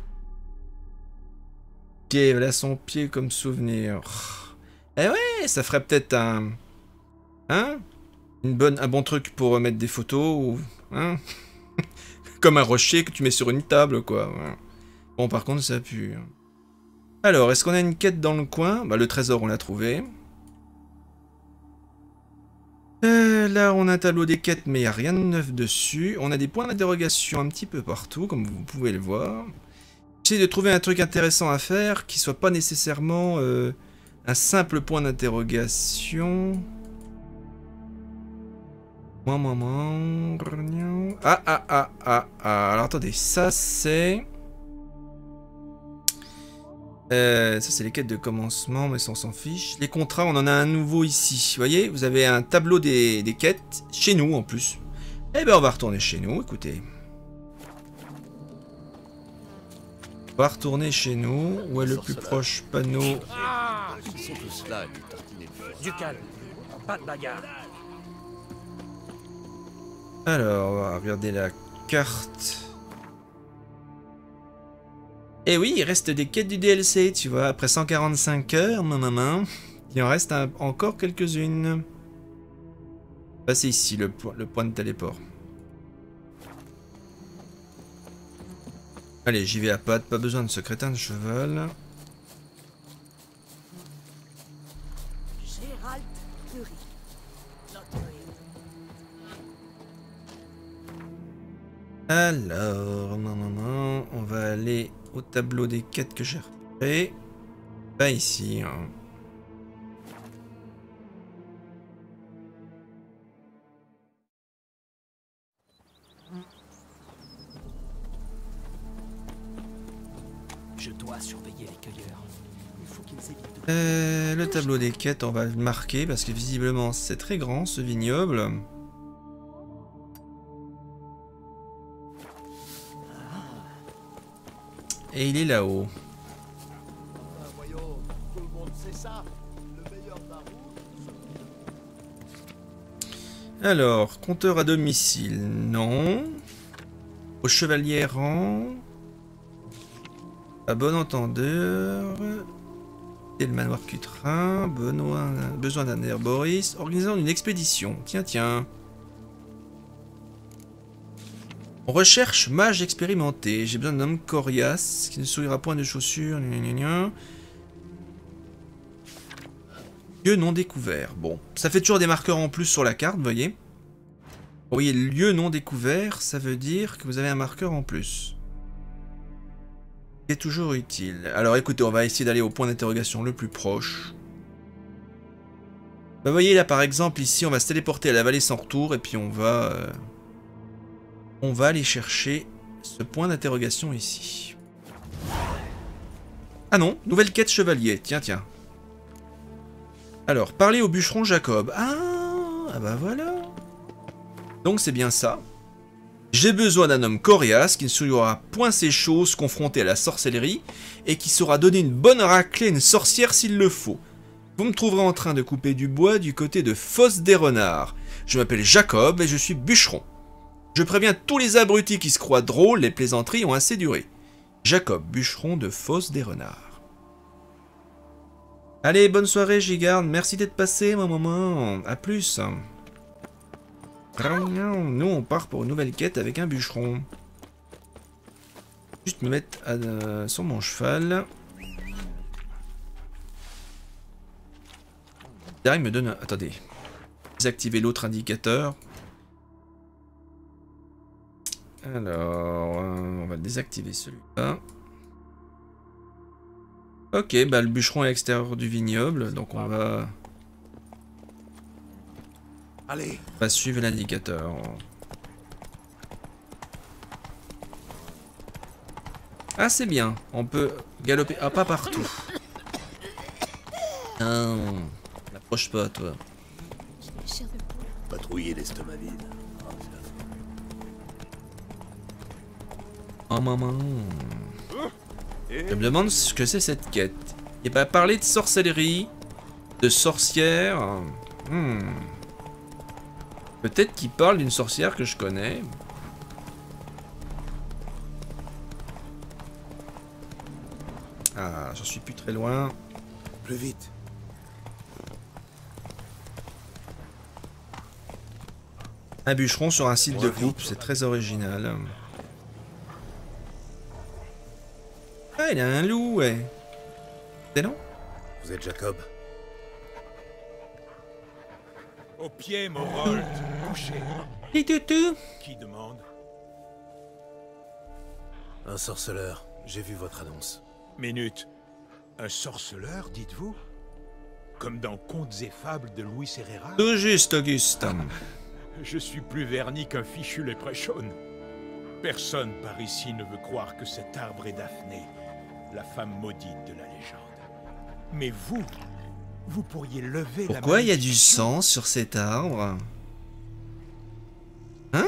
Ok, voilà son pied comme souvenir. Eh ouais, ça ferait peut-être un... Hein Une bonne, un bon truc pour remettre des photos, ou... Hein comme un rocher que tu mets sur une table, quoi. Bon, par contre, ça pue. Alors, est-ce qu'on a une quête dans le coin? Bah, le trésor, on l'a trouvé. Euh, là, on a un tableau des quêtes, mais il n'y a rien de neuf dessus. On a des points d'interrogation un petit peu partout, comme vous pouvez le voir. J'essaie de trouver un truc intéressant à faire, qui soit pas nécessairement euh, un simple point d'interrogation. Ah, ah, ah, ah, ah. Alors, attendez, ça, c'est... Euh, ça c'est les quêtes de commencement, mais ça on s'en fiche. Les contrats, on en a un nouveau ici. Vous voyez, vous avez un tableau des, des quêtes, chez nous en plus. Eh ben on va retourner chez nous, écoutez. On va retourner chez nous. Où est le plus proche panneau? Ah, ils sont tous là, les tartinés de force. Du calme, pas de bagarre. Alors, on va regarder la carte. Et oui, il reste des quêtes du D L C, tu vois, après cent quarante-cinq heures, maman, il en reste un, encore quelques-unes. Ah, c'est ici, le, le point de téléport. Allez, j'y vais à pattes, pas besoin de ce crétin de cheval. Gérald Curie. Alors, non, non, non, on va aller au tableau des quêtes que j'ai repéré. Pas ici. Hein. Je dois surveiller les cueilleurs. Il faut qu'ils évitent de... Euh, le tableau des quêtes, on va le marquer parce que visiblement c'est très grand ce vignoble. Et il est là-haut. Alors, compteur à domicile, non. Au chevalier errant. À bon entendeur. Et le manoir Cutrin. Benoît, besoin d'un herboriste. Organisant une expédition. Tiens, tiens. On recherche mage expérimenté. J'ai besoin d'un homme coriace qui ne sourira point de chaussures. Gna gna gna. Lieu non découvert. Bon, ça fait toujours des marqueurs en plus sur la carte, vous voyez. Vous voyez, lieu non découvert, ça veut dire que vous avez un marqueur en plus. C'est toujours utile. Alors écoutez, on va essayer d'aller au point d'interrogation le plus proche. Bah, vous voyez là par exemple, ici on va se téléporter à la vallée sans retour et puis on va... Euh, on va aller chercher ce point d'interrogation ici. Ah non, nouvelle quête chevalier, tiens tiens. Alors, parler au bûcheron Jacob. Ah, ah bah voilà. Donc c'est bien ça. J'ai besoin d'un homme coriace qui ne souillera point ses choses confronté à la sorcellerie et qui saura donner une bonne raclée à une sorcière s'il le faut. Vous me trouverez en train de couper du bois du côté de Fosse des Renards. Je m'appelle Jacob et je suis bûcheron. Je préviens tous les abrutis qui se croient drôles, les plaisanteries ont assez duré. Jacob, bûcheron de Fosse des Renards. Allez, bonne soirée, Gigarde. Merci d'être passé, mon maman. A plus. Nous, on part pour une nouvelle quête avec un bûcheron. Juste me mettre à, euh, sur mon cheval. Là, il me donne... Attendez. Désactiver l'autre indicateur. Alors, euh, on va désactiver celui-là. Ok, bah le bûcheron est à l'extérieur du vignoble, donc on va, Allez, on va suivre l'indicateur. Ah, c'est bien, on peut galoper. Ah, pas partout. Non, n'approche pas, toi. J'ai la chair de poule. Patrouiller l'estomac vide. Oh maman. Je me demande ce que c'est cette quête. Il va parler de sorcellerie, de sorcière. Hmm. Peut-être qu'il parle d'une sorcière que je connais. Ah, j'en suis plus très loin. plus vite. Un bûcheron sur un site de coupe, c'est très original. Ah, il a un loup, ouais. C'est non? Vous êtes Jacob? Au pied, Morold. Couché. Et tutu. Qui demande? Un sorceleur. J'ai vu votre annonce. Minute. Un sorceleur, dites-vous? Comme dans Contes et Fables de Louis Herrera? Tout juste, Auguste. Je suis plus verni qu'un fichu léprechaune. Personne par ici ne veut croire que cet arbre est Daphné, la femme maudite de la légende. Mais vous, vous pourriez lever la Pourquoi il y a du malédiction. sang sur cet arbre? Hein?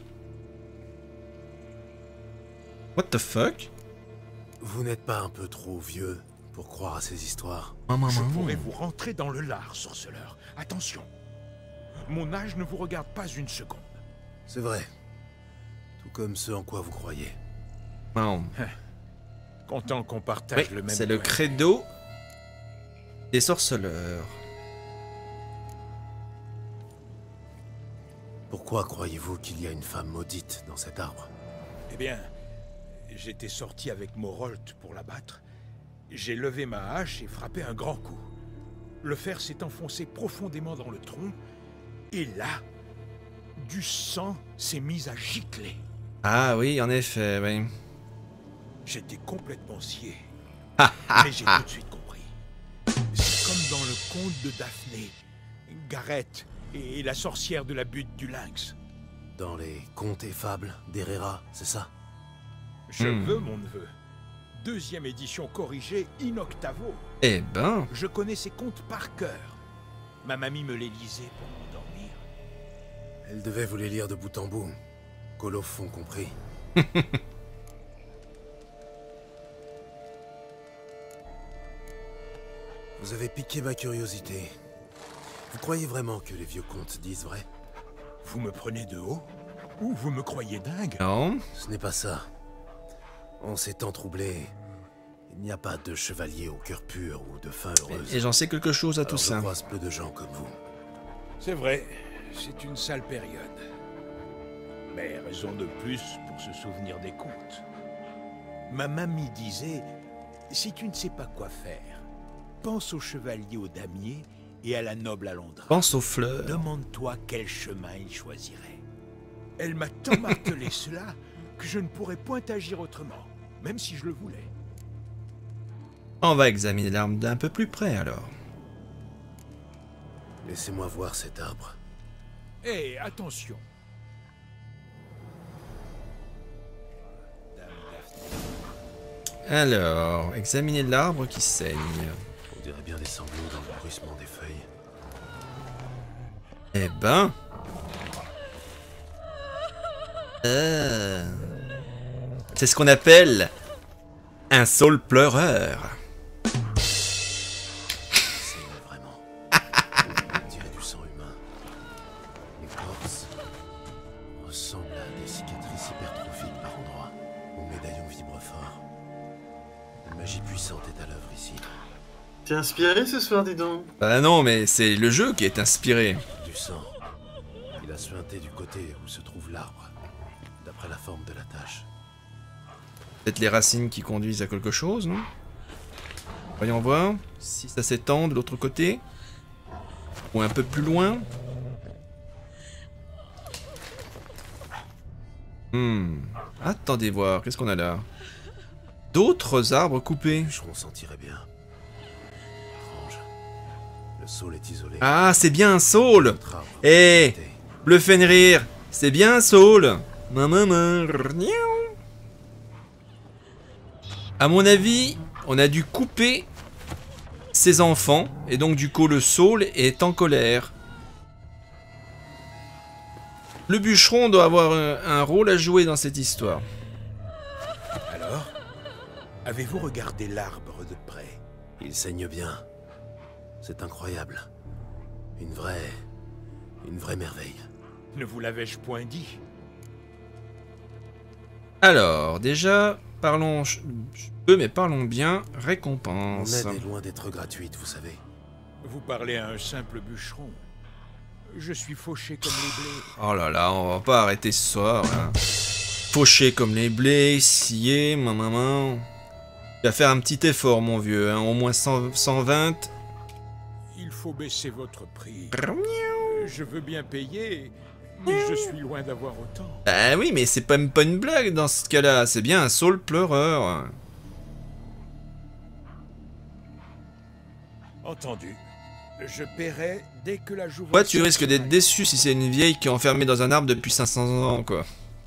What the fuck? Vous n'êtes pas un peu trop vieux pour croire à ces histoires? Maman, Je maman. pourrais vous rentrer dans le lard, sorceleur. Attention. Mon âge ne vous regarde pas une seconde. C'est vrai. Tout comme ce en quoi vous croyez. Maman. Content qu'on Oui, partage le même c'est le point. credo des sorceleurs. Pourquoi croyez-vous qu'il y a une femme maudite dans cet arbre? Eh bien, j'étais sorti avec Morold pour la battre. J'ai levé ma hache et frappé un grand coup. Le fer s'est enfoncé profondément dans le tronc. Et là, du sang s'est mis à gicler. Ah oui, en effet, oui. J'étais complètement scié. Mais j'ai tout de suite compris. C'est comme dans le conte de Daphné, Gareth et la sorcière de la butte du lynx. Dans les contes et fables d'Herrera, c'est ça? Je Hmm. veux, mon neveu. Deuxième édition corrigée in octavo. Eh ben, Je connais ces contes par cœur. Ma mamie me les lisait pour m'endormir. Elle devait vous les lire de bout en bout. Colophon compris. Vous avez piqué ma curiosité. Vous croyez vraiment que les vieux contes disent vrai? Vous me prenez de haut? Ou vous me croyez dingue? non. Ce n'est pas ça. En ces temps troublés, il n'y a pas de chevalier au cœur pur ou de fin heureuse. Et j'en sais quelque chose à tout Alors je ça. croise peu de gens comme vous. C'est vrai, c'est une sale période. Mais raison de plus pour se souvenir des contes. Ma mamie disait, si tu ne sais pas quoi faire, pense au chevalier au damier et à la noble Alondra. Pense aux fleurs. Demande-toi quel chemin il choisirait. Elle m'a tant martelé cela que je ne pourrais point agir autrement, même si je le voulais. On va examiner l'arme d'un peu plus près alors. Laissez-moi voir cet arbre. Hé, attention. Dame Daphné. Alors, examiner l'arbre qui saigne. On dirait bien des sanglots dans le bruissement des feuilles. Eh ben. Euh, C'est ce qu'on appelle un saule pleureur. C'est vraiment. On dirait du sang humain. L'écorce ressemble à des cicatrices hypertrophiques par endroits. Mon médaillon vibre fort. Une magie puissante est à l'œuvre ici. T'es inspiré ce soir, dis donc? Bah non, mais c'est le jeu qui est inspiré. Du sang. Il a suinté du côté où se trouve l'arbre. D'après la forme de la tache. Peut-être les racines qui conduisent à quelque chose, non? Voyons voir si ça s'étend de l'autre côté. Ou un peu plus loin. Hmm. Attendez voir, qu'est-ce qu'on a là? D'autres arbres coupés. Le bûcheron s'en tirait bien. Étrange. Le saule est isolé. Ah, c'est bien un saule. L'autre arbre Eh, est planté. le Fenrir, c'est bien un saule. Maman, à mon avis, on a dû couper ses enfants, et donc du coup le saule est en colère. Le bûcheron doit avoir un, un rôle à jouer dans cette histoire. Alors, avez-vous regardé l'arbre de près? Il saigne bien. C'est incroyable. Une vraie... Une vraie merveille. Ne vous l'avais-je point dit? Alors, déjà, parlons peu, mais parlons bien. Mon Récompense. aide est loin d'être gratuite, vous savez. Vous parlez à un simple bûcheron. Je suis fauché comme les blés. Oh là là, on va pas arrêter ce soir. Hein. Fauché comme les blés, scié, maman. Tu vas faire un petit effort, mon vieux. Hein. Au moins cent, cent vingt. Il faut baisser votre prix. Je veux bien payer, mais je suis loin d'avoir autant. Ah oui, mais c'est pas même pas une blague dans ce cas-là. C'est bien un saule pleureur. Entendu. Je paierai dès que la journée... Ouais, tu risques d'être déçu si c'est une vieille qui est enfermée dans un arbre depuis cinq cents ans, quoi.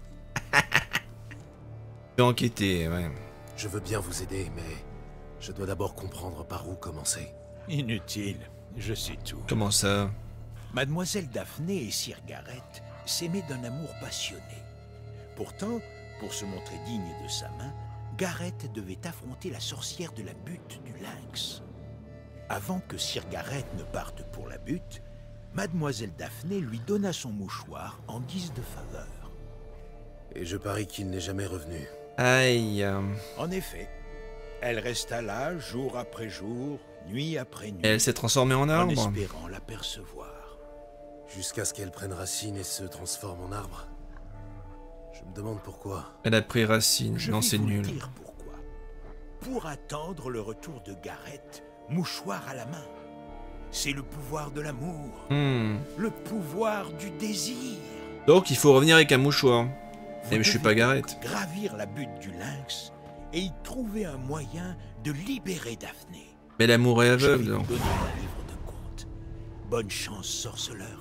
Je vais enquêter, ouais. Je veux bien vous aider, mais... Je dois d'abord comprendre par où commencer. Inutile, je sais tout. Comment ça? Mademoiselle Daphné et Sir Gareth s'aimaient d'un amour passionné. Pourtant, pour se montrer digne de sa main, Gareth devait affronter la sorcière de la butte du lynx. Avant que Sir Gareth ne parte pour la butte, Mademoiselle Daphné lui donna son mouchoir en guise de faveur. Et je parie qu'il n'est jamais revenu. Aïe. En effet, elle resta là jour après jour, nuit après nuit, Elle s'est transformée en en arbre. espérant l'apercevoir. Jusqu'à ce qu'elle prenne racine et se transforme en arbre. Je me demande pourquoi. Elle a pris racine. Je Non, vais c'est vous nul. dire pourquoi. Pour attendre le retour de Gareth, mouchoir à la main. C'est le pouvoir de l'amour, Hmm. le pouvoir du désir. Donc, il faut revenir avec un mouchoir. Vous Eh, mais je suis devez pas Gareth. gravir la butte du lynx et y trouver un moyen de libérer Daphné. Mais l'amour est Je vais aveugle, vous donc. donner un livre de contes. Bonne chance, sorceleur.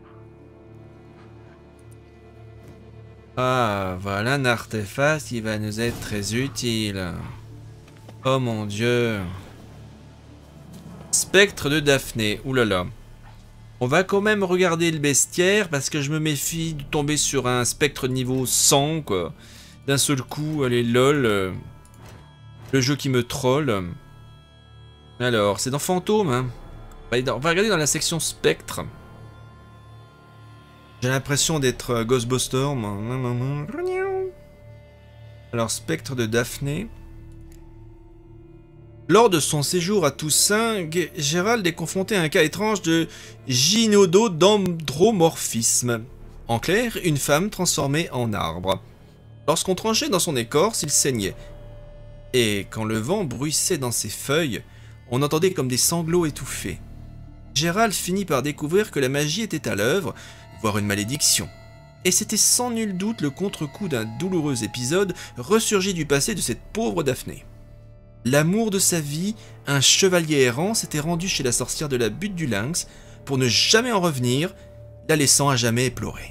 Ah, voilà un artefact qui va nous être très utile. Oh mon dieu. Spectre de Daphné. Ouh là là. On va quand même regarder le bestiaire parce que je me méfie de tomber sur un spectre niveau cent, quoi. D'un seul coup, allez, lol. euh, Le jeu qui me troll. Alors, c'est dans Fantôme, hein. On va aller dans- on va regarder dans la section spectre. J'ai l'impression d'être euh, Ghostbuster. moi. Alors, spectre de Daphné. Lors de son séjour à Toussaint, G- Gérald est confronté à un cas étrange de gynododendromorphisme. En clair, une femme transformée en arbre. Lorsqu'on tranchait dans son écorce, il saignait. Et quand le vent bruissait dans ses feuilles, on entendait comme des sanglots étouffés. Gérald finit par découvrir que la magie était à l'œuvre, voire une malédiction. Et c'était sans nul doute le contre-coup d'un douloureux épisode ressurgi du passé de cette pauvre Daphné. L'amour de sa vie, un chevalier errant, s'était rendu chez la sorcière de la butte du lynx pour ne jamais en revenir, la laissant à jamais éplorée.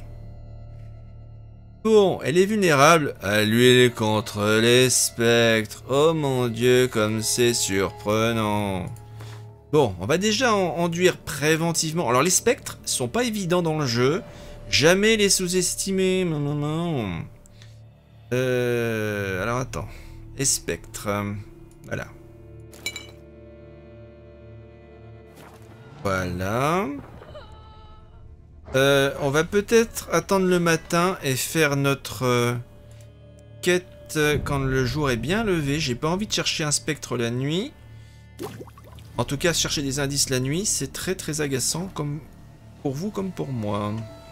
Bon, elle est vulnérable à l'huile contre les spectres. Oh mon dieu, comme c'est surprenant. Bon, on va déjà en enduire préventivement. Alors les spectres sont pas évidents dans le jeu. Jamais les sous-estimer. Non, non, non. Euh, alors attends. Les spectres. euh, Voilà. Voilà. Euh, on va peut-être attendre le matin et faire notre euh, quête euh, quand le jour est bien levé. J'ai pas envie de chercher un spectre la nuit. En tout cas, chercher des indices la nuit, c'est très très agaçant, comme pour vous comme pour moi.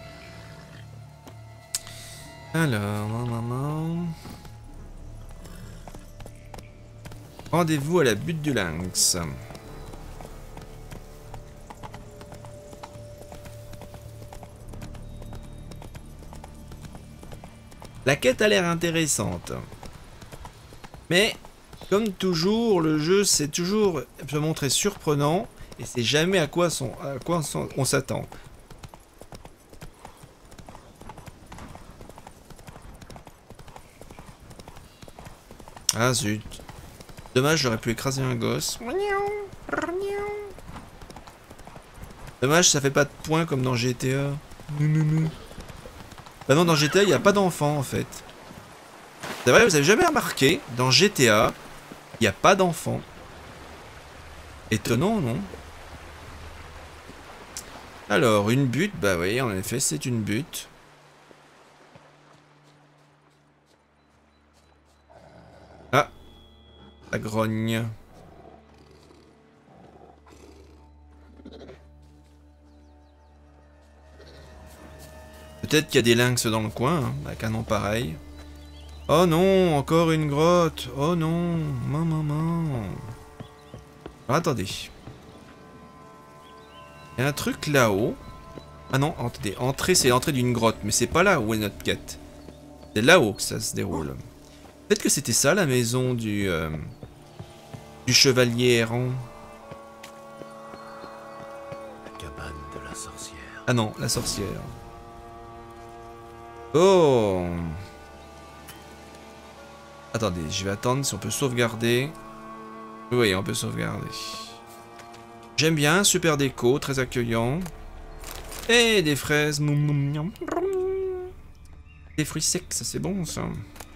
Alors, maman. Rendez-vous à la butte du lynx. La quête a l'air intéressante. Mais, comme toujours, le jeu c'est toujours se montrer surprenant et c'est jamais à quoi, son, à quoi on s'attend. Ah zut. Dommage, j'aurais pu écraser un gosse. Dommage, ça fait pas de points comme dans G T A. Bah non, dans G T A, il n'y a pas d'enfants en fait. C'est vrai, vous avez jamais remarqué, dans G T A, il n'y a pas d'enfants. Étonnant, non? Alors, une butte, bah oui, en effet, c'est une butte. Ah, la grogne. Peut-être qu'il y a des lynx dans le coin, hein, avec un nom pareil. Oh non, encore une grotte. Oh non, maman, maman. Alors, attendez. Il y a un truc là-haut. Ah non, attendez, entrée, c'est l'entrée d'une grotte, mais c'est pas là où est notre quête. C'est là-haut que ça se déroule. Peut-être que c'était ça la maison du euh, du chevalier errant. La cabane de la sorcière. Ah non, la sorcière. Oh. Attendez, je vais attendre si on peut sauvegarder. Oui, on peut sauvegarder. J'aime bien, super déco, très accueillant. Et des fraises. Des fruits secs, ça c'est bon ça.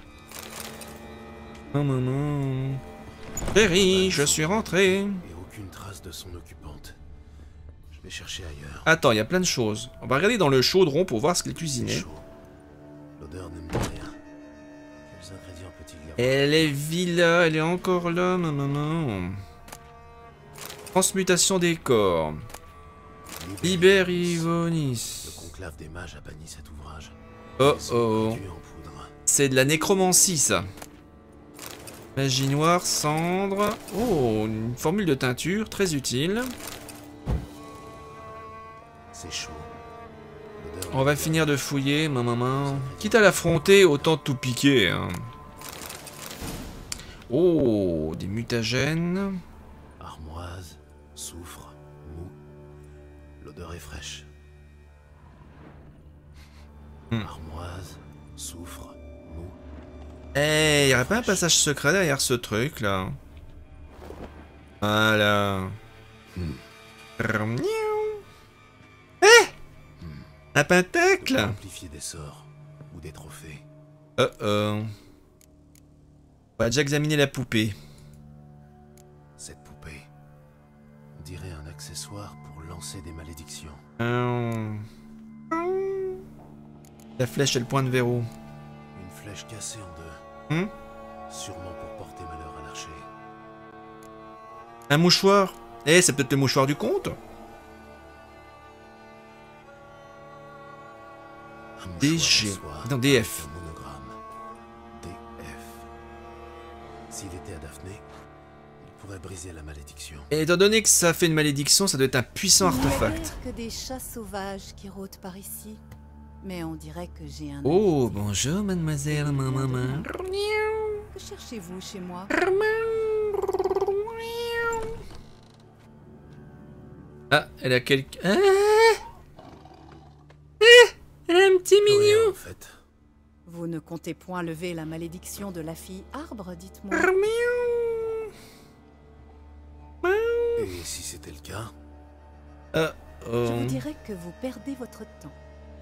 Non, non, non. Chérie, je suis rentré. Et aucune trace de son occupante. Je vais chercher ailleurs. Attends, il y a plein de choses. On va regarder dans le chaudron pour voir ce qu'il cuisinait. L'odeur ne me dit rien. Quels ingrédients peut-il y avoir? Elle est villa, elle est encore là, non, non, non. Transmutation des corps. Liber Ivonis. Le conclave des mages a banni cet ouvrage. Oh oh. C'est de la nécromancie ça. Magie noire, cendre. Oh, une formule de teinture très utile. C'est chaud. On va finir de fouiller, ma maman. Quitte à l'affronter, autant tout piquer. Hein. Oh, des mutagènes. Armoise, soufre, mou. L'odeur est fraîche. Hmm. Armoise, soufre, mou. Eh, hey, y aurait pas un passage secret derrière ce truc là? Voilà. Hmm. Eh, hmm. Un pentacle. Amplifier des sorts ou des trophées. Oh oh. On va déjà examiner la poupée. Cette poupée, on dirait un accessoire pour lancer des malédictions. Hum. La flèche et le point de verrou. Une flèche cassée en deux. Hum? Sûrement pour porter malheur à l'archer. Un mouchoir. Eh, c'est peut-être le mouchoir du comte. D G. Non, D F. D F. S'il était à Daphné, il pourrait briser la malédiction. Et étant donné que ça fait une malédiction, ça doit être un puissant Il n'y a artefact. guère que des chats sauvages qui rôdent par ici. Mais on dirait que j'ai un... Oh, bonjour mademoiselle, ma maman. Que cherchez-vous chez moi? Ah, elle a quelqu'un... Ah, ah, elle a un petit mignon. En fait. Vous ne comptez point lever la malédiction de la fille arbre, dites-moi. Et si c'était le cas? Ah, oh. Je vous dirais que vous perdez votre temps.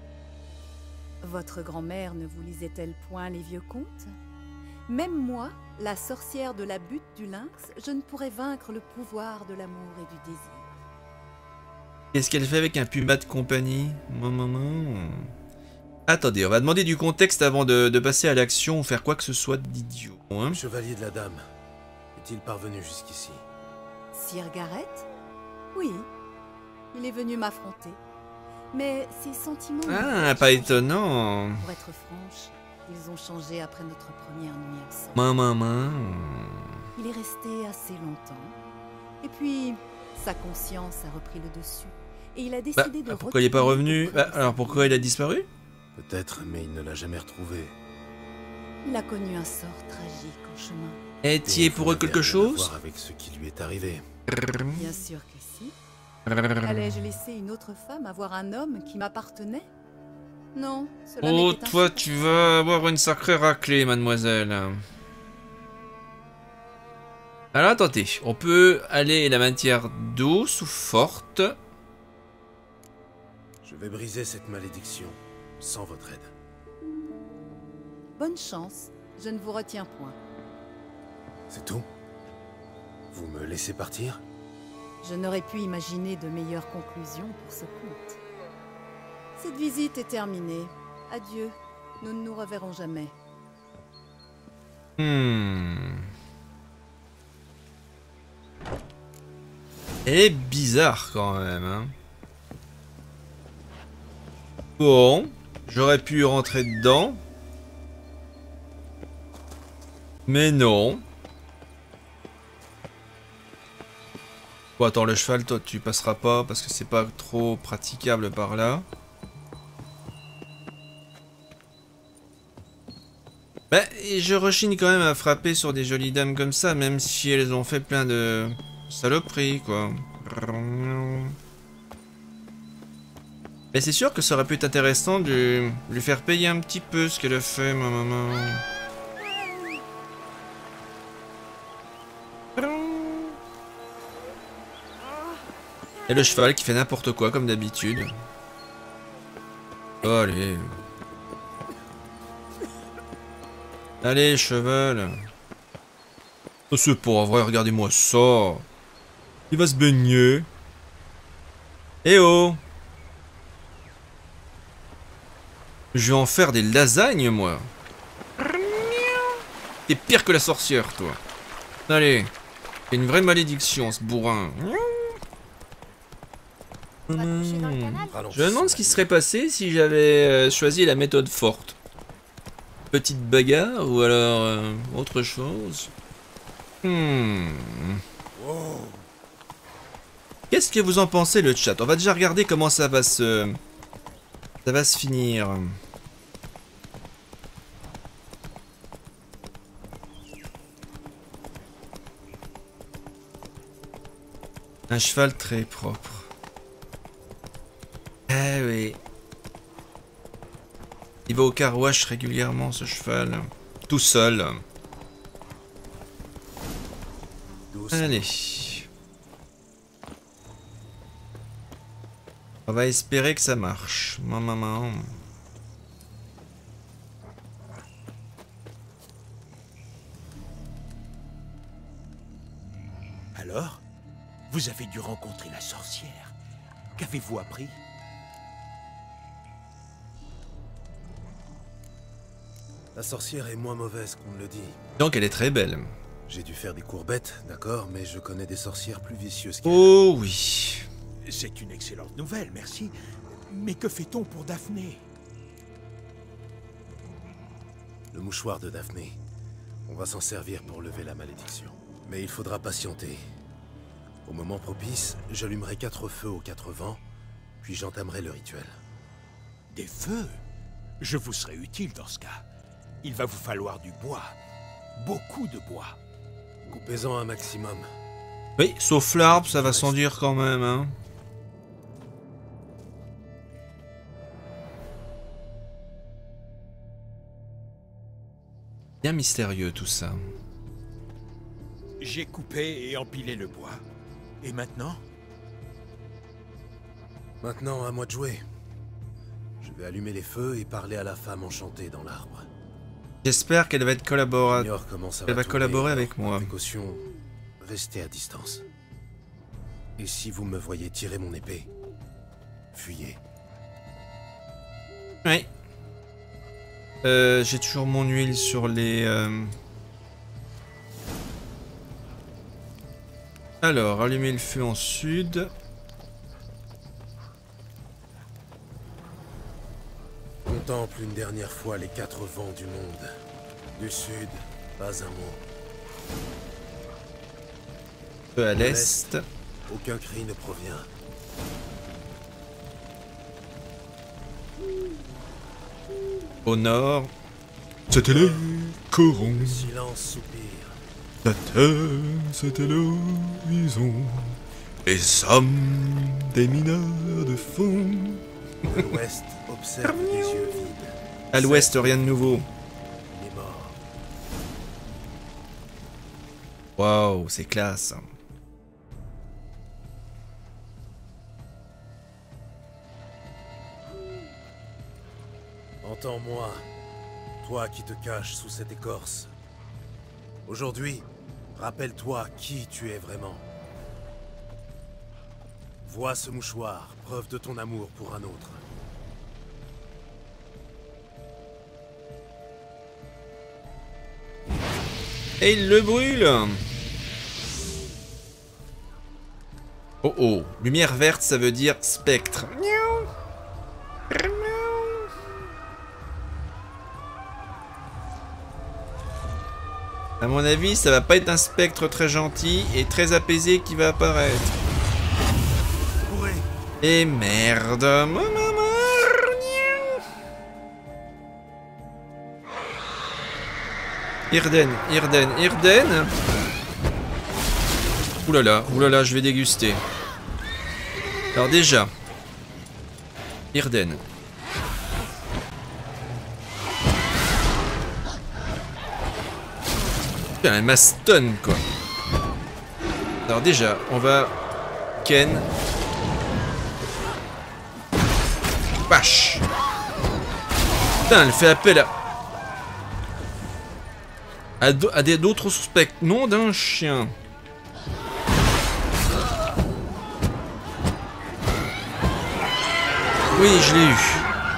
Votre grand-mère ne vous lisait-elle point les vieux contes? Même moi, la sorcière de la butte du lynx, je ne pourrais vaincre le pouvoir de l'amour et du désir. Qu'est-ce qu'elle fait avec un puma de compagnie? Maman. Attendez, on va demander du contexte avant de, de passer à l'action ou faire quoi que ce soit d'idiot. Hein? Le chevalier de la dame, est-il parvenu jusqu'ici? Sir Gareth? Oui, il est venu m'affronter. Mais ses sentiments... Ah, pas étonnant. Pour être franche, ils ont changé après notre première nuit ensemble. Maman, maman. Il est resté assez longtemps. Et puis, sa conscience a repris le dessus. Et il a décidé bah, de... Pourquoi il n'est pas revenu? Bah, alors pourquoi il a disparu? Peut-être, mais il ne l'a jamais retrouvé. Il a connu un sort tragique en chemin. Est-il pour eux quelque chose? Avec ce qui lui est arrivé. Bien sûr que si. Allais-je laisser une autre femme avoir un homme qui m'appartenait? Non, cela Oh, n'était toi, un tu vas avoir une sacrée raclée, mademoiselle. Alors, attendez. On peut aller la matière douce ou forte? Je vais briser cette malédiction sans votre aide. Bonne chance, je ne vous retiens point. C'est tout? Vous me laissez partir? Je n'aurais pu imaginer de meilleures conclusions pour ce conte. Cette visite est terminée. Adieu, nous ne nous reverrons jamais. Hmm. Elle est bizarre quand même, hein. Bon, j'aurais pu rentrer dedans. Mais non. Bon, attends, le cheval, toi, tu passeras pas parce que c'est pas trop praticable par là. Bah, et je rechigne quand même à frapper sur des jolies dames comme ça, même si elles ont fait plein de saloperies, quoi. Mais c'est sûr que ça aurait pu être intéressant de lui faire payer un petit peu ce qu'elle a fait, ma maman. Et le cheval qui fait n'importe quoi, comme d'habitude. Oh, allez. Allez, cheval. Oh, c'est pas vrai, regardez-moi ça. Il va se baigner. Eh oh. Je vais en faire des lasagnes, moi. T'es pire que la sorcière, toi. Allez. C'est une vraie malédiction, ce bourrin. Mmh. Je me demande ce qui serait passé si j'avais euh, choisi la méthode forte. Petite bagarre ou alors euh, autre chose. Hmm. Qu'est-ce que vous en pensez, le chat? On va déjà regarder comment ça va se... Ça va se finir. Un cheval très propre. Eh oui. Il va au carouage régulièrement, ce cheval. Tout seul. Doucement. Allez. On va espérer que ça marche. Maman. Alors, vous avez dû rencontrer la sorcière. Qu'avez-vous appris? La sorcière est moins mauvaise qu'on ne le dit. Donc elle est très belle. J'ai dû faire des courbettes, d'accord, mais je connais des sorcières plus vicieuses qu'elle. Oh oui. C'est une excellente nouvelle, merci. Mais que fait-on pour Daphné? Le mouchoir de Daphné. On va s'en servir pour lever la malédiction. Mais il faudra patienter. Au moment propice, j'allumerai quatre feux aux quatre vents, puis j'entamerai le rituel. Des feux? Je vous serai utile dans ce cas. Il va vous falloir du bois. Beaucoup de bois. Coupez-en un maximum. Oui, sauf l'arbre, ça va s'enduire quand même, hein. Bien mystérieux tout ça. J'ai coupé et empilé le bois. Et maintenant? Maintenant, à moi de jouer. Je vais allumer les feux et parler à la femme enchantée dans l'arbre. J'espère qu'elle va être collabora... Elle va tourner, collaborer avec moi. Précaution, restez à distance. Et si vous me voyez tirer mon épée, fuyez. Oui. Euh, j'ai toujours mon huile sur les... Euh... Alors, allumer le feu en sud. Contemple une dernière fois les quatre vents du monde. Du sud, pas un mot. Feu à l'est. Aucun cri ne provient. Au nord. C'était les corons. Le silence soupire. La terre, c'était l'horizon. Les hommes des mineurs de fond. De l'ouest observe des yeux vides. À l'ouest, rien de nouveau. Il est mort. Waouh, c'est classe. Entends-moi, toi qui te caches sous cette écorce. Aujourd'hui, rappelle-toi qui tu es vraiment. Vois ce mouchoir, preuve de ton amour pour un autre. Et il le brûle. Oh oh, lumière verte, ça veut dire spectre. À mon avis, ça va pas être un spectre très gentil et très apaisé qui va apparaître. Et merde. Irden, Irden, Irden. Oulala, oulala, je vais déguster. Alors déjà, Irden. Putain, elle m'a stun quoi. Alors déjà, on va Ken. Vache. Putain, elle fait appel à... À, à des d'autres suspects. Nom d'un chien. Oui, je l'ai eu.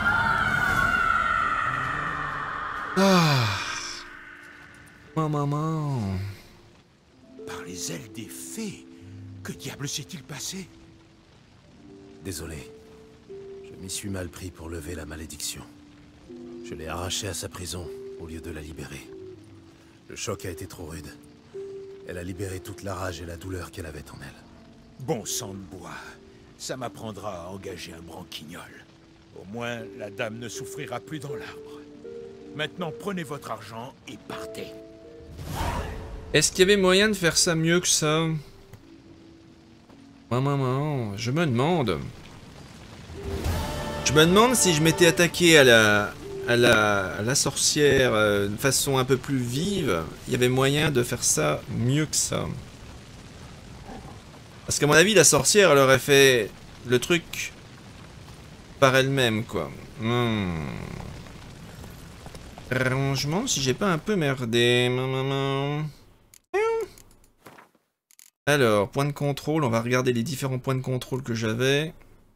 Ah. Ma maman. Par les ailes des fées, que diable s'est-il passé? Désolé. Je m'y suis mal pris pour lever la malédiction. Je l'ai arrachée à sa prison, au lieu de la libérer. Le choc a été trop rude. Elle a libéré toute la rage et la douleur qu'elle avait en elle. Bon sang de bois. Ça m'apprendra à engager un branquignol. Au moins, la dame ne souffrira plus dans l'arbre. Maintenant, prenez votre argent et partez. Est-ce qu'il y avait moyen de faire ça mieux que ça? Maman, maman, je me demande. Je me demande si je m'étais attaqué à la, à la, à la sorcière euh, de façon un peu plus vive, il y avait moyen de faire ça mieux que ça. Parce qu'à mon avis, la sorcière, elle aurait fait le truc par elle-même, quoi. Hmm. Je me demande si j'ai pas un peu merdé. Maman. Alors, point de contrôle, on va regarder les différents points de contrôle que j'avais.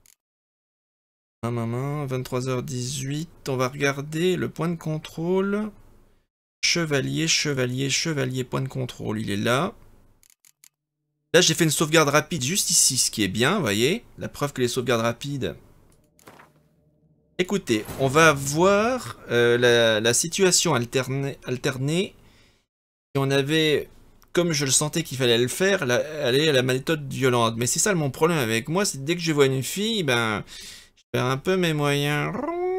Maman, vingt-trois heures dix-huit, on va regarder le point de contrôle. Chevalier, chevalier, chevalier, point de contrôle, il est là. Là, j'ai fait une sauvegarde rapide juste ici, ce qui est bien, vous voyez. La preuve que les sauvegardes rapides... Écoutez, on va voir euh, la, la situation alternée, alternée. Et on avait... Comme je le sentais qu'il fallait le faire, la, aller à la méthode violente. Mais c'est ça mon problème avec moi, c'est dès que je vois une fille, ben, je perds un peu mes moyens.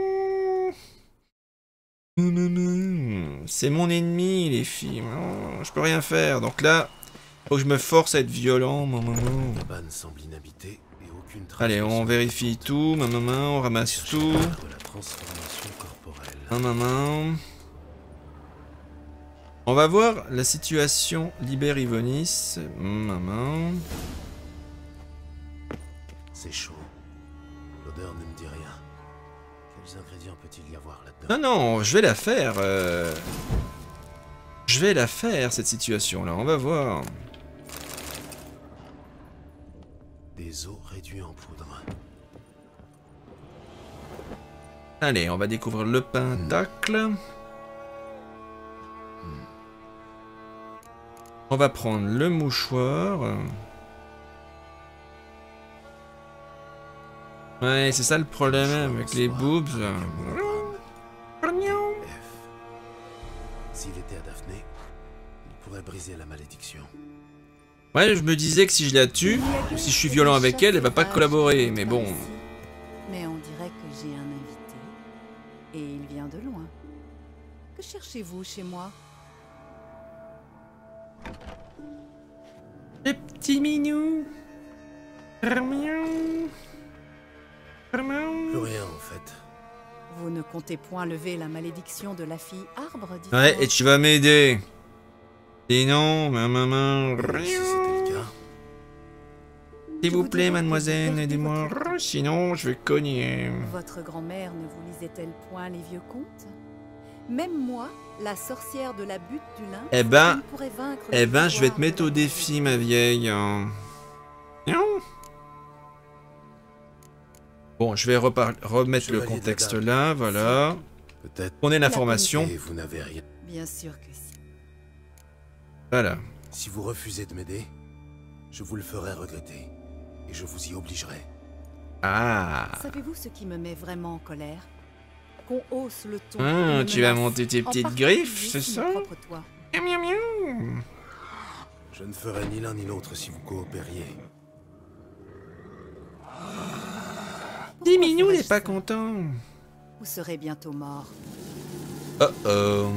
C'est mon ennemi, les filles. Je peux rien faire. Donc là, faut que je me force à être violent. La cabane semble inhabitée et aucune trace. Allez, on vérifie tout. On ramasse tout. Maman. On va voir la situation Liber Ivonis. Maman. C'est chaud. L'odeur ne me dit rien. Quels ingrédients peut-il y avoir là-dedans? Non, non, je vais la faire. Euh... Je vais la faire, cette situation-là. On va voir. Des os réduits en poudre. Allez, on va découvrir le pentacle. On va prendre le mouchoir. Ouais, c'est ça le problème avec les boobs. S'il était à Daphné, il pourrait briser la malédiction. Ouais, je me disais que si je la tue, ou si je suis violent avec elle, elle va pas collaborer, mais bon. Mais on dirait que j'ai un invité. Et il vient de loin. Que cherchez-vous chez moi? Le petit minou. Plus rien, en fait. Vous ne comptez point lever la malédiction de la fille arbre, dites Ouais, et tu vas m'aider. Sinon, ma maman... Si c'était le cas... S'il Je vous vous plaît, dirais que mademoiselle, vous perdez aidez-moi. votre- Sinon, je vais cogner. Votre grand-mère ne vous lisait-elle point les vieux contes? Même moi, la sorcière de la butte du lynx, Eh ben, je ne pourrais vaincre le Eh ben, je vais te pouvoir mettre de la au défi, ma vieille. hein. Non. Bon, je vais repar- remettre le Chevalier de la contexte Dame. là, voilà. Peut-être... Prenez l'information. Et vous n'avez rien. Bien sûr que si. Voilà. Si vous refusez de m'aider, je vous le ferai regretter. Et je vous y obligerai. Ah. Savez-vous ce qui me met vraiment en colère? Qu'on hausse le ton. Ah, et me tu vas menace, monter tes en petites particulier griffes, c'est sous ça? mon propre toit. Miaou, miaou, miaou. Je ne ferai ni l'un ni l'autre si vous coopériez. Dis Minou ferais-je n'est pas ça? content. Vous serez bientôt mort. Oh oh.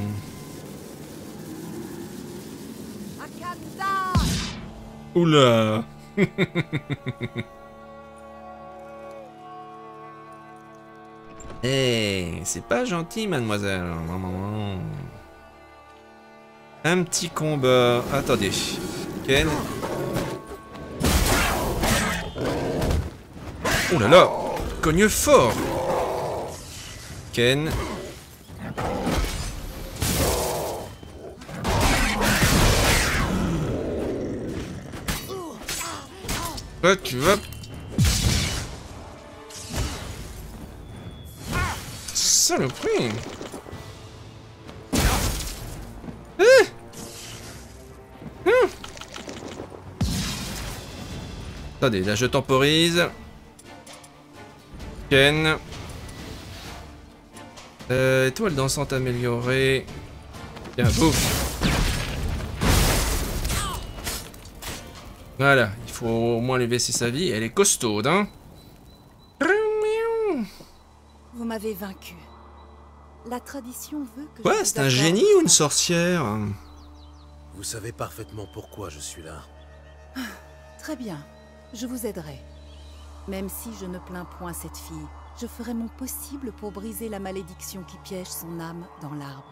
Akanda! Oula. Eh, c'est pas gentil, mademoiselle. Un petit combat. Attendez. Ken. Oh là là. Cogne fort. Ken. Là, tu vas... Saloperie. Ah ah. Attendez, là je temporise. Ken. Euh, étoile dansante améliorée. Tiens, bouffe. Voilà, il faut au moins lui baisser sa vie. Elle est costaude, hein. Vous m'avez vaincu. La tradition veut que Quoi, je vous c'est un accorde génie ou une votre- sorcière? Vous savez parfaitement pourquoi je suis là. Très bien, je vous aiderai. Même si je ne plains point cette fille, je ferai mon possible pour briser la malédiction qui piège son âme dans l'arbre.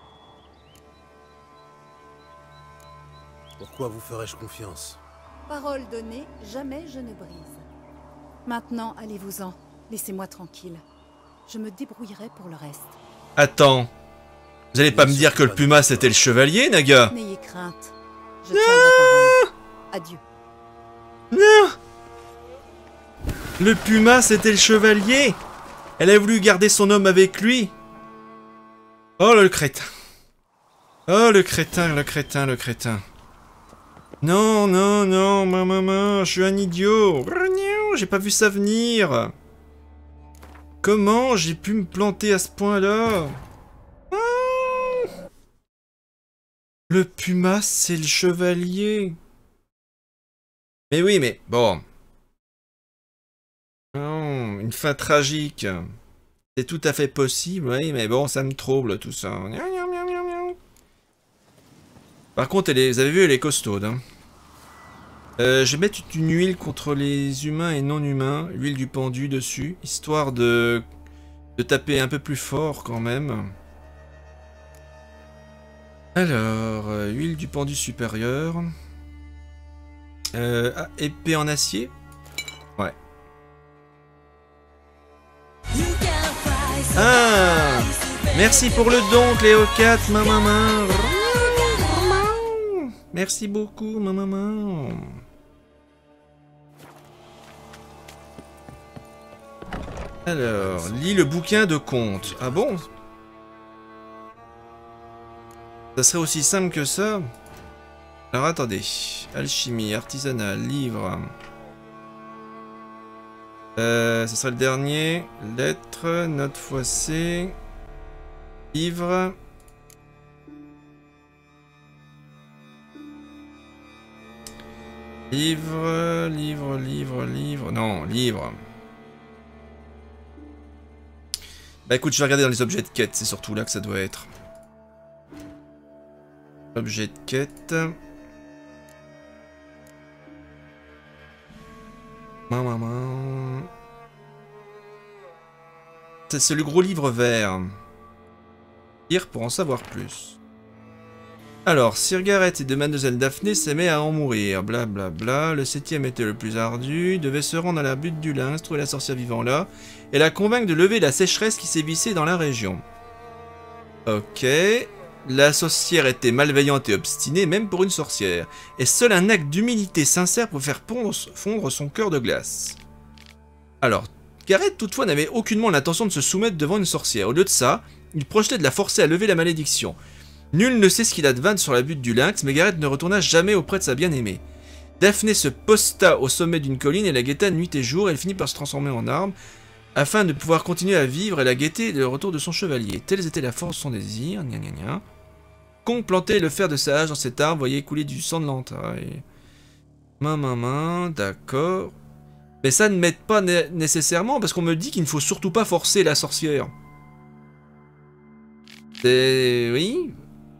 Pourquoi vous ferais-je confiance? Parole donnée, jamais je ne brise. Maintenant, allez-vous-en. Laissez-moi tranquille. Je me débrouillerai pour le reste. Attends. Vous allez pas me dire que le Puma c'était le chevalier, Naga? N'ayez crainte. Je tiendrai parole. Adieu. Non. Le Puma c'était le chevalier. Elle a voulu garder son homme avec lui. Oh le crétin. Oh le crétin, le crétin, le crétin. Non, non, non, ma maman, je suis un idiot. J'ai pas vu ça venir. Comment j'ai pu me planter à ce point-là? Ah. Le Puma, c'est le chevalier. Mais oui, mais bon. Non, une fin tragique. C'est tout à fait possible, oui, mais bon, ça me trouble tout ça. Par contre, elle est, vous avez vu, elle est costaude. Hein. Euh, je vais mettre une huile contre les humains et non-humains, l'huile du pendu dessus, histoire de, de taper un peu plus fort quand même. Alors, euh, huile du pendu supérieur. Euh, ah, épée en acier. Ouais. Ah, merci pour le don, Cléo quatre, ma maman. Merci beaucoup, ma maman. Alors, lis le bouquin de contes. Ah bon? Ça serait aussi simple que ça? Alors attendez. Alchimie, artisanat, livre. Euh, ce serait le dernier. Lettre, note fois C. Livre. Livre, livre, livre, livre. Non, livre. Bah écoute, je vais regarder dans les objets de quête, c'est surtout là que ça doit être. Objet de quête. Maman. C'est le gros livre vert. Lire pour en savoir plus. Alors, Sir Gareth et de Mademoiselle Daphné s'aimaient à en mourir. Blablabla. Bla bla. Le septième était le plus ardu. Devait se rendre à la butte du lynx, trouver la sorcière vivant là, et la convaincre de lever la sécheresse qui sévissait dans la région. Ok. La sorcière était malveillante et obstinée, même pour une sorcière. Et seul un acte d'humilité sincère pour faire fondre son cœur de glace. Alors, Gareth toutefois n'avait aucunement l'intention de se soumettre devant une sorcière. Au lieu de ça, il projetait de la forcer à lever la malédiction. Nul ne sait ce qu'il advint sur la butte du lynx, mais Gareth ne retourna jamais auprès de sa bien-aimée. Daphné se posta au sommet d'une colline et la guetta nuit et jour. Elle finit par se transformer en arbre, afin de pouvoir continuer à vivre et la guetter le retour de son chevalier. Telles étaient la force de son désir. Gna gna gna. Con plantait le fer de sa hache dans cet arbre, voyait couler du sang de l'entaille. Main, main, main, d'accord. Mais ça ne m'aide pas né nécessairement, parce qu'on me dit qu'il ne faut surtout pas forcer la sorcière. C'est... oui.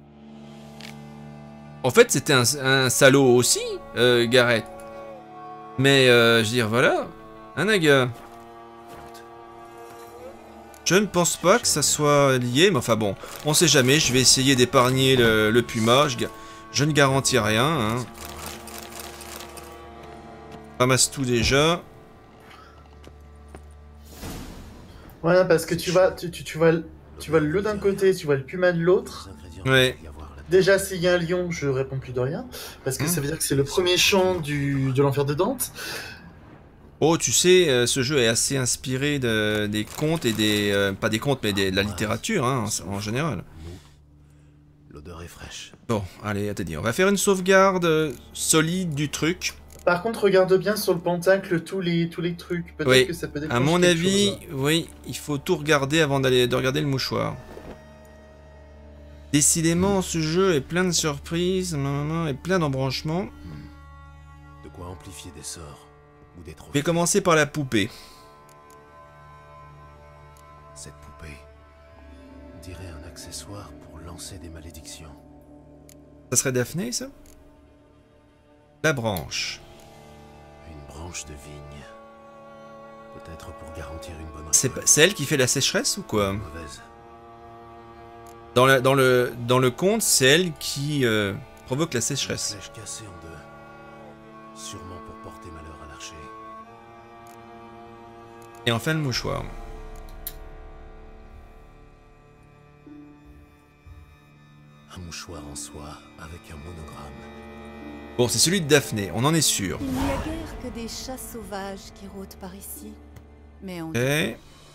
En fait, c'était un, un salaud aussi, euh, Gareth. Mais, euh, je veux dire, voilà. Hein, Naga. Je ne pense pas que ça soit lié, mais enfin bon, on sait jamais. Je vais essayer d'épargner le, le puma. Je, je ne garantis rien. Hein. Ramasse tout déjà. Voilà, parce que tu vas, tu, tu, tu vas, tu vas le loup d'un côté, tu vois le puma de l'autre. Ouais. Déjà, s'il y a un lion, je réponds plus de rien, parce que mmh. ça veut dire que c'est le premier chant du, de l'enfer de Dante. Oh, tu sais, euh, ce jeu est assez inspiré de, des contes et des... Euh, pas des contes, mais des, de la littérature, hein, en, en général. L'odeur est fraîche. Bon, allez, à te dire. On va faire une sauvegarde euh, solide du truc. Par contre, regarde bien sur le pentacle tous les, tous les trucs. Peut-être oui. que ça peut à mon avis, chose. oui, il faut tout regarder avant d'aller de regarder le mouchoir. Décidément, ce jeu est plein de surprises et plein d'embranchements. De quoi amplifier des sorts ou des trophées. Je vais commencer par la poupée. Cette poupée dirait un accessoire pour lancer des malédictions. Ça serait Daphné, ça? La branche. Une branche de vigne. Peut-être pour garantir une bonne récolte. C'est elle qui fait la sécheresse ou quoi? Mauvaise. Dans, la, dans, le, dans le conte, c'est elle qui euh, provoque la sécheresse. Une flèche cassée en deux. Sûrement pour porter malheur à l'archer. Et enfin le mouchoir. Un mouchoir en soie avec un monogramme. Bon, c'est celui de Daphné, on en est sûr. Il n'y a guère que des chats sauvages qui rôdent par ici. Mais on... Et...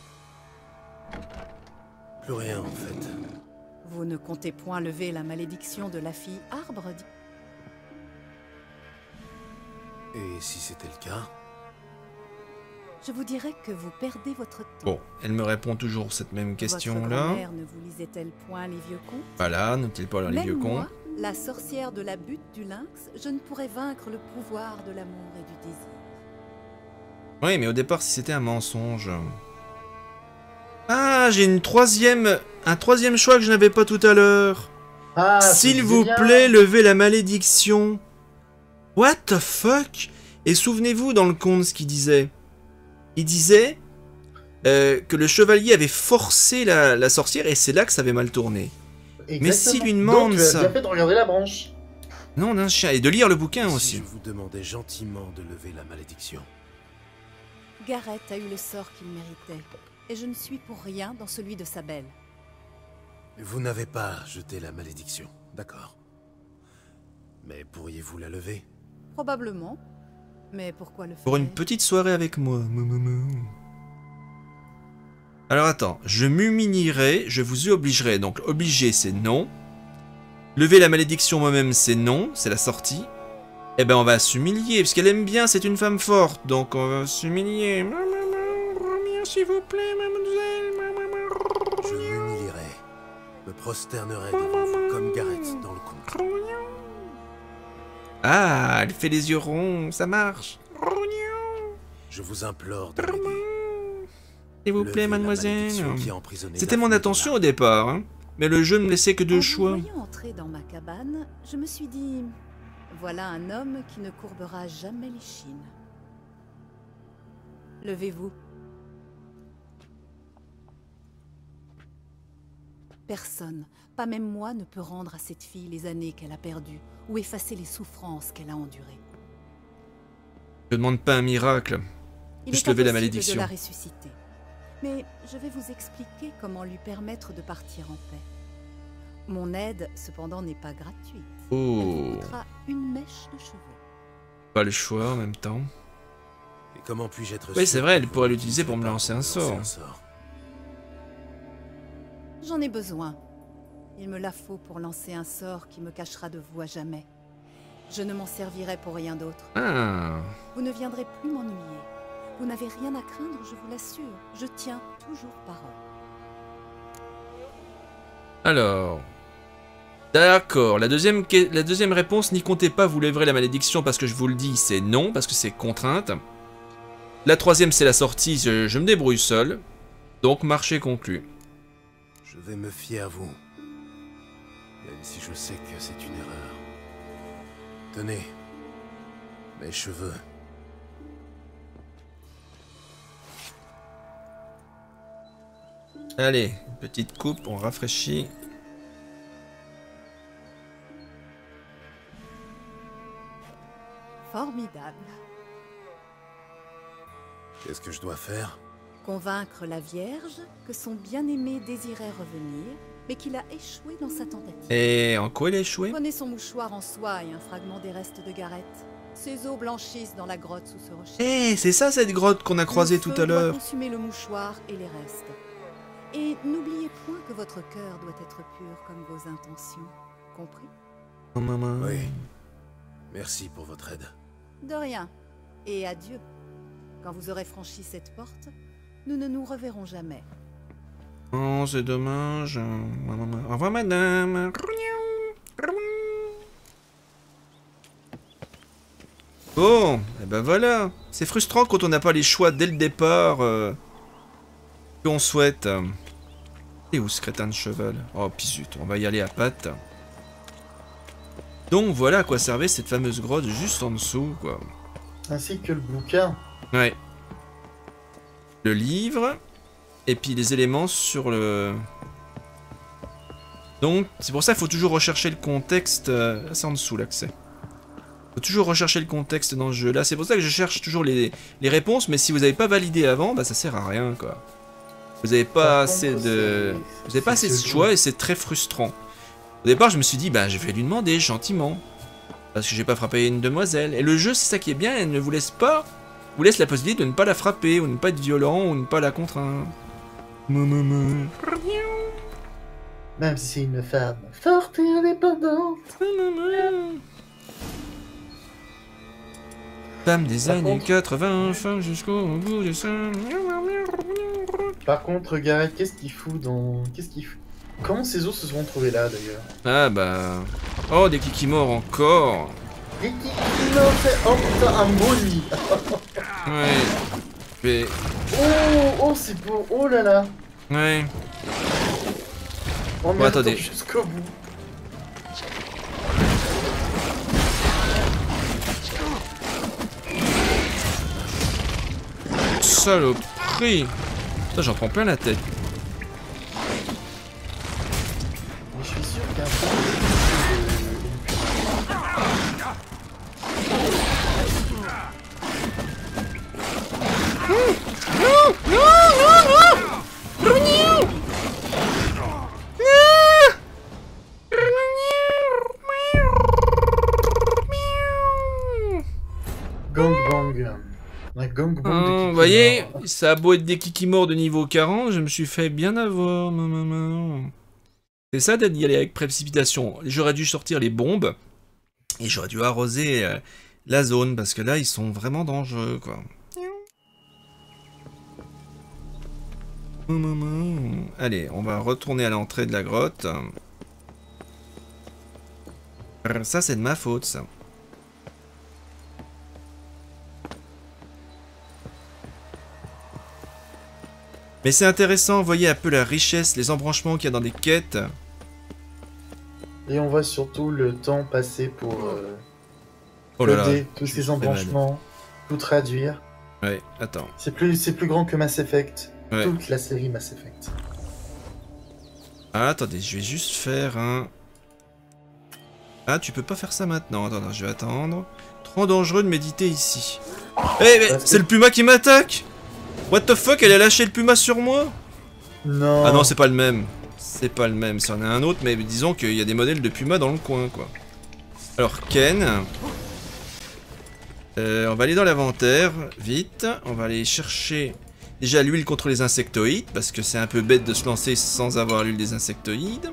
plus rien en fait. Vous ne comptez point lever la malédiction de la fille arbre? Et si c'était le cas? Je vous dirais que vous perdez votre temps. Bon, elle me répond toujours cette même question-là. Votre grand-mère ne vous lisait-elle point les vieux contes? Voilà, n'est-il pas là les Même vieux moi, contes? La sorcière de la butte du lynx, je ne pourrais vaincre le pouvoir de l'amour et du désir. Oui, mais au départ, si c'était un mensonge... Ah, j'ai une troisième... Un troisième choix que je n'avais pas tout à l'heure. Ah, s'il vous bien. plaît, levez la malédiction. What the fuck? Et souvenez-vous dans le conte ce qu'il disait. Il disait euh, que le chevalier avait forcé la, la sorcière et c'est là que ça avait mal tourné. Exactement. Mais s'il lui demande Donc, tu as ça... bien fait de regarder la branche. Non, d'un chien. Et de lire le bouquin si aussi. Je vous demandais gentiment de lever la malédiction. Gareth a eu le sort qu'il méritait. Et je ne suis pour rien dans celui de sa belle. Vous n'avez pas jeté la malédiction, d'accord. Mais pourriez-vous la lever? Probablement. Mais pourquoi le faire? Pour une petite soirée avec moi. Alors attends, je m'humilierai, je vous y obligerai. Donc obliger c'est non. Lever la malédiction moi-même c'est non, c'est la sortie. Eh ben on va s'humilier, parce qu'elle aime bien, c'est une femme forte. Donc on va s'humilier. S'il vous plaît, mademoiselle. Je m'humilierai, me prosternerai devant vous comme Gareth dans le conte. Ah, elle fait les yeux ronds, ça marche. Je vous implore de m'aider. S'il vous plaît, mademoiselle. C'était mon intention au départ. Hein. Mais le jeu ne me laissait que deux En choix. vous voyant entrer dans ma cabane, je me suis dit... Voilà un homme qui ne courbera jamais les chines. Levez-vous. Personne, pas même moi, ne peut rendre à cette fille les années qu'elle a perdues ou effacer les souffrances qu'elle a endurées. Je ne demande pas un miracle. Il Juste est lever la impossible malédiction. de la ressusciter. Mais je vais vous expliquer comment lui permettre de partir en paix. Mon aide, cependant, n'est pas gratuite. Elle vous Oh, coûtera une mèche de cheveux. pas le choix en même temps. Et comment puis-je être Oui, sûr c'est vrai, que elle vous pourrait ne l'utiliser pour me l'utiliserez lancer pas un pour me sort. J'en ai besoin. Il me la faut pour lancer un sort qui me cachera de vous à jamais. Je ne m'en servirai pour rien d'autre. Ah, Vous ne viendrez plus m'ennuyer. Vous n'avez rien à craindre, je vous l'assure. Je tiens toujours parole. alors... D'accord, la deuxième, que- la deuxième réponse, n'y comptez pas, vous lèverez la malédiction parce que je vous le dis, c'est non, parce que c'est contrainte. La troisième, c'est la sortie, je, je me débrouille seul. Donc, marché conclu. Je vais me fier à vous. Même si je sais que c'est une erreur. Tenez. Mes cheveux. Allez, petite coupe, on rafraîchit. Formidable. Qu'est-ce que je dois faire? Convaincre la Vierge que son bien-aimé désirait revenir, mais qu'il a échoué dans sa tentative. Et en quoi il a échoué? Prenez son mouchoir en soie et un fragment des restes de Gareth. Ses os blanchissent dans la grotte sous ce rocher. Eh, c'est ça cette grotte qu'on a croisée Le tout feu à doit l'heure. consumer le mouchoir et les restes. Et n'oubliez point que votre cœur doit être pur comme vos intentions. Compris? Oh, maman. Oui. Merci pour votre aide. De rien. Et adieu. Quand vous aurez franchi cette porte, nous ne nous reverrons jamais. Oh, c'est dommage. Au revoir, madame. Bon, et ben voilà. C'est frustrant quand on n'a pas les choix dès le départ euh, qu'on souhaite. Et où ce crétin de cheval? Oh, pis zut, on va y aller à pattes. Donc voilà à quoi servait cette fameuse grotte juste en dessous, quoi. Ainsi que le bouquin. Ouais. Le livre. Et puis les éléments sur le... Donc, c'est pour ça qu'il faut toujours rechercher le contexte... Euh, c'est en dessous, l'accès. Faut toujours rechercher le contexte dans le jeu. Là, c'est pour ça que je cherche toujours les, les réponses, mais si vous n'avez pas validé avant, bah ça sert à rien, quoi. Vous n'avez pas Par assez contre, de... c'est- Vous n'avez pas c'est assez de ce choix jeu. et c'est très frustrant. Au départ, je me suis dit, bah je vais lui demander gentiment. Parce que j'ai pas frappé une demoiselle. Et le jeu, c'est ça qui est bien, elle ne vous laisse pas... Vous laisse la possibilité de ne pas la frapper, ou de ne pas être violent, ou de ne pas la contraindre. Moumoumou. Même si c'est une femme forte et indépendante. Femme des Par années contre- quatre-vingts, femme jusqu'au bout de ça. Par contre, Gareth, qu'est-ce qu'il fout dans... Qu'est-ce qu'il fout... Comment ces os se sont trouvés là, d'ailleurs? Ah bah... Oh, des kikis morts encore. Et qui... Non, c'est... Oh putain, un molly. Ouais. Mais... Oh, oh, c'est beau. Oh là là. Ouais. On Bon, m'y attend attendez. jusqu'au bout. Saloperie. Putain, j'en prends plein la tête. Mais je suis sûr qu'il y a un truc gangbang. Un gangbang de Oh, kiki vous voyez, morts. ça a beau être des kikis morts de niveau quarante, je me suis fait bien avoir. maman. C'est ça d'y aller avec précipitation. J'aurais dû sortir les bombes et j'aurais dû arroser euh, la zone parce que là, ils sont vraiment dangereux, quoi. Maman. Allez, on va retourner à l'entrée de la grotte. Ça, c'est de ma faute, ça. Mais c'est intéressant, vous voyez un peu la richesse, les embranchements qu'il y a dans des quêtes. Et on voit surtout le temps passer pour euh, Oh là là, coder tous je ces suis très embranchements, tout traduire. Ouais, attends. C'est plus, c'est plus grand que Mass Effect. Ouais. Toute la série Mass Effect. Ah, attendez, je vais juste faire un... Ah, tu peux pas faire ça maintenant. Attends, attends, je vais attendre. Trop dangereux de méditer ici. Eh, mais Parce c'est que- le puma qui m'attaque! What the fuck, elle a lâché le puma sur moi? Non. Ah non, c'est pas le même. C'est pas le même, c'en est un autre, mais disons qu'il y a des modèles de puma dans le coin, quoi. Alors, Ken... Euh, on va aller dans l'inventaire, vite. On va aller chercher déjà l'huile contre les insectoïdes, parce que c'est un peu bête de se lancer sans avoir l'huile des insectoïdes.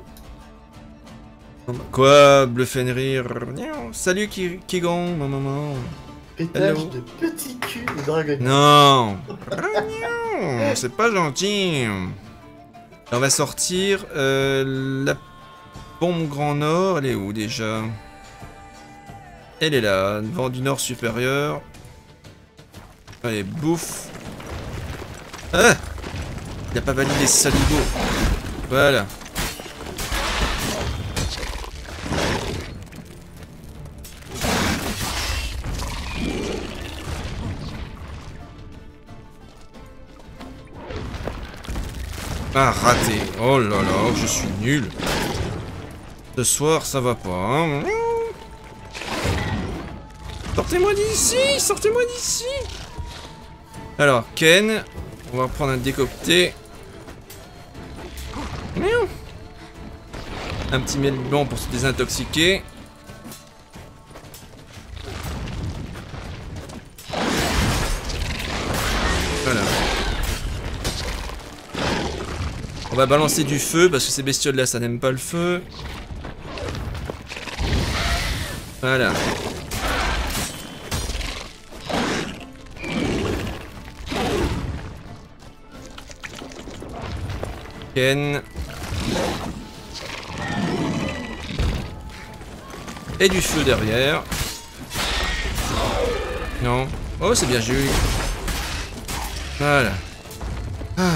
Quoi, Bleu Fenrir? Salut Ki- Kigon, ma maman. Pétage Hello. de petit cul de dragon. Non, non, c'est pas gentil. On va sortir euh, la bombe Grand Nord. Elle est où déjà? Elle est là, vent du Nord supérieur. Allez, bouffe. Ah, il a pas validé ce saligo. Voilà. Ah, raté. Oh là là, je suis nul. Ce soir, ça va pas. Hein. Sortez-moi d'ici, sortez-moi d'ici. Alors, Ken, on va prendre un décocté. Un petit miel blanc pour se désintoxiquer. Voilà. On va balancer du feu parce que ces bestioles là ça n'aime pas le feu. Voilà. Ken. Et du feu derrière. Non. Oh c'est bien Jules. Voilà. Ah.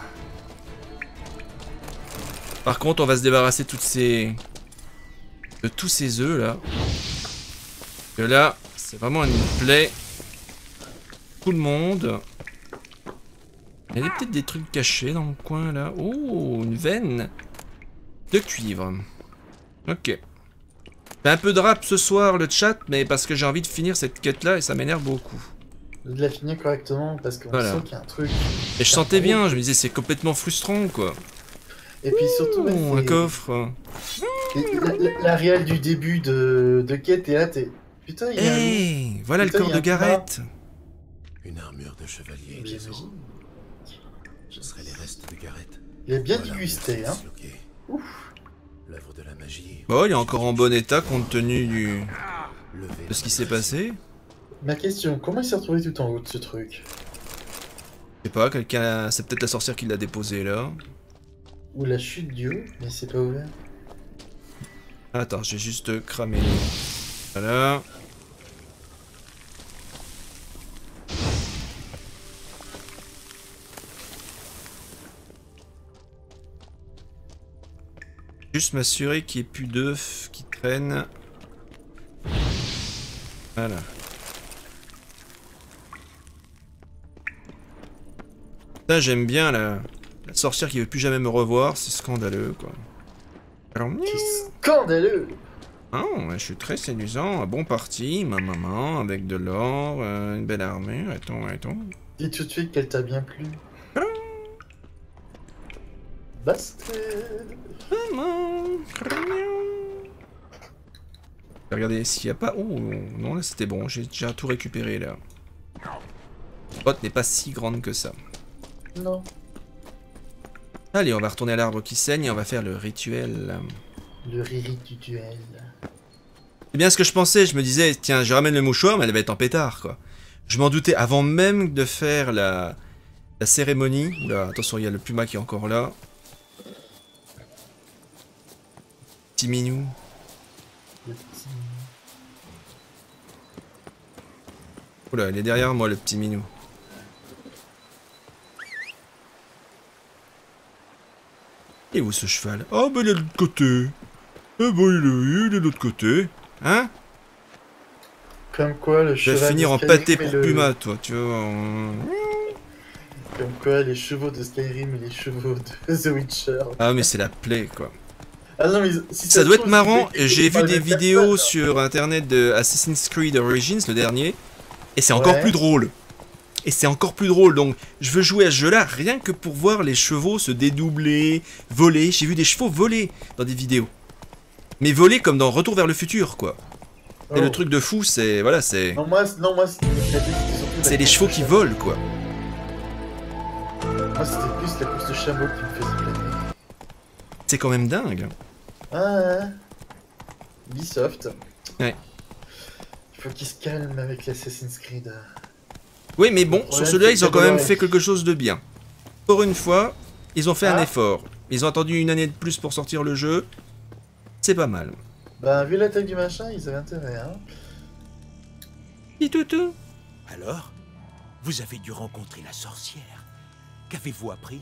Par contre, on va se débarrasser de toutes ces... de tous ces œufs là. Que là, c'est vraiment une plaie. Tout le monde. Il y a peut-être des trucs cachés dans le coin là. Oh, une veine de cuivre. Ok. Fait un peu de rap ce soir le chat, mais parce que j'ai envie de finir cette quête là et ça m'énerve beaucoup. De la finir correctement parce qu'on Voilà. sent qu'il y a un truc. Et je sentais bien, je me disais c'est complètement frustrant quoi. Et puis surtout, ouais, Ouh, un c'est- coffre. la, la, la réelle du début de, de quête et là t'es. Putain, il y a un. Hey, voilà Putain, le corps il y a de un Gareth. Une armure de chevalier Mais Kizo. j'imagine. Ce seraient les restes de Gareth. Il a bien Voilà, dégusté, hein. disloqué. L'œuvre de la magie. Bon, il est encore en bon état compte tenu du... Levé de ce qui s'est passé. Ma question, comment il s'est retrouvé tout en haut de ce truc? Je sais pas, quelqu'un... C'est peut-être la sorcière qui l'a déposé là. Ou la chute du haut, mais c'est pas ouvert. Attends, je vais juste cramer. Voilà. Juste m'assurer qu'il n'y ait plus d'œufs qui traînent. Voilà. Ça, j'aime bien la... la sorcière qui veut plus jamais me revoir, c'est scandaleux quoi. Alors, C'est scandaleux! ah, je suis très séduisant, un bon parti, ma maman, avec de l'or, euh, une belle armure, et tout, et tout. Dis tout de suite qu'elle t'a bien plu. Bastard! Maman. Regardez s'il n'y a pas... Oh, non, là c'était bon, j'ai déjà tout récupéré là. La botte n'est pas si grande que ça. Non. Allez, on va retourner à l'arbre qui saigne et on va faire le rituel. Le riri du duel. C'est bien ce que je pensais, je me disais, tiens, je ramène le mouchoir, mais elle va être en pétard, quoi. Je m'en doutais avant même de faire la, la cérémonie. Oula, attention, il y a le puma qui est encore là. Petit minou. Le petit... Oula, il est derrière moi, le petit minou. Et où ce cheval? Oh, ben il est de l'autre côté. Eh ben, il est, il est de l'autre côté. Hein? Comme quoi, le Tu vas cheval finir de en Skyrim pâté et pour le- Puma, toi, tu vois. Comme quoi, les chevaux de Skyrim et les chevaux de The Witcher. Ah, mais c'est la plaie, quoi. Ah non, mais si Ça doit se être trouve, marrant. c'est fait J'ai par vu les des mêmes vidéos personnes. sur internet de Assassin's Creed Origins, le dernier, et c'est encore Ouais. plus drôle. Et c'est encore plus drôle. Donc, je veux jouer à ce jeu-là rien que pour voir les chevaux se dédoubler, voler. J'ai vu des chevaux voler dans des vidéos. Mais voler comme dans Retour vers le futur, quoi. Et Oh. le truc de fou, c'est voilà, c'est Non, moi, c- non, moi c'était c'était surtout la c'est les course chevaux de qui chameau. volent, quoi. Moi, c'était plus la course de chameau qui me faisait planer. C'est quand même dingue. Ah, Ubisoft. Ouais. Il faut qu'ils se calment avec l'Assassin's Creed. Oui, mais bon, Le sur problème, celui-là, c'est ils ont que quand même ouais. fait quelque chose de bien. Pour une fois, ils ont fait un Ah. effort. Ils ont attendu une année de plus pour sortir le jeu. C'est pas mal. Bah, vu la taille du machin, ils avaient intérêt, hein. Petit toutou. Alors, vous avez dû rencontrer la sorcière. Qu'avez-vous appris?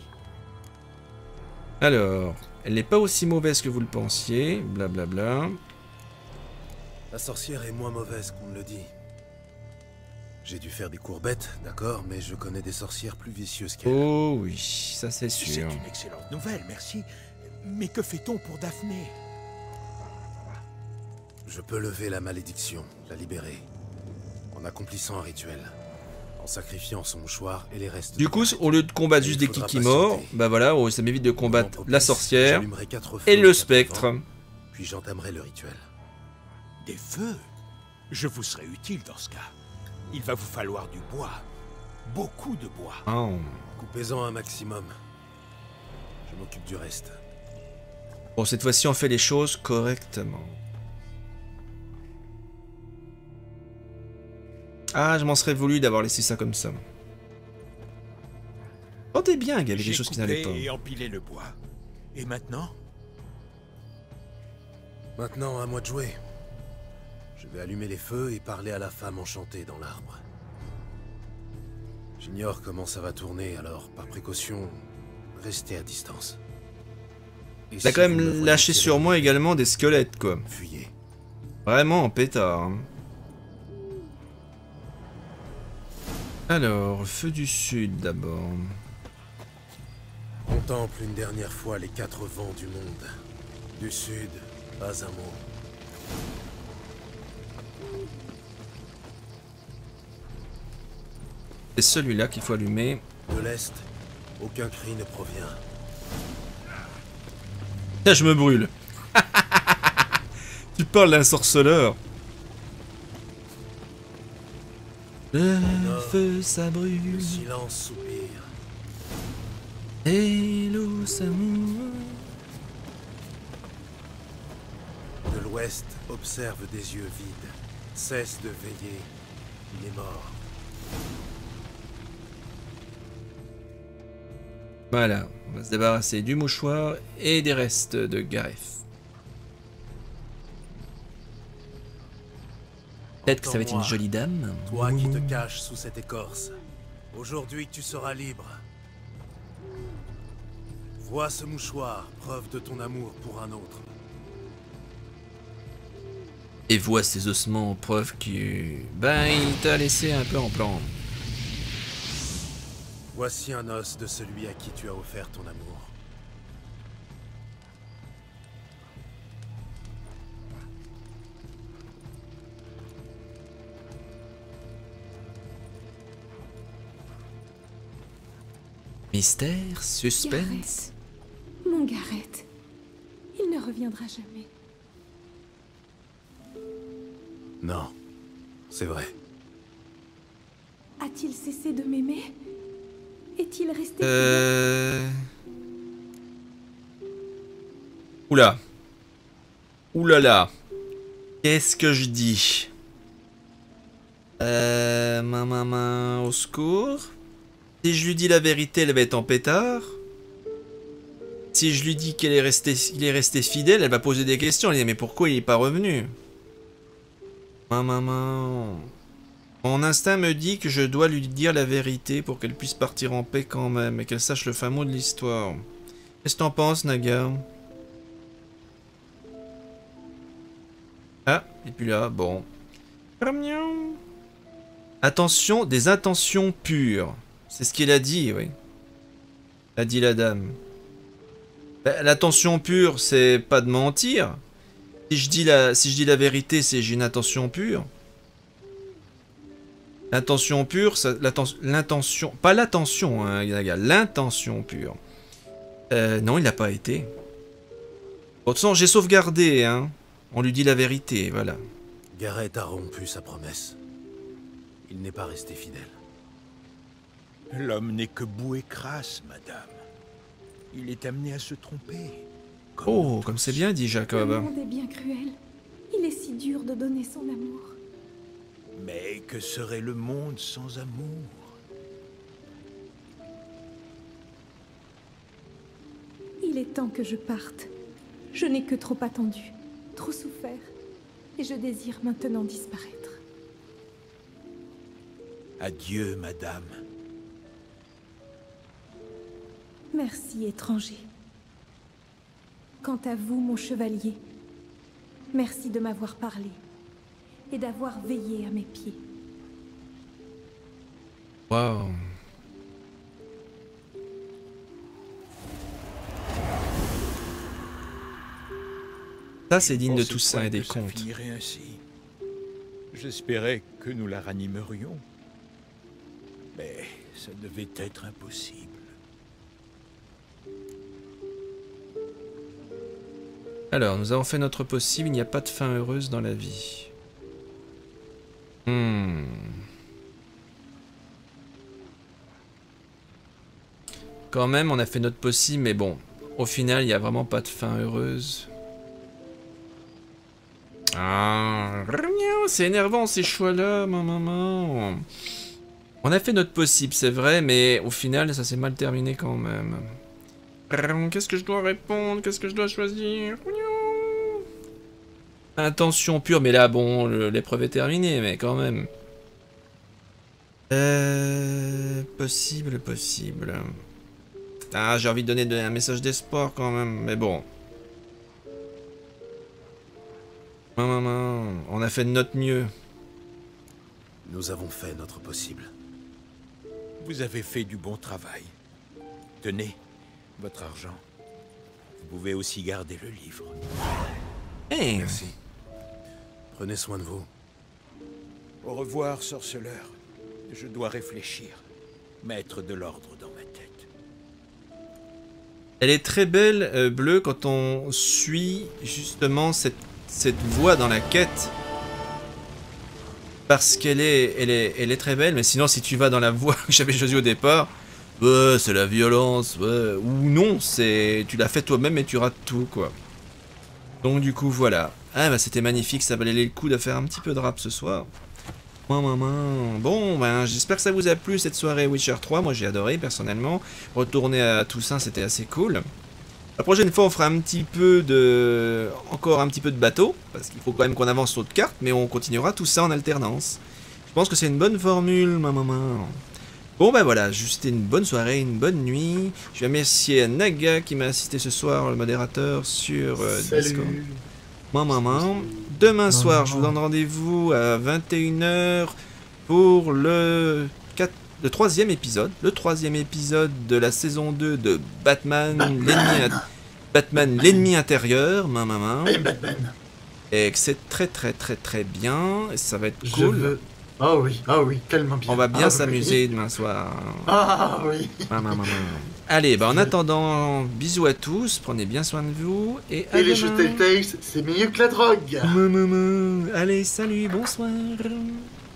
Alors, elle n'est pas aussi mauvaise que vous le pensiez, blablabla. La sorcière est moins mauvaise qu'on ne le dit. J'ai dû faire des courbettes, d'accord, mais je connais des sorcières plus vicieuses qu'elle. Oh oui, ça c'est C'est sûr. une excellente nouvelle, merci. Mais que fait-on pour Daphné? Je peux lever la malédiction, la libérer, en accomplissant un rituel, en sacrifiant son mouchoir et les restes. Du de coup, Corbeck. au lieu de combattre Et juste il des faudra kikimors, patienter. bah voilà, oh, ça m'évite de combattre Moment la propice, sorcière j'allumerai quatre feux et le quatre spectre. vents, puis j'entamerai le rituel. Des feux? Je vous serai utile dans ce cas. Il va vous falloir du bois. Beaucoup de bois. Oh. Coupez-en un maximum. Je m'occupe du reste. Bon, cette fois-ci, on fait les choses correctement. Ah, je m'en serais voulu d'avoir laissé ça comme ça. Sentez bien qu'il y avait des J'ai choses qui coupé n'allaient pas. et empilé le bois. Et maintenant? Maintenant, à moi de jouer. Je vais allumer les feux et parler à la femme enchantée dans l'arbre. J'ignore comment ça va tourner, alors par précaution, restez à distance. Et Il a si quand vous me même voyez lâché tirer, sur moi également des squelettes, quoi. Fuyez. Vraiment en pétard. hein. Alors, feu du sud d'abord. Contemple une dernière fois les quatre vents du monde. Du sud, pas un mot. C'est celui-là qu'il faut allumer. De l'est, aucun cri ne provient. Là, je me brûle. Tu parles d'un sorceleur. Le feu, ça Le brûle. silence soupire. Et l'eau, ça mourra. De l'ouest, observe des yeux vides. Cesse de veiller. Il est mort. Voilà, on va se débarrasser du mouchoir et des restes de Gareth. Peut-être que ça va être une Entends-moi, jolie dame. Toi qui te caches sous cette écorce. Aujourd'hui tu seras libre. Vois ce mouchoir, preuve de ton amour pour un autre. Et vois ces ossements, preuve que... Ben, il t'a laissé un peu en plan. Voici un os de celui à qui tu as offert ton amour. Mystère, suspense. Gareth. Mon Gareth. Il ne reviendra jamais. Non, c'est vrai. A-t-il cessé de m'aimer? Est-il resté... Euh... Oula. Oulala. Qu'est-ce que je dis? Euh... Ma maman, au secours. Si je lui dis la vérité, elle va être en pétard. Si je lui dis qu'elle est restée, qu'il est resté fidèle, elle va poser des questions. Elle va dire, mais pourquoi il n'est pas revenu? Ma maman... Mon instinct me dit que je dois lui dire la vérité pour qu'elle puisse partir en paix quand même et qu'elle sache le fin mot de l'histoire. Qu'est-ce que t'en penses, Naga? Et puis là, bon. Attention, des intentions pures. C'est ce qu'il a dit, oui. A dit la dame. Ben, l'attention pure, c'est pas de mentir. Si je dis la, si je dis la vérité, c'est j'ai une intention pure. L'intention pure, l'intention... Pas l'attention, hein, l'intention pure. Euh, non, il n'a pas été. Bon, de toute façon, j'ai sauvegardé, hein. On lui dit la vérité, voilà. Gareth a rompu sa promesse. Il n'est pas resté fidèle. L'homme n'est que boue et crasse, madame. Il est amené à se tromper. Comme oh, comme c'est bien dit, Jacob. Le monde est bien cruel. Il est si dur de donner son amour. Mais que serait le monde sans amour? Il est temps que je parte. Je n'ai que trop attendu, trop souffert, et je désire maintenant disparaître. Adieu, madame. Merci, étranger. Quant à vous, mon chevalier, merci de m'avoir parlé et d'avoir veillé à mes pieds. Waouh. Ça, c'est digne de Toussaint et des contes. Ainsi. J'espérais que nous la ranimerions. Mais ça devait être impossible. Alors, nous avons fait notre possible, il n'y a pas de fin heureuse dans la vie. Hmm. Quand même, on a fait notre possible, mais bon, au final, il n'y a vraiment pas de fin heureuse. Ah, c'est énervant ces choix-là, ma maman. On a fait notre possible, c'est vrai, mais au final, ça s'est mal terminé quand même. Qu'est-ce que je dois répondre? Qu'est-ce que je dois choisir? Intention pure, mais là, bon, l'épreuve est terminée, mais quand même. Euh... Possible, possible. Ah, j'ai envie de donner un message d'espoir quand même, mais bon. Maman, on a fait de notre mieux. Nous avons fait notre possible. Vous avez fait du bon travail. Tenez, votre argent. Vous pouvez aussi garder le livre. Hey. Merci. Prenez soin de vous. Au revoir, sorceleur. Je dois réfléchir. Mettre de l'ordre dans ma tête. Elle est très belle, euh, Bleue, quand on suit justement cette, cette voie dans la quête. Parce qu'elle est, elle est, elle est très belle, mais sinon si tu vas dans la voie que j'avais choisie au départ, ouais, c'est la violence, ouais, ou non, c'est tu l'as fait toi-même et tu rates tout, quoi. Donc du coup, voilà. Ah bah c'était magnifique, ça valait le coup de faire un petit peu de rap ce soir. Maman. Bon, ben j'espère que ça vous a plu cette soirée Witcher trois, moi j'ai adoré personnellement. Retourner à Toussaint, c'était assez cool. La prochaine fois, on fera un petit peu de... Encore un petit peu de bateau, parce qu'il faut quand même qu'on avance sur de cartes, mais on continuera tout ça en alternance. Je pense que c'est une bonne formule, ma maman. Bon, bah voilà, juste une bonne soirée, une bonne nuit. Je vais remercier Naga qui m'a assisté ce soir, le modérateur, sur euh, Discord. Ma maman. Demain maman. soir, je vous donne rendez-vous à vingt et une heures pour le... Le troisième épisode, le troisième épisode de la saison deux de Batman, l'ennemi Batman, l'ennemi intérieur, ma maman. Et que c'est très très très très bien, et ça va être Je cool. veux... Ah oui, ah oui, tellement bien. On va bien ah s'amuser oui. demain soir. Ah oui. Ma maman. Allez, bah en attendant, bisous à tous, prenez bien soin de vous, et à Et les demain. jeux Telltale, c'est mieux que la drogue. Ma maman. Allez, salut, bonsoir.